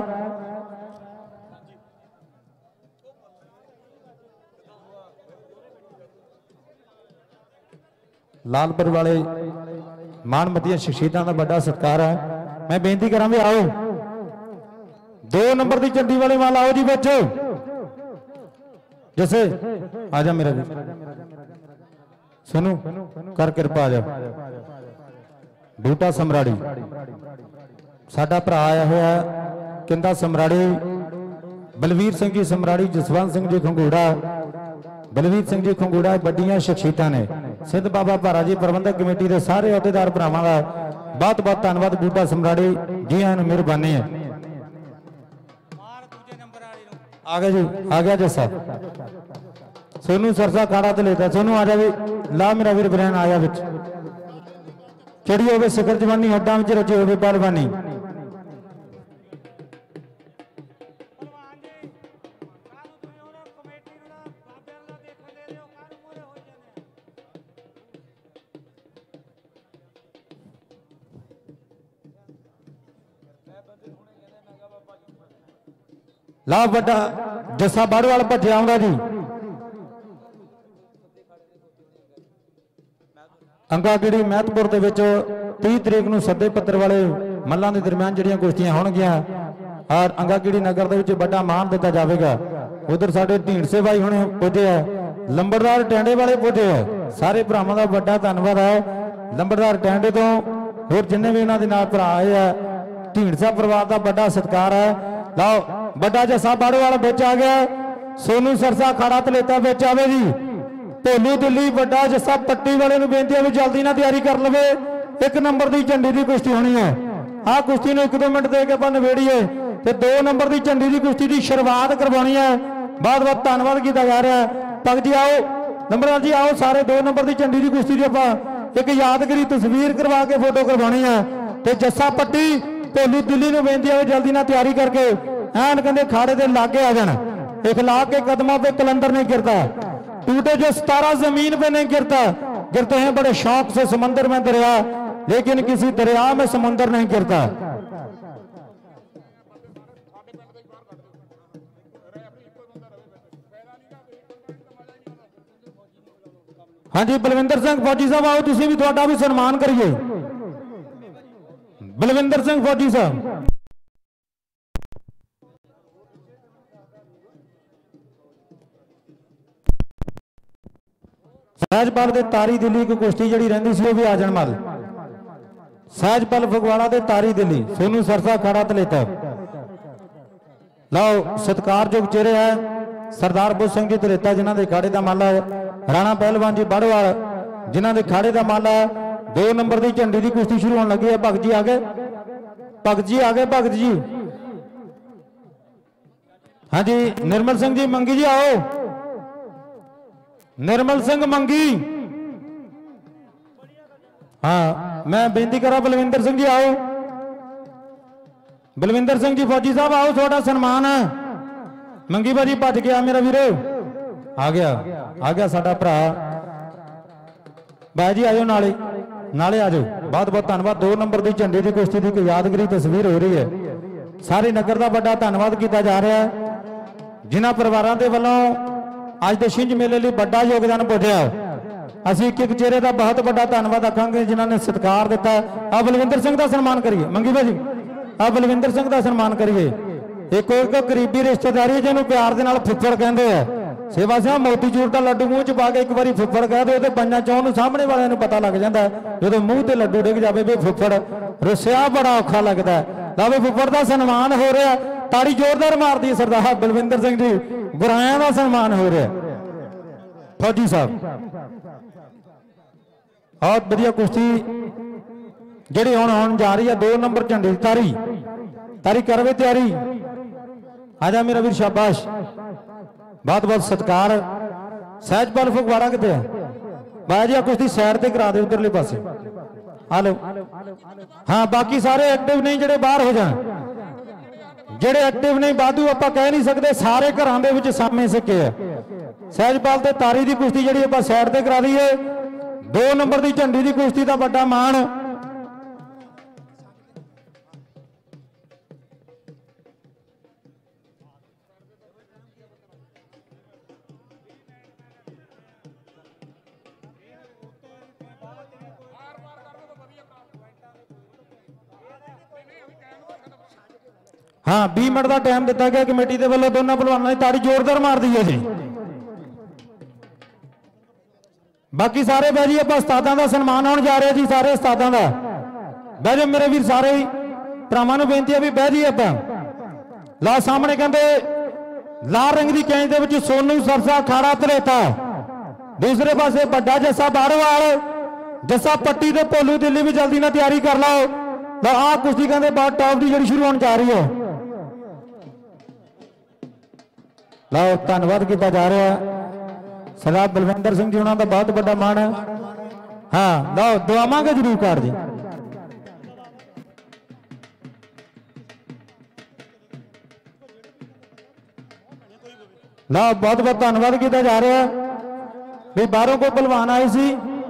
लालपुर वाले मानमतिया शख्सियतां का बड़ा सत्कार है। मैं बेनती करा भी आओ दो नंबर की झंडी वाले माल आओ जी बच्चो। जैसे आजा मेरा भी सुनो कर कृपा आ जाओ। बूटा समराड़ी साडा भरा आया हुआ किंदा समराड़ी, बलवीर सिंह जी समराड़ी, जसवंत सिंह जी खंगूड़ा, बलवीर सिंह जी खंगूड़ा बड़ियां शख्सियतां ने। सिद्ध बाबा भारा जी प्रबंधक कमेटी के सारे अहदेदार भरावां दा बहुत बहुत धन्नवाद। बूटा समराड़ी जी आन मेहरबानी है। आ गया जी, आ गया जैसा सोनू सरसा अखाड़ा ते लेता। सोनू आ जा भी, ला मेरा वीर बरैन आया विच चढ़ी होवे सिखर जवानी, हड्डां विच रची होवे पहलवानी। ला बड़ा जस्सा बाड़वाल भज्या आउंदा जी। अंगागिड़ी महतपुर के तीस तरीक को सदे पत्र वाले मल्लां के दरम्यान जड़ियां कुश्तियां होणगियां और अंगागिड़ी नगर के बड़ा मान दिता जाएगा। उधर साडे ढींडसे भाई हुणे पुजे है, लंबड़दार टैंडे वाले पुजे है। सारे भरावां दा बड़ा धन्नवाद है। लंबड़दार टैंडे तो होर जिन्ने भी इन्हां दे नाल भरा आए है, ढींडसा परिवार का बड़ा सत्कार है। लाओ बड़ा जस्सा बाड़ोवाल बिच आ गया। सोनू सरसा अखाड़ा धलेता बिच आवे जी। ढोलू दिल्ली बड़ा जस्सा पट्टी वाले नूं बेनती है भी जल्दी ना तैयारी कर लवे। एक नंबर की झंडी की कुश्ती होनी है। आ कुश्ती नूं एक दो मिनट दे के आपां नवेड़ीए ते दो नंबर की झंडी की कुश्ती की शुरुआत करवानी है। बहुत बहुत धन्नवाद किया जा रहा है। भगत जी आओ, नंबरदार जी आओ, सारे दो नंबर की झंडी की कुश्ती की आपां एक यादगिरी तस्वीर करवा के फोटो करवानी है। ते जस्सा पट्टी ढोलू दिल्ली नूं बेनती है जल्दी ना तैयारी करके ऐन कहंदे खाड़े दे लागे आ जाण। इखला के कदमों पे कलंदर नहीं गिरता, टूटे जो सितारा जमीन पे नहीं गिरता। गिरते हैं बड़े शौक से समंदर में दरिया, लेकिन किसी दरिया में समुंदर नहीं गिरता। हाँ जी बलविंदर सिंह फौजी साहब आओ, तुसी भी थोड़ा भी सम्मान करिए। बलविंदर सिंह फौजी साहब सहजपाल के तारी दिल्ली की कुश्ती जी रही सी भी आ जान मल। सहजपाल फगवाड़ा के तारी दिल्ली, सोनू सरसा अखाड़ा धलेता। लाओ सत्कारयोग चेहरे है सरदार बुद्ध सिंह जी धलेता जिन्हों के खाड़े का माला है। राणा पहलवान जी बाड़वाल जिन्हों के खाड़े का माला है। दो नंबर की झंडी की कुश्ती शुरू होने लगी है। भगत जी आ गए, भगत जी आ गए, भगत जी। हाँ जी निर्मल सिंह जी मंगी जी आओ, निर्मल सिंह मंगी। हाँ मैं बेनती करा बलविंदर सिंह जी आओ, बलविंदर सिंह जी फौजी साहब आओ, थोड़ा सम्मान है। मंगी भाजी भज गया मेरा वीरो, आ गया आ गया साडा भरा। भाई जी आजो नाले नाले आ जाओ। बहुत बहुत धन्यवाद। दो नंबर की झंडे की कुश्ती की एक यादगिरी तस्वीर हो रही है। सारे नगर का बड़ा धन्यवाद किया जा रहा है जिन्होंने परिवारों के वालों अज के छिंज मेले लिए बड़ा योगदान पुजया। ਅਸੀਂ ਇੱਕ ਇੱਕ ਚਿਹਰੇ ਦਾ ਬਹੁਤ ਵੱਡਾ ਧੰਨਵਾਦ ਆਖਾਂਗੇ ਜਿਨ੍ਹਾਂ ਨੇ ਸਤਿਕਾਰ ਦਿੱਤਾ। ਆ ਬਲਵਿੰਦਰ ਸਿੰਘ ਦਾ ਸਨਮਾਨ ਕਰੀਏ ਮੰਗੀ ਭਾਜੀ, ਆ ਬਲਵਿੰਦਰ ਸਿੰਘ ਦਾ ਸਨਮਾਨ ਕਰੀਏ। ਇੱਕ ਇੱਕ ਕਰੀਬੀ ਰਿਸ਼ਤੇਦਾਰੀ ਜਿਹਨੂੰ ਪਿਆਰ ਦੇ ਨਾਲ ਫੁੱਫੜ ਕਹਿੰਦੇ ਆ। ਸੇਵਾ ਸਿੰਘ ਮੋਤੀਚੂਰ ਦਾ ਲੱਡੂ ਮੂੰਹ ਚ ਪਾ ਕੇ ਇੱਕ ਵਾਰੀ ਫੁੱਫੜ ਕਹਿ ਦੇ ਉਹਦੇ ਪੰਜਾਂ ਚੋਂ ਨੂੰ ਸਾਹਮਣੇ ਵਾਲਿਆਂ ਨੂੰ ਪਤਾ ਲੱਗ ਜਾਂਦਾ ਜਦੋਂ ਮੂੰਹ ਤੇ ਲੱਡੂ ਡਿੱਗ ਜਾਵੇ ਵੀ ਫੁੱਫੜ ਰੁੱਸਿਆ ਬੜਾ ਔਖਾ ਲੱਗਦਾ। ਲਓ ਵੀ ਫੁੱਫੜ ਦਾ ਸਨਮਾਨ ਹੋ ਰਿਹਾ, ਤਾੜੀ ਜ਼ੋਰਦਾਰ ਮਾਰਦੀ ਹੈ ਸਰਦਾਰ ਬਲਵਿੰਦਰ ਸਿੰਘ ਜੀ। ਗੁਰਾਇਆਂ ਦਾ ਸਨਮਾਨ ਹੋ ਰਿਹਾ। ਫੌਜੀ ਸਾਹਿਬ ਬਹੁਤ ਵਧੀਆ ਕੁਸ਼ਤੀ ਜਿਹੜੀ ਹੁਣ ਹੋਣ ਜਾ ਰਹੀ ਹੈ। ਦੋ ਨੰਬਰ ਝੰਡੇ ਦੀ ਤਾਰੀ ਤਾਰੀ ਕਰਵੇ ਤਿਆਰੀ। ਆਜਾ ਮੇਰਾ ਵੀਰ, ਸ਼ਾਬਾਸ਼, बहुत बहुत सत्कार। सहजपाल फगवाड़ा कितने है भाई जी? कुश्ती साइड ते करा दे उधरले पासे। हेलो हाँ, बाकी सारे एक्टिव नहीं जेडे बाहर हो जाए, जेडे एक्टिव नहीं वाधू आप कह नहीं सकते सारे घरां दे विच सामे सिक्के है। सहजपाल ते तारी दी कुश्ती जिहड़ी आपां साइड ते करा दईए। दो नंबर दी झंडी दी कुश्ती दा वड्डा मान। हाँ, बीस मिनट का टाइम दिता गया कमेटी के वालों। दोनों पहलवानों की ताड़ी जोरदार मार दी है जी। बाकी सारे बह जी आप उस्तादां का सन्मान होने जा रहे जी। सारे उस्तादां का बह जाओ मेरे वीर। सारे भरावां नूं बेनती है भी बह जी। आप ला सामने कहते लाल रंग की कैंच दे विच सोनू सरसा अखाड़ा धलेता। दूसरे पासे बड़ा जस्सा बाड़वाल, जस्सा पट्टी ते भोलू दिल्ली भी जल्दी ना तैयारी कर लो। आ कुश्ती कहते बहुत टॉप की जी शुरू होने जा रही है। लो धन्यवाद किया जा रहा है सरदार बलविंदर सिंह जी, उन्होंने बहुत बड़ा मान है। हाँ लो दुआवांगे जरूर कर जी। लो बहुत बहुत धन्यवाद किया जा रहा है भी बाहरों कोई पहलवान आए सी।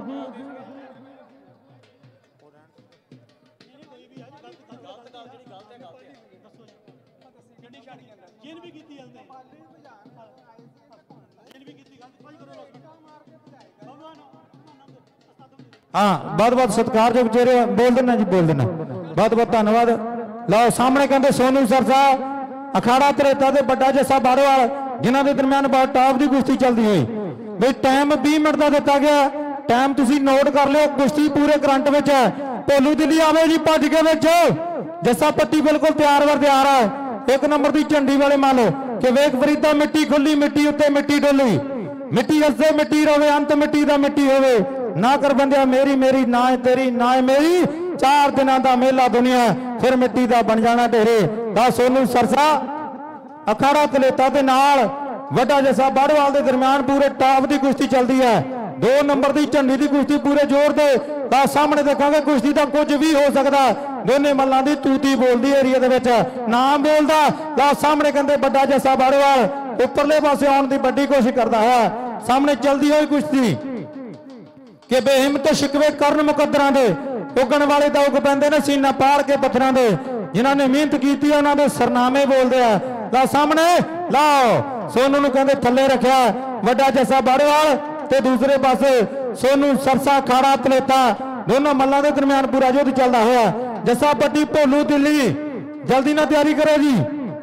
हाँ बहुत बहुत सत्कार जो चेहरे बोल देना जी, बोल देना। बहुत बहुत धन्यवाद। लो सामने कहते सोनू सरसा अखाड़ा धलेता ते बड़ा जस्सा बाड़वाल, जिन्हों के दरम्यान बहुत टॉप की कुश्ती चलती हुई। भाई टाइम बीस मिनट का दिता गया। टाइम तुसी नोट कर लो। कुश्ती पूरे करंट में है। भोलू दिल्ली आवे जी भज के विच। जस्सा पट्टी बिल्कुल तैयार वर तैयार है। एक नंबर की झंडी वाले मान लो कि वेख फरीदा मिट्टी खुली, मिट्टी उत्ते मिट्टी डोली, मिट्टी हसे मिट्टी रवे, अंत मिट्टी का मिट्टी होवे। ना कर बंदिया मेरी मेरी ना है तेरी ना है मेरी, चार दिनों का मेला दुनिया फिर मिट्टी का बन जाना ढेरे। दा सोनू सरसा अखाड़ा धलेता ते नाल वड्डा जस्सा बाड़वाल के दरम्यान पूरे टॉप की कुश्ती चलती है। दो नंबर की झंडी की कुश्ती पूरे जोर दे। दा सामने देखांगे कुश्ती का कुछ भी हो सकता। दोने मल्लां दी तूती बोलती एरिया दे विच नाम बोलदा। दा सामने कहते बड़ा जस्सा बाड़वाल उपरले पासे आउण दी बड़ी कोशिश करता है। सामने चलती हुई कुश्ती कि बेहिम्मत शिकवे करन मुकद्दरां दे, उगण वाले दा उग पैंदे ने सीना पाड़ के पत्थरां दे। जिन्हां ने मेहनत कीती उन्हां दे सरनामे बोलदे आ। ला सामने लाओ सोनू नूं कहंदे थल्ले रखिया वड्डा जस्सा बाड़वाल ते दूसरे पासे सोनू सरसा अखाड़ा धलेता। दोनों मल्लां दे दरम्यान पूरा युद्ध चलदा होया। जस्सा पट्टी भोलू दिल्ली जल्दी ना तैयारी करो जी।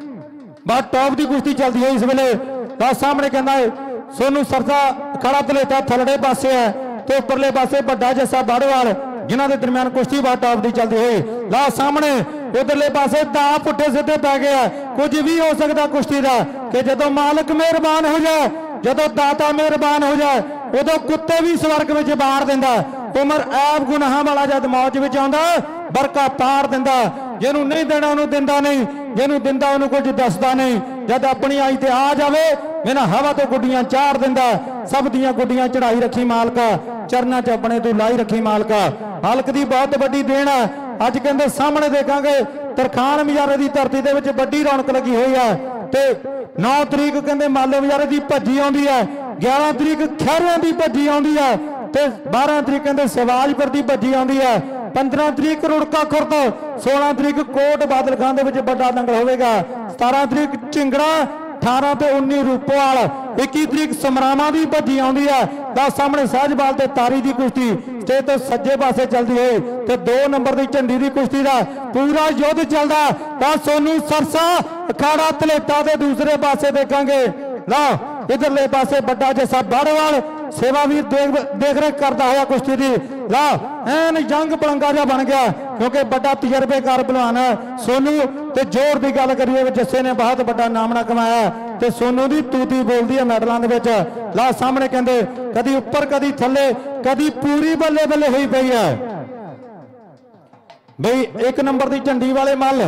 बहुत टॉप की कुश्ती चलती है इस वेले। ला सामने कहंदा है सोनू सरसा अखाड़ा धलेता थल्ले पासे है तो उपरले पासे बड़ा जस्सा बाड़वाल, जिन्हां दे दरम्यान कुश्ती बहुत टॉप की चलती हुई। ला सामने उधरले पासे दा पुट्ठे सीधे पै गया। कुछ भी हो सकता कुश्ती का कि जदों मालिक मेहरबान हो जाए, जदों दाता मेहरबान हो जाए, उदों कुत्ते भी स्वर्ग में बाड़ दिंदा। उमर ऐब गुनाहां वाला जद मौज विच आउंदा बरका पार दिंदा। जिन्हों नहीं देना उन्होंने दिंदा नहीं, जिन्हों दिंदा उन्होंने कुछ दसदा नहीं। जब अपनी आई ते आ जावे बिना हवा तो गुड्डियां चार दिंदा। सब दियां गुड्डियां चढ़ाई रखी मालका, चरना च अपने तू लाई रखी मालका। हलक दी बहुत बड़ी देन है। अज कहंदे सामने देखांगे तरखान मजारे की धरती दे विच बड़ी रौनक लगी हुई है। ते नौ तरीक कहंदे मालो मजारे की भज्जी आउंदी है, ग्यारह तरीक खैरियां की भज्जी आउंदी है ते बारह तरीक कहंदे सिवाजपुर की भज्जी आउंदी है। पंद्रह तरीक रुड़का खुर्द, सोलह तरीक कोट बादल खान दे विच बड़ा दंगल होवेगा। सतारह तरीक झिंगड़ा, अठारह ते उन्नीस रूपोवाल, इक्की तरीक समरावां दी भज्जी आउंदी है। दा सामने सहजपाल ते तारी दी कुश्ती स्टेज तो सज्जे पासे चलदी है ते दो नंबर दी झंडी दी कुश्ती दा पूरा युद्ध चलदा। दा सोनू सरसा अखाड़ा धलेटा दे दूसरे पासे देखांगे। ला इधरले पासे बड़ा जैसा बाड़ेवाल सेवावीर देख देख रेख करता हुआ कुश्ती दी। ला एन जंग पलंगा जा बन गया क्योंकि बड़ा तजर्बेकार पहलवान है सोनू। ते जोर की गल करिए जस्से ने बहुत बड़ा नामना कमाया ते सोनू दी तूती बोलती है मैडलों दे विच। ला सामने कहंदे कदी उपर कदी थले कदी पूरी बल्ले बल्ले हुई पई है बई। एक नंबर की झंडी वाले मल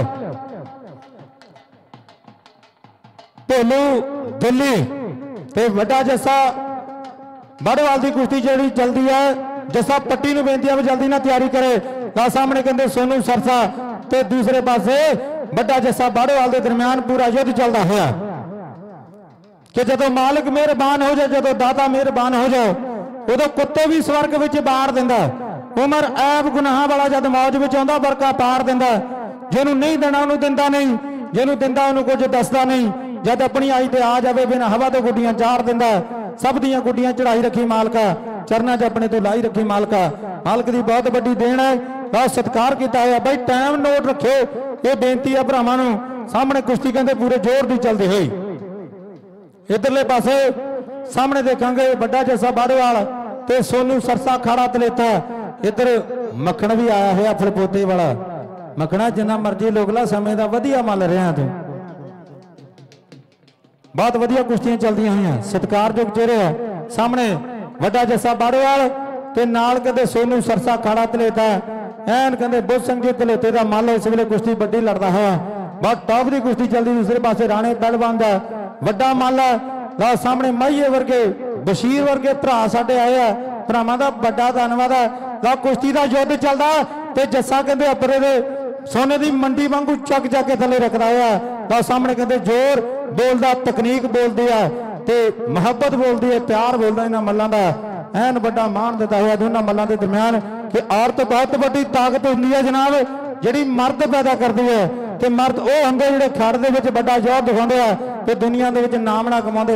भोलू दिल्ली ते वड्डा जस्सा बाड़ेवाल की कुश्ती जी चलती है। जस्सा पट्टी नूं बेनती है भी जल्दी ना तैयारी करे। ला सामने कहते सोनू सरसा ते दूसरे पासे वड्डा जस्सा बाड़ेवाल के दरम्यान पूरा युद्ध चलता हुआ कि जदों मालिक मेहरबान हो जाए जदों दाता मेहरबान हो जाए उदों कुत्ते भी स्वर्ग विच बार दिंदा। उमर ऐब गुनाह वाला जद मौज विच आउंदा बरका पार दिंदा। जिन्हों नहीं देना उन्होंने दिंदा नहीं, जिन्हों दिंदा उन्होंने कुछ दसदा नहीं। जब अपनी आई ते आ जाए बिना हवा तो गुड्डियां चार दिंदा। सब दियां गुड्डियां चढ़ाई रखी मालका चरना च अपने तो लाई रखी मालका। मालक की बहुत बड़ी देन है। बहुत सत्कार किया है भाई। टाइम नोट रखो ये बेनती है भरावां नूं। सामने कुश्ती कहते पूरे जोर की चलती हुई। इधरले पासे सामने देखांगे बड़ा जैसा बाड़ेवाल ते सोनू सरसा खाड़ा तलेता। इधर मक्खण भी आया है फलपोते वाला। मक्खणा जिन्ना मर्जी लोगला समय का वधिया मल रहा तू। बहुत वधिया कुश्तियां चलती हुई हैं सत्कारयोग चेहरे है। सामने वड्डा जस्सा बाड़ेवाल ते नाल कहते सोनू सरसा खाड़ा तलेता। एन कहते बुद्ध सिंह जी तलेते का मल इस वे कुश्ती बड़ी लड़ता है। बहुत टॉप की कुश्ती चलती। दूसरे पासे राणे पहलवान का वड्डा मल है। सामने माहिए वर्गे बशीर वर्गे भरा साडे आए है। भरावां दा बड़ा धन्नवाद है। ला कुश्ती का युद्ध चलता ते जस्सा कहते अपरे दे सोने की मंडी वांगू चक चक के थले रखता है। सामने कहते जोर बोलता तकनीक बोलती है ते मुहब्बत बोलती है प्यार बोलता इन्होंने मल्लों का एन बड़ा मान दिता हुआ दोनों मल्लों के दरम्यान कि औरत बहुत बड़ी ताकत होंगी है जनाब जी मर्द पैदा करती है। कि मर्द वो होंगे जो खड़ के बड़ा जोर दिखाते हैं तो दुनिया के नाम ना कमाते।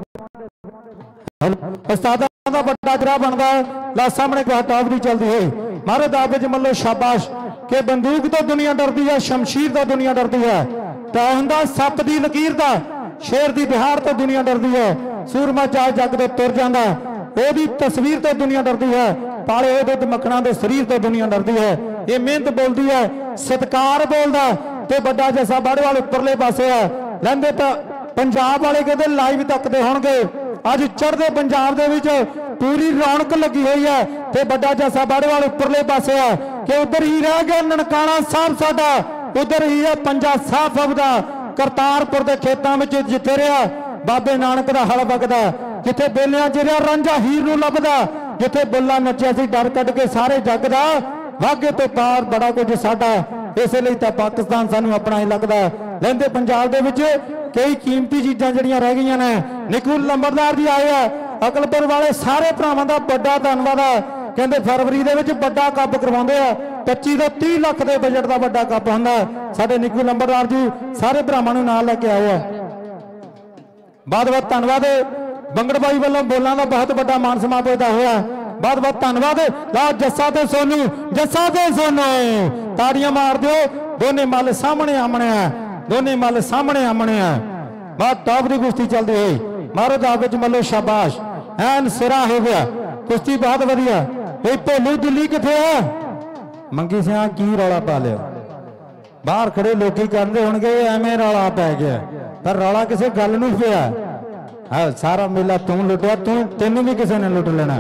उस्तादां दा बड़ा जरा बनता है। ला सामने टॉप की चलती है मारे दावे च मल्लो शाबाश कि बंदूक तो दुनिया डरती है शमशीर तो दुनिया डरती है। तो सप की लकीर का शेर की बिहार तो दुनिया डरती है। सूरमा चाहे जग तो तुर जाता ओदी तस्वीर तो दुनिया डरती है। पाले हुए दुध मक्खणा के शरीर तो दुनिया डरती है। ये मेहनत बोलती है सत्कार बोलता ते बड़ा जैसा बाड़ेवाल उपरले पासे है। लैंदे पंजाब वाले कहते लाइव तकते होणगे। अज चढ़ते पंजाब दे विच पूरी रौनक लगी हुई है ते बड़ा जैसा बाड़ेवाल उपरले पासे है कि उधर ही रह गया ननकाना साहब साडा। उधर ही है पंजा साहब फबदा करतारपुर के खेतों में जिथे रहा बाबे नानक का हल वगदा। जिथे बेलियां च रहा रांझा हीर नूं लभदा। जिथे बुल्ला नचिया सी डर कट के सारे जग दा वागे तो पार बड़ा कुछ साडा। इसलिए तो पाकिस्तान सानू अपना ही लगता। लैंदे पंजाब दे विच कई कीमती चीज़ां जड़ियां रह गई ने। निकू लंबरदार जी आए है अकलपुर वाले सारे भरावां दा बड़ा धन्नवाद है। कहते फरवरी दे विच बड़ा कप करवाउंदे आ पच्ची तो तीह लाख के बजट का बड़ा कप हुंदा। साडे निकू लंबरदार जी सारे भरावां नूं नाल लैके आए हैं। बहुत बहुत धन्नवाद बंगड़ बाई वालों बोलों का बहुत बड़ा मान सम्मान पैदा होया। बहुत बहुत धन्नवाद। ला जस्सा ते सोनू जस्सा ते सोनू ताड़ियां मार दो। दोने मल सामने आमने है दोने मल सामने आमने है। बहुत टॉप की कुश्ती चलती हुई मारो दावे च मलो शाबाश एन सिरा हो गया। कुश्ती बहुत वधिया। भाई भोलू दिल्ली किथे है मंगी सिंह की रौला पा लिया। बाहर खड़े लोग करते होंगे एवें रौला पै गया पर रौला किसी गल नहीं पिया। हाँ सारा मेला तू लुटिया तू तेनों भी किसी ने लुट लेना।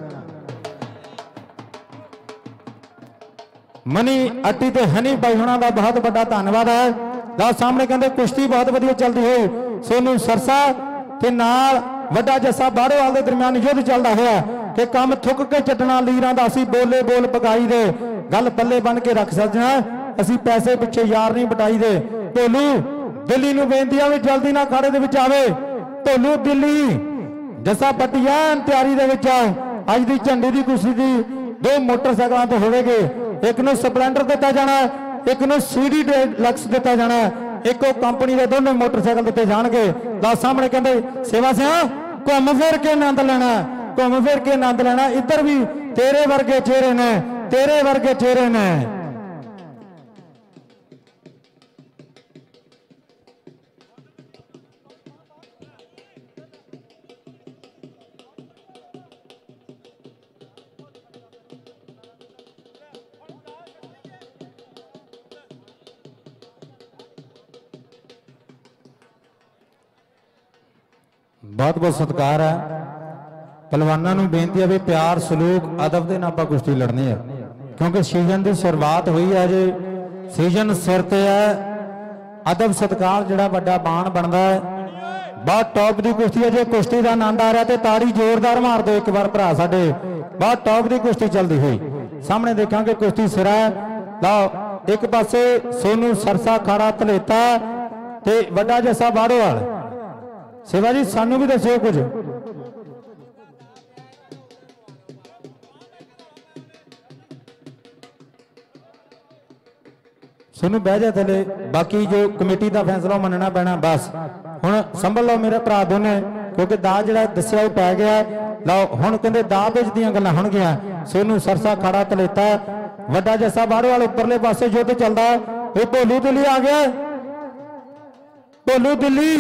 मनी अट्टी ते हनी भाई होना का बहुत बड़ा धन्यवाद है। ला सामने कहते कुश्ती बहुत वधिया चलती हुई सोनू सरसा के नाल वड्डा जस्सा बाड़ेवाल के दरम्यान युद्ध चलता हुआ कि कम थुक के चटना लीरां दा असीं बोले बोल पकाई दे गल पल्ले बन के रख सकना असीं पैसे पिछे यार नहीं बटाई दे। भोलू दिल्ली नूं बेनती है जल्दी ना खाड़े दे विच आवे। भोलू दिल्ली जस्सा पट्टिया तैयारी दे विच अज दी झंडी दी कुश्ती दी दो मोटरसाइकिलों तो होवेगी। एक नूं स्पलेंडर दिता जाना एक नूं सीडी लक्स दिता जाना। ਇੱਕੋ ਕੰਪਨੀ ਦੇ ਦੋਨੇ ਮੋਟਰਸਾਈਕਲ ਦਿੱਤੇ ਜਾਣਗੇ। ਦਾ ਸਾਹਮਣੇ ਕਹਿੰਦੇ ਸੇਵਾ ਸਿਆ घूम फिर के आनंद लेना, घूम फिर के आनंद लेना। इधर भी तेरे वर्गे चेहरे ने, तेरे वर्गे चेहरे ने। बहुत बहुत सत्कार है। पहलवानों नूं बेनती है भी प्यार सलूक अदब दे नाल आपां कुश्ती लड़नी है, क्योंकि सीजन की शुरुआत हुई है जी, सीजन सिर ते है। अदब सत्कार जिहड़ा वड्डा बाण बनता है। बहुत टॉप की कुश्ती है जी, कुश्ती का आनंद आ रहा, तो ताड़ी जोरदार मार दो एक बार भरा साडे। बहुत टॉप की कुश्ती चलती हुई सामने देखांगे कुश्ती सिरा लो। एक पासे सोनू सरसा खाड़ा धलेता ते वड्डा जसा बाड़ोवाल। सेवा जी सानू भी दसियो कुछ। सोनू बह जा थले, बाकी जो कमेटी का फैसला मनना पैना। बस हुण संभल लो मेरे भरा दोने, क्योंकि दा जिहड़ा दस्सिया पै गया। लो हुण कहंदे दा बेच दीयां गल्लां होणगीआं। सोनू सरसा खाड़ा धलेता वड्डा जसा बाड़ोवाल उपरले पासे युद्ध चलदा। ये भोलू दिल्ली आ गया, भोलू दिल्ली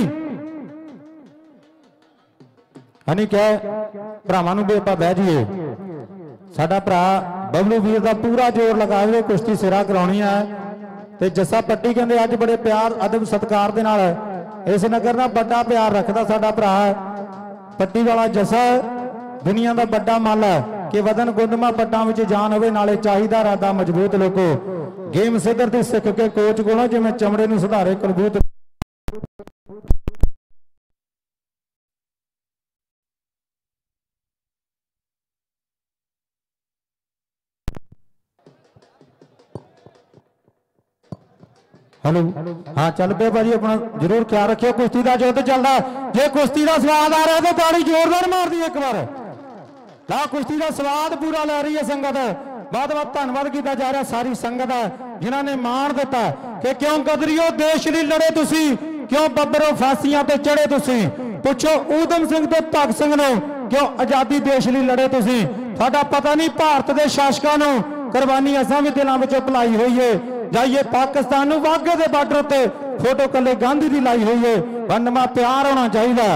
हनी क्या भरावां नूं भी आपां बह जाइए। साडा भरा बबलू वीर दा पूरा जोर लगा के कुश्ती सिरा कराउणी है। ते जस्सा पट्टी कहंदे अज बड़े प्यार अदब सत्कार दे नाल इस नगर दा बड़ा प्यार रखदा साडा भरा पट्टी वाला जस्सा। दुनिया दा बड़ा मल है कि वदन गुंदमा पट्टां विच जान होवे, नाले चाहिदा रादा मजबूत। लोको गेम सिद्धर दी सिख के कोच कोलों जिवें चमड़े नूं सुधारे कलबूत। हेलो हाँ चल पे भाजी, अपना जरूर ख्याल रखियो। कुश्ती का युद्ध चलता, जे कुश्ती का स्वाद आ रहा है तो ताड़ी जोरदार मार दी एक बार। ला कुश्ती का स्वाद पूरा ले रही है संगत। बहुत बहुत धन्यवाद किया जा रहा सारी संगत है जिन्होंने मान दिता कि क्यों कदरियो देश लिए लड़े तुसी, क्यों बब्बरो फांसियां ते चढ़े तुसी। पुछो ऊधम सिंह ते भगत सिंह नूं क्यों आजादी देश लिए लड़े तुसी। साडा पता नहीं भारत के शासकों नूं कुर्बानी असां भी दिलों विचों भुलाई हुई है। जाइए पाकिस्तान नूं वाघे दे बार्डर ते फोटो कले गांधी दी लाई हुई है। वंडमा प्यार होना चाहिए।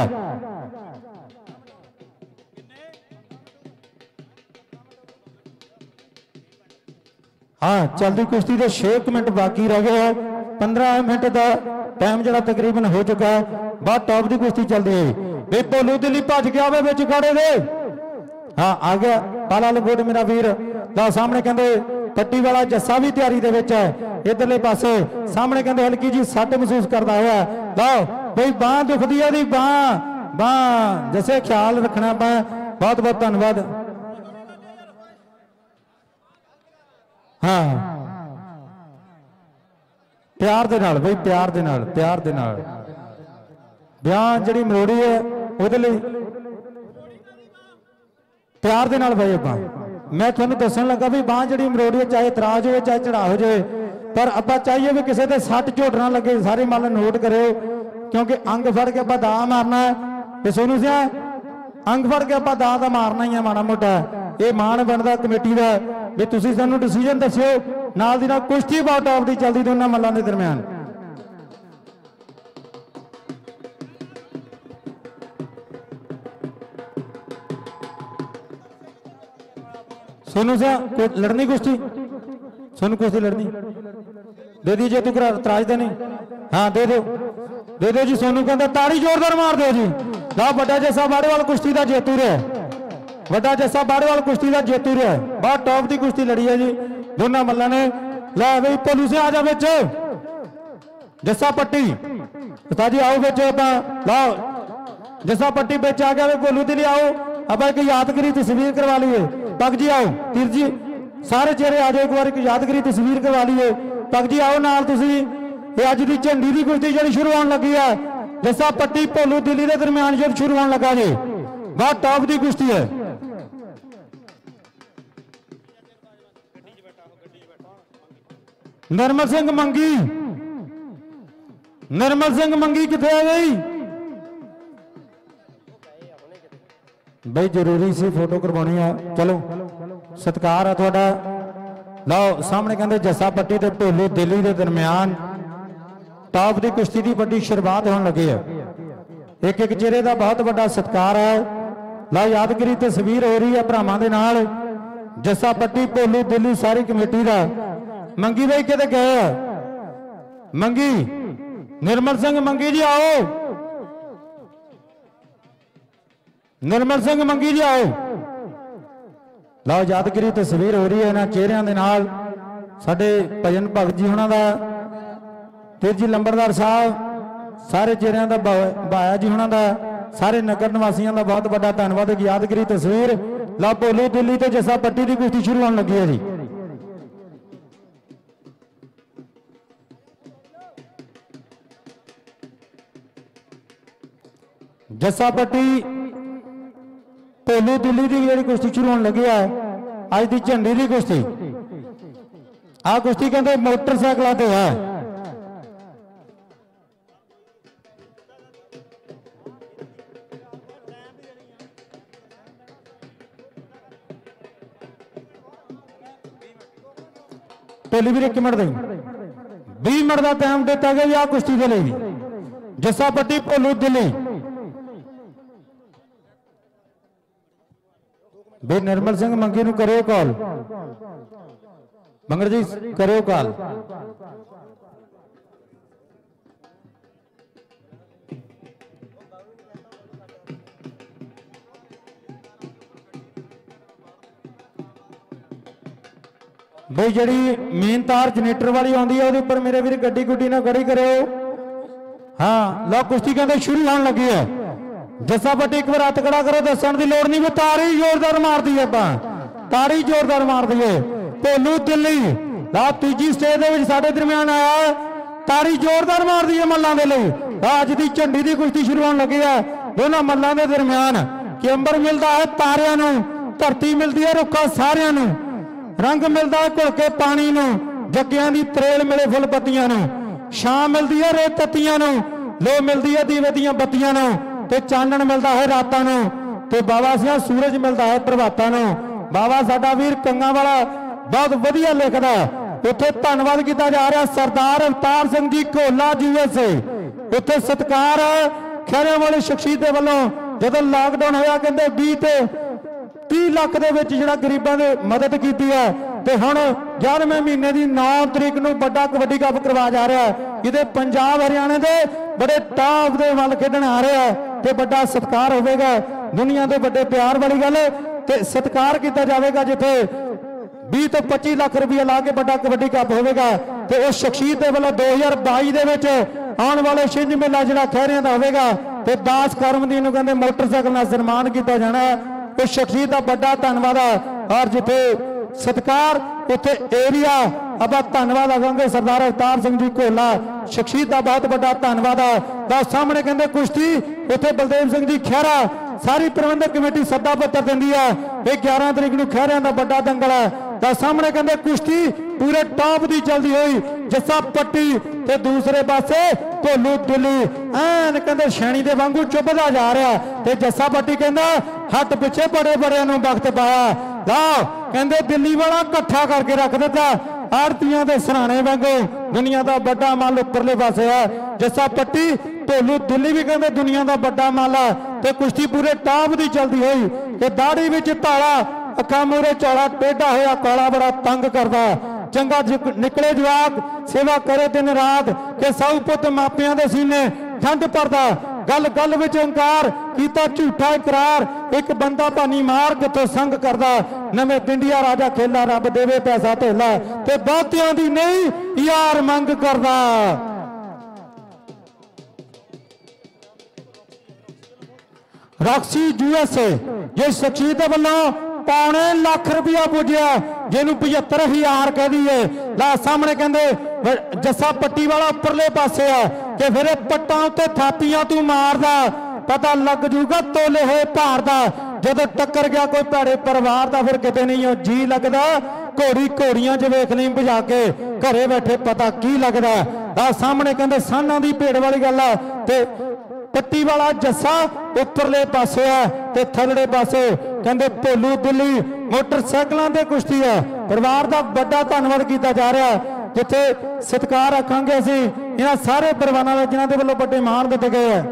हाँ चलती कुश्ती के छे मिनट बाकी रह गए हैं। पंद्रह मिनट का टाइम जरा तकरीबन हो चुका है। बहुत टॉप की कुश्ती चलती है। वे भोलू दिल्ली भज गया वे बिच खड़े दे। हाँ आ गया पाला लंगोट मेरा वीर। ला सामने कहते पट्टी वाला जस्सा भी तैयारी दे विच है। इधरले पासे सामने कहते हल्की जी सट महसूस करता है। लो भाई बांह दुखदी है दी बांह बांह जैसे ख्याल रखना पा। बहुत बहुत धन्यवाद। हाँ प्यार दे नाल भाई, प्यार दे नाल, प्यार दे नाल बयान जिहड़ी मरोड़ी है उहदे लई प्यार दे नाल भाई। आपां मैं तुहानूं दस्सण लगा भी बांह जिहड़ी मरोड़ी है, चाहे इतराज हो चाहे चढ़ा हो जाए, पर आपां चाहिए भी किसी दे सट झोट ना लगे। सारे मल नोट करियो, क्योंकि अंग फड़ के आपां दा मारना है। ते सोनू सिया अंग फड़ के आपां दा दा मारना ही है माड़ा मोटा। ये मान बनता कमेटी का भी तुसीं सानूं डिसीजन दस्सिओ। नाल दी नाल कुश्ती बहुत टॉप दी चलदी दोनों मल्लां दे दरम्यान। सोनू सा लड़नी कुश्ती, सोनू कुश्ती लड़नी दे दीजिए तू करा तराज दे नहीं। हाँ दे दो दे दो जी। सोनू कहता ताड़ी जोरदार मार दो जी। ला बड़ा जैसा बाड़ेवाल कुश्ती का जेतू रहा, बड़ा जैसा बाड़ेवाल कुश्ती का जेतू रहा। बहुत टॉप की कुश्ती लड़ी है जी दोनों मल्ला ने। ला भाई भोलू से आ जा बिच जस्सा पट्टी उस्ताद जी आओ बिच। लाओ जस्सा पट्टी बिच आ गया। भोलू दिल्ली आओ अब एक यादगिरी तस्वीर करवा लीए। पग जी आओ, तीर जी सारे चेहरे आ जाओ, एक बार एक यादगिरी तस्वीर करवा लीए। पग जी आओ नाल तुसीं। ये अज दी झंडी की कुश्ती जी शुरू होने लगी है। जस्सा पट्टी भोलू दिल्ली के दरम्यान जो शुरू होने लगा जी। बहुत टॉप की कुश्ती है। नरमल सिंह मंगी निर्मल सिंह मंगी किथे आ गई बई जरूरी सी फोटो करवानी है चलो सत्कार है थोड़ा लो सामने कहते जस्सा पट्टी ते ढोलू दिल्ली के दरम्यान टॉप की कुश्ती की बड़ी शुरुआत होने लगी है एक एक चेहरे का बहुत बड़ा सत्कार है लो यादगिरी तस्वीर हो रही है भरावां दे नाल जस्सा पट्टी ढोलू दिल्ली सारी कमेटी का मंगी भाई किते गए मंगी निर्मल सिंह मंगी जी आओ निर्मल सिंह मंगी जी आओ लो यादगिरी तस्वीर हो रही है इन्हां चेहरिਆਂ ਦੇ ਨਾਲ ਸਾਡੇ ਭਜਨ ਭਗਤ ਜੀ ਹੁਣਾਂ ਦਾ ਤੇ ਜੀ ਲੰਬੜਦਾਰ ਸਾਹਿਬ ਸਾਰੇ ਚਿਹਰਿਆਂ ਦਾ ਭਾਇਆ ਜੀ ਹੁਣਾਂ ਦਾ ਸਾਰੇ ਨਗਰ ਨਿਵਾਸੀਆਂ ਦਾ ਬਹੁਤ ਵੱਡਾ ਧੰਨਵਾਦ ਯਾਦਗਿਰੀ ਤਸਵੀਰ ਲਾ ਭੋਲੂ ਦਿੱਲੀ ਤੇ ਜੱਸਾ ਪੱਟੀ ਦੀ ਕੁਸ਼ਤੀ ਸ਼ੁਰੂ ਹੋਣ ਲੱਗੀ ਹੈ ਜੀ जस्सा पट्टी भोलू दिल्ली की जी कुश्ती शुरू होने लगी है अज की झंडी की कुश्ती आ कुश्ती कहते मोटरसाइकिलों से है भोली भी एक मिनट दी बीस मिनट का टाइम दिता गया आ कुश्ती के लिए जस्सा पट्टी भोलू दिल्ली बे निर्मल सिंह मंगी नूं करो कॉल मंगड़ जी करो कॉल बई जी मेन तार जनरेटर वाली आती है उपर मेरे वीर गड्डी गुड्डी ना खड़ी करो हाँ लो कुश्ती कहते शुरू होने लगी है जस्सा पट्टी एक बार हथ खड़ा करो दसन की लोड़ नहीं भी तारी जोरदार मार दी है तारी जोरदार मार दी है भोलू दिल्ली ला तीजी स्टेज साडे दरम्यान आया तारी जोरदार मार दी है मल्लां दे लई अज दी झंडी की कुश्ती शुरू होने लगी है दोनों मल्लां दे दरम्यान कि अंबर मिलता है तारियां नूं धरती मिलती है रुखा सारियां नूं रंग मिलता है घुल के पानी नूं जग्गियां दी त्रेल मिले फुल पत्तियां नूं छां मिलती है रेत तत्तियां नूं लो मिलती है दीवे दीयां बत्तियां नूं ते चानण मिलता है रातां नूं ते बाबा सिंह सूरज मिलता है प्रभातां नूं बाबा साडा वीर कंगा वाला बहुत वधिया लिखदा उत्थे धन्नवाद किया जा रहा सरदार अवतार सिंह जी घोला यूएसए उत्थे सत्कार खैरे वाली शख्सियत दे वल्लों जदों लॉकडाउन होया कहंदे बीस ते तीस लाख दे विच जिहड़ा गरीबां दे मदद कीती है ते हुण ग्यारहवें महीने की नौ तरीक नूं बड़ा कबड्डी कप करवाया जा रहा है जिहदे पंजाब हरियाणे दे बड़े टॉप दे वल खेडण आ रहे हैं ते बड़ा सत्कार होवेगा दुनिया के बड़े प्यार वाली गल ते सत्कार किया जाएगा जिथे बीस तो पच्चीस लाख रुपया ला के बड़ा कबड्डी कप होगा तो उस शख्सियत के वालों दो हज़ार बाई के आने वाले छिंज मेला जो खैरिया का होगा तो दास करमदी नूं कहंदे मोटरसाइकिल नाल सन्मान किया जाना उस शख्सियत का बड़ा धन्नवाद और जिथे सत्कार उत्थे एरिया अब धन्नवाद आवांगे सरदार अवतार सिंह जी घोला शख्सियत का बहुत बड़ा धन्नवाद है सामने कहते कुश्ती उत्थे बलदेव सिंह जी खैरा सारी प्रबंधक कमेटी सदा पत्र देंदी है ये ग्यारह तरीक नूं खैरिया का बड़ा दंगल है सामने कहते कुश्ती पूरे टॉप की चलती हुई जस्सा पट्टी ते दूसरे पासे भोलू दिल्ली ऐन कहते शैणी के वांगू चुभदा जा रहा ते जस्सा पट्टी कहता हट पिछे बड़े बड़े वक्त पाया ला कहते दिल्ली वाला कट्ठा करके रख दिता आरतियां के सराने वांगू दुनिया का बड़ा माल उपरले पासे है जस्सा पट्टी भोलू दिल्ली भी कहते दुनिया का बड़ा माल है ते कुश्ती पूरे टॉप की चलती हुई ते दाढ़ी विच ताला अखा मूरे चौड़ा टेढ़ा होया काला बड़ा तंग करता चंगा निकले जवाक सेवा करे दिन रात के सौ पुत मापियां दे सीने ठंड पड़ता गल गल विच अंकार कीता झूठा इकरार एक बंदा भानी मार कितों संग करदा नवे पिंडिया राजा खेला रब देवे पैसा धोला ते बहुतियां दी नहीं यार मंग करदा रॉक्सी यूएसए ये शख्सियत वालों पौने लाख रुपया पुजया जिन्हों पचहत्तर हजार कह दी है ला सामने कहते जस्सा पट्टी वाला उपरले पासे है कि फिर पट्टां उत्ते थापियां तू मारदा पता लग जूगा तोले होए भार दा जदों टक्कर गया कोई भैड़े परिवार का फिर किते नहीं जी लगता घोड़ी घोड़ियां च वेख नहीं भजा के घरे बैठे पता की लगता है। सामने कहते साना की भेड़ वाली गल है ते पट्टी वाला जस्सा उपरले पासे है ते थल्ले पासे कहते भोलू दिल्ली मोटरसाइकिलों से कुश्ती है। परिवार का बड़ा धन्यवाद किया जा रहा है जिथे सत्कार रखांगे असीं इन्हां सारे परिवारों का जिन्हां दे वल्लों बड़े मान दिते गए हैं।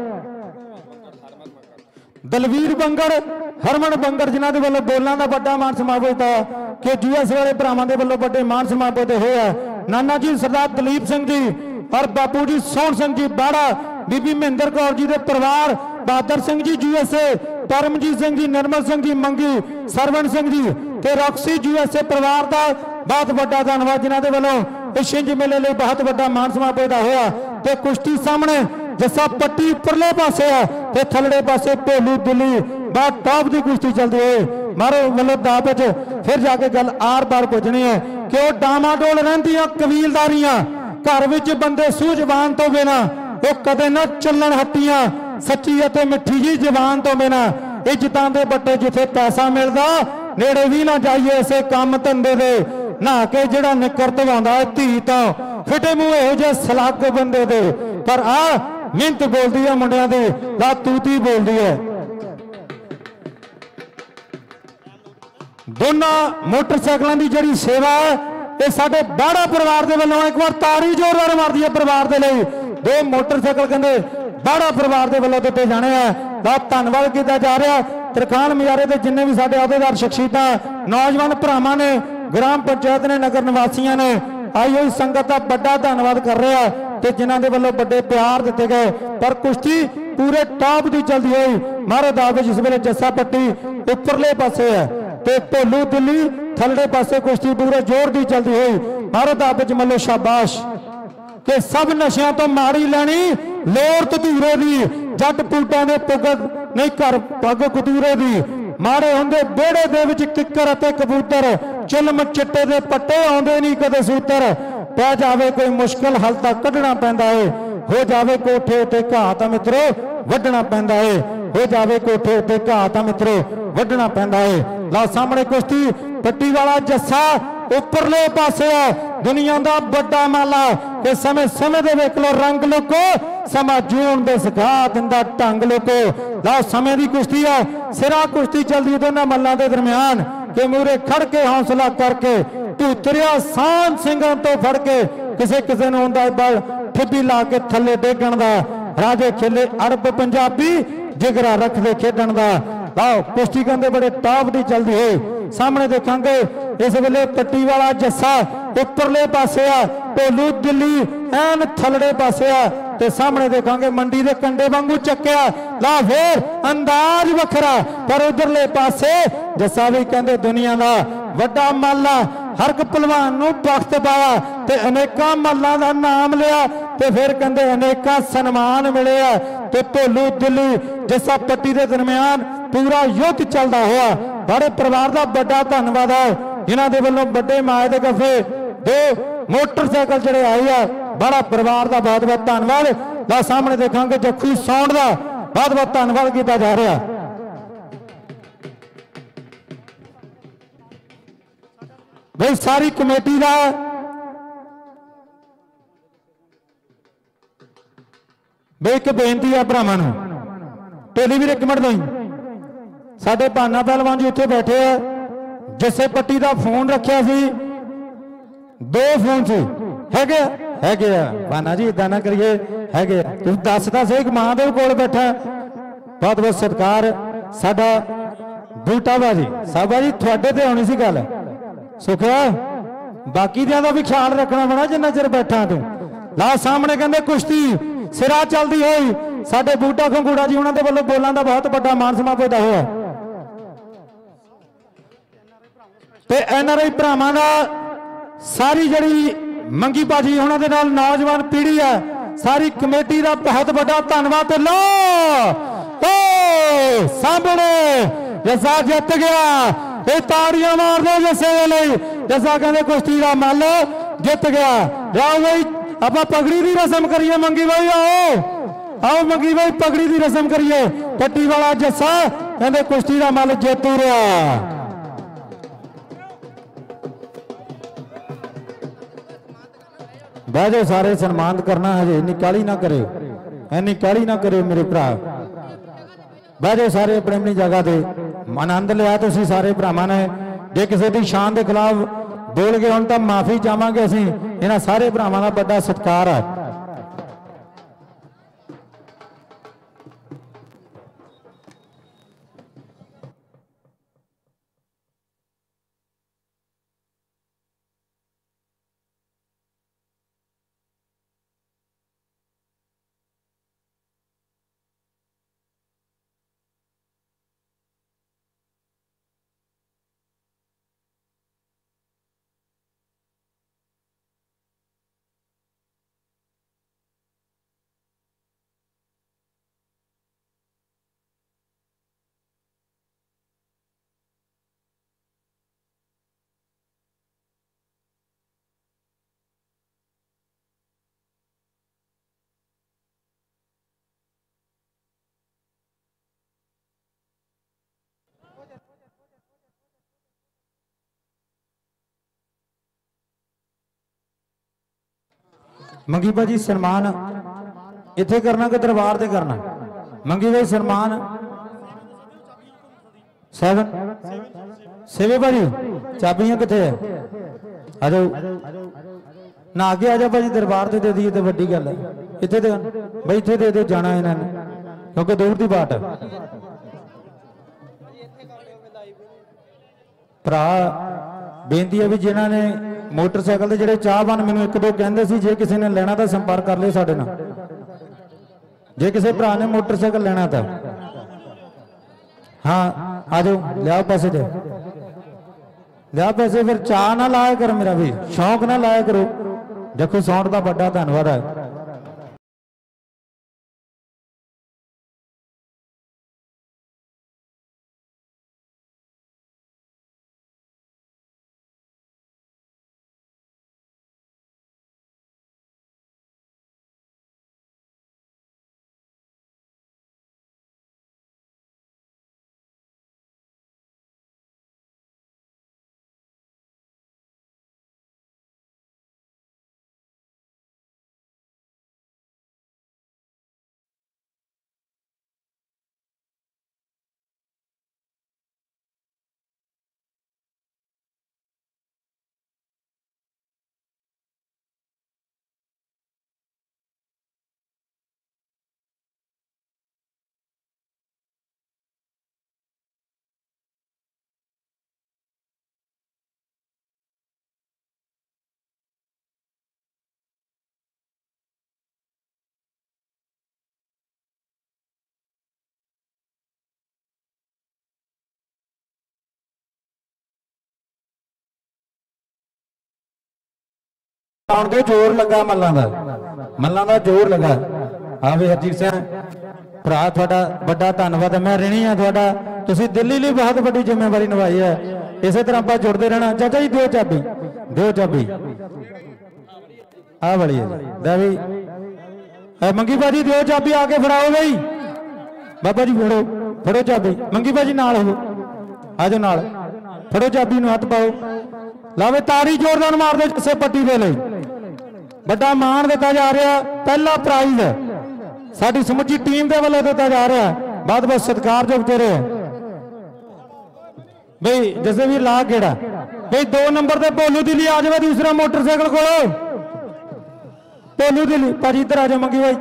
दलवीर बंगर हरमन बंगर जिन्हां दे वल्लों बोलना का बड़ा मान सम्मान होता कि यूएस वाले भरावां दे वल्लों बड़े मान सम्मान होते हुए नाना जी सरदार दलीप सिंह जी और बापू जी सोहन सिंह जी बाड़ा बीबी महेंद्र कौर जी के परिवार बहादुर सिंह जी यूएसए परमजीत सिंह जी निर्मल सिंह जी मंगी सरवण सिंह जी ते रॉक्सी यूएसए परिवार का बहुत बड़ा धन्यवाद जिन्हां दे वल्लों इस छिंज मेले लिए बहुत बड़ा मान सम्मान पैदा होया। ते कुश्ती सामने जस्सा पट्टी उपरले पासे है ते थल्ले पासे भोलू दिल्ली बहुत टॉप की कुश्ती चलती है। मारो वालों दाब फिर जाके गल आर बार पुजनी है कि वह डामाडोल रहिंदियां कबीलदारियां घर विच बंदे सूझवान तो बिना वो कदे ना चलन हट्टियां सच्ची अते मिठी जी जवान तो बिना इज्जतां दे बट्टे जिथे पैसा मिलदा नेड़े भी ना जाइए इसे काम धंधे दे नहा के जिहड़ा निकर धवांदा है धी तो फिटे मूँह इहो जिहे सलग बंदे दे पर आ मिहनत बोलदी है मुंडियां दी ला तूती बोलदी है। दोनों मोटरसाइकिलों की जिहड़ी सेवा है ये साडे बाड़ा परिवार के वल्लों एक बार ताड़ी जोरदार मार दी है परिवार के लिए। दो मोटरसाइकिल कहते बाड़ा परिवार के वल्लों दिते जाने हैं बहुत धन्यवाद किया जा रहा है। तरखान मजारे के जिन्ने भी साडे अहदेदार शख्सियतां नौजवान भरावां ने ग्राम पंचायत ने नगर निवासियों ने आई हुई संगत का बड़ा धन्यवाद कर रहा है ते जिन्हां दे वल्लों बड़े प्यार दिते गए। पर कुश्ती पूरे टॉप की चलती हुई मारो दाव जिस वेले जस्सा पट्टी उपरले पासे है ते भोलू दिल्ली थल्ले पासे कुश्ती पूरे जोर की चलती हुई मारो दाव च मल्लो शाबाश कि सब नशियां तो माड़ी लैनी लोर तधूरे दी जट पूटां दे पुगत नहीं घर पग कतूरे दी माड़े होंदे बेड़े दे विच किक्कर अते कबूतर चिलम चिट्टे दे पट्टे आउंदे नहीं कदे सूतर पै जावे कोई मुश्किल हल तक कढना पैंदा है हो जावे कोठे उत्ते घाह तां मित्रो वढना पैंदा है हो जावे कोठे उत्ते घाह तां मित्रो वढना पैंदा है। ला सामने कुश्ती पट्टी वाला जस्सा उपरले पासे है दुनिया का बड़ा माला कि समय समय दे वेख लो रंग लुको समा जून दे सिखा दिंदा ढंग लुको। ला समय की कुश्ती है सिरा कुश्ती चलती दोनों मल्लां दे दरम्यान के मूरे खड़ के हौसला करके धूतरिया सान सिंगां तो फड़ के किसे किसे नूं हुंदा बल ठिब्बी ला के थले डेगण दा राजे खेले अरब पंजाबी जिगरा रखदे खेडण दा। आओ कुश्ती कहते बड़े टॉप की चलती है। सामने देखांगे इस वेले पट्टी वाला जस्सा उपरले पासे आ भोलू दिल्ली एन थलड़े पासे आ ते सामने देखांगे मंडी दे कंडे वांगू चक्या ला फिर अंदाज वखरा पर उधरले पासे जस्सा भी कहते दुनिया का वड्डा माला हर एक पहलवान नूं बख्त पाया ते अनेकां मल्लां दा नाम लिया ते फिर कहते अनेकां सन्मान मिले ते भोलू दिल्ली जस्सा पट्टी के दरम्यान पूरा युद्ध चलता हुआ बड़े परिवार का बड़ा धन्यवाद है जिन्हां दे वल्लों बड़े माए दे गफे दो मोटरसाइकिल जड़े आई है बड़ा परिवार का बहुत बहुत धन्यवाद। ला सामने देखांगे जखू सौंड का बहुत बहुत धन्यवाद किया जा रहा है। भाई सारी कमेटी का एक बेनती है भरावां नूं पहली भी एक मिनट नहीं साडे भाना पहलवान जी उत्थे बैठे है जस्से पट्टी का फोन रखा सी दो फोन से हैगे हैगे भाना जी इदा ना करिए हैगे तुम दसदा से एक महादेव कोल बैठा बहुत बहुत सत्कार साडा बूटा बाजी साहबा जी थोड़े ते होनी सी गल सुखिया बाकी दियां दा भी ख्याल रखना बड़ा जिन्ना चिर बैठा तू ला सामने कहंदे कुश्ती सिरा चलती हुई साडे बूटा खंगूड़ा जी उन्हां दे वल्लों बोलां दा बहुत बड़ा मान सम्मान पैदा होया ते एनआरआई भरावां दा सारी जड़ी मंगी भाजी उन्हां दे नाल नौजवान पीढ़ी है सारी कमेटी का बहुत बड़ा धन्यवाद। लो ओ सामने जस्सा जित गया ये ताड़ियां मार दो जस्से वाले जस्सा कहते कुश्ती का मल जित गया। जाओ भाई आप पगड़ी की रस्म करिए मंगी भाई आओ आओ मंगी भाई पगड़ी की रस्म करिए पट्टी वाला जस्सा कहते कुश्ती का मल जेतू रहा। बह जाओ सारे, सन्मान करना हजे, इन्नी काली ना करे, इन्नी काली ना करे मेरे भरा। बह जाओ सारे अपनी अपनी जगह से, आनंद लिया तुसीं सारे भरावां ने। जे किसी की शान के खिलाफ बोल गए हो तो माफी चाहांगे असीं, इन्हां सारे भरावां दा बड़ा सत्कार है। मंगी भाजी सन्मान इत्थे करना कि दरबार से करना? मंगी भाई सन्मान सेवन सेवे भाजी चाबियां कितने है? आ जाओ ना आगे आ जाओ भाजी, दरबार से दे दी तो वड्डी गल है। इत्थे दे भाई, इत्थे दे दे जाना इन्होंने, क्योंकि दूर की बात है। भरा बेनती है भी जिन्हों ने मोटरसाइकिल के जोड़े चाहवान मैंने एक दो कहते सी, जे किसी ने लेना तो संपर्क कर लियो साडे नाल। जे किसी भरा ने मोटरसाइकिल लेना तो हाँ आ जाओ, लियाओ पैसे दे, लिया पैसे। फिर चाह ना लाया करो मेरा भी, शौक ना लाया करो। देखो सौंड का बड़ा धन्यवाद है। आउंदे जोर लगा मल्लां दा, मल्लां दा जोर लगा। हाँ भी हरजीत सिंह भरा थोड़ा बड़ा धन्यवाद है। मैं ऋणी हाँ थोड़ा, तुसीं दिल्ली लिए बहुत बड़ी जिम्मेवारी निभाई है। इसे तरह आप जुड़ते रहना। चाचा जी दो चाबी, दो चाबी आ बड़ी है दी मंगी भाजी, दो चाबी आके फड़ाओ भाई। बाबा जी फड़ो, फड़ो चाबी। मंगी भाजी नाल हो, आ जाओ नाल, फड़ो चाबी नूं हत्थ पाओ। लावे तारी जोरदार मार दे जस्से पट्टी दे ले। बड़ा मान दिता जा रहा, पहला प्राइज साडी समुची टीम के वालों दिता जा रहा। बहुत बहुत सत्कार जो तेरे भाई जैसे भी ला गेड़ा भाई। दो नंबर से भोलू दिल्ली आ जाए, दूसरा मोटरसाइकिल को भोलू दिल्ली भाजी इधर आ जाओ। मंगी भाई,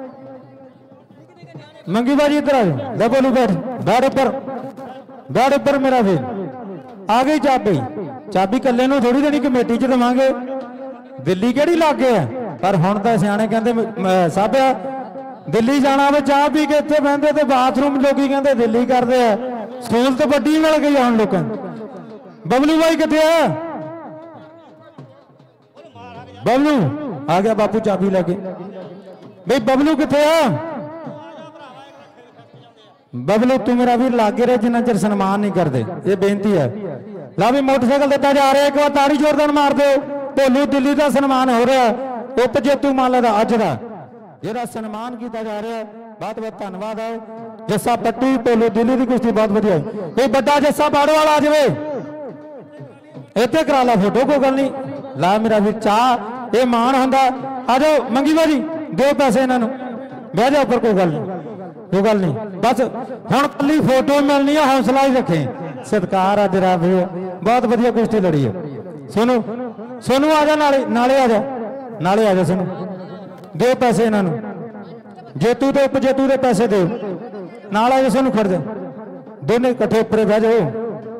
मंगी भाजी इधर आ जाओ। ले भोलू बैठ, बैठ ऊपर, बैठ ऊपर मेरा फिर आ गई चाबी। चाबी कल्ले नूं थोड़ी देनी, कमेटी च देवांगे। दिल्ली केड़ी लागे है, पर हुण तां सियाणे कहंदे साबिया दिल्ली जाना वे चाह पी के इत्थे बहिंदे ते बाथरूम लोकी कहंदे दिल्ली करदे आ। सहूलत वड्डी मिल गई हुण लोकां। बबलू भाई कित्थे है? बबलू आ गया बापू चाबी लेके। भाई बबलू कित्थे है? बबलू तू मेरा भी लागे रहे जिन्ना चिर सन्मान नहीं करते, ये बेनती है। ला भी मोटरसाइकिल दिता जा रहा है, एक बार ताड़ी जोरदार मार दो। भोलू दिल्ली का सन्मान हो रहा है, उप जेतू माला का अज का जो सन्मान किया जा रहा है। बहुत बहुत धन्यवाद है। जस्सा पट्टी भोलू दिल्ली की कुश्ती बहुत वधिया है। कोई बड़ा जस्सा बाड़ो वाला आ जाए, इत्थे करा ला फोटो, कोई गल नहीं। ला मेरा भी चाह ਇਹ ਮਾਣ ਹੁੰਦਾ। ਆ ਜਾਓ ਮੰਗੀ ਭਾਜੀ ਦਿਓ ਪੈਸੇ ਇਹਨਾਂ ਨੂੰ, ਬਹਿ ਜਾ ਉੱਪਰ, ਕੋਈ ਗੱਲ ਨਹੀਂ ਕੋਈ ਗੱਲ ਨਹੀਂ, ਬਸ ਹੁਣ ਕੱਲੀ ਫੋਟੋ ਮਿਲਣੀ ਆ, ਹੌਸਲਾ ਹੀ ਰੱਖੇ। ਸਤਿਕਾਰ ਅੱਜ ਰੱਬ ਬਹੁਤ ਵਧੀਆ ਕੁਸ਼ਤੀ ਲੜੀ ਹੈ। ਸੋਨੂੰ ਸੋਨੂੰ ਆ ਜਾ, ਨਾਲੇ ਨਾਲੇ ਆ ਜਾ, ਨਾਲੇ ਆ ਜਾ ਸੋਨੂੰ, ਦਿਓ ਪੈਸੇ ਇਹਨਾਂ ਨੂੰ, ਜੇਤੂ ਤੇ ਉਪ ਜੇਤੂ ਦੇ ਪੈਸੇ ਦਿਓ, ਨਾਲ ਆ ਜਾ ਸੋਨੂੰ, ਖੜ ਜਾ, ਦੋਨੇ ਇਕੱਠੇ ਉੱਪਰ ਬਹਿ ਜਾਓ।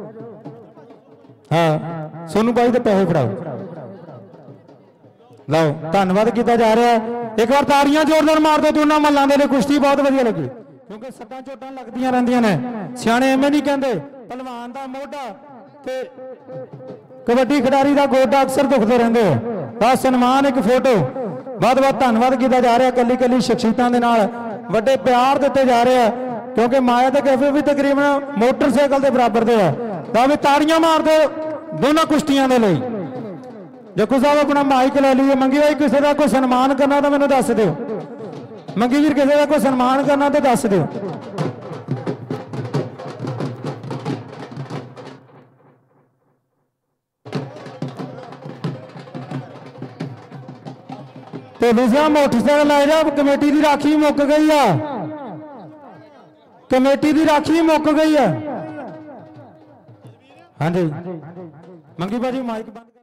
ਹਾਂ ਸੋਨੂੰ ਬਾਈ ਦੇ ਪੈਸੇ ਫੜਾਓ, ਲਓ ਧੰਨਵਾਦ ਕੀਤਾ ਜਾ ਰਿਹਾ। ਇੱਕ ਵਾਰ ਤਾੜੀਆਂ ਜ਼ੋਰਦਾਰ ਮਾਰ ਦਿਓ ਦੋਨਾਂ ਮੱਲਾਂ ਦੇ ਲਈ, ਕੁਸ਼ਤੀ ਬਹੁਤ ਵਧੀਆ ਲੱਗੀ, ਕਿਉਂਕਿ ਸੱਟਾਂ ਚੋਟਾਂ ਲੱਗਦੀਆਂ ਰਹਿੰਦੀਆਂ ਨੇ। ਸਿਆਣੇ ਐਵੇਂ ਨਹੀਂ ਕਹਿੰਦੇ, ਪਹਿਲਵਾਨ ਦਾ ਮੋਢਾ ਤੇ ਕਬੱਡੀ ਖਿਡਾਰੀ ਦਾ ਗੋਡਾ ਅਕਸਰ ਦੁਖਦੇ ਰਹਿੰਦੇ ਆ। ਬਸ ਸਨਮਾਨ, ਇੱਕ ਫੋਟੋ, ਬਹੁਤ ਬਹੁਤ ਧੰਨਵਾਦ ਕੀਤਾ ਜਾ ਰਿਹਾ। ਕੱਲੀ ਕੱਲੀ ਸ਼ਖਸੀਅਤਾਂ ਦੇ ਨਾਲ ਵੱਡੇ ਪਿਆਰ ਦਿੱਤੇ ਜਾ ਰਹੇ ਆ, ਕਿਉਂਕਿ ਮਾਇਆ ਦੇ ਕੈਫੇ ਵੀ ਤਕਰੀਬਨ ਮੋਟਰਸਾਈਕਲ ਦੇ ਬਰਾਬਰ ਦੇ ਆ। ਤਾਂ ਵੀ ਤਾੜੀਆਂ ਮਾਰ ਦਿਓ ਦੋਨਾਂ ਕੁਸ਼ਤੀਆਂ ਦੇ ਲਈ। ਜੱਗੂ ਸਾਹਿਬ ਆਪਣਾ ਮਾਈਕ ਲੈ ਲਈਏ। ਮੰਗੀ ਭਾਈ ਕਿਸੇ ਦਾ ਕੋਈ ਸਨਮਾਨ ਕਰਨਾ ਤਾਂ ਮੈਨੂੰ ਦੱਸ ਦਿਓ, ਮੰਗੀ ਵੀਰ ਕਿਸੇ ਦਾ ਕੋਈ ਸਨਮਾਨ ਕਰਨਾ ਤਾਂ ਦੱਸ ਦਿਓ। ਢੋਲੂ ਸਾਹਿਬ ਮੋਟਰਸਾਈਕਲ ਲੈ ਜਾ, ਕਮੇਟੀ ਦੀ ਰਾਖੀ ਮੁੱਕ ਗਈ ਆ, ਕਮੇਟੀ ਦੀ ਰਾਖੀ ਮੁੱਕ ਗਈ ਆ। ਹਾਂਜੀ ਮੰਗੀ ਭਾਜੀ ਮਾਈਕ ਬੰਦ।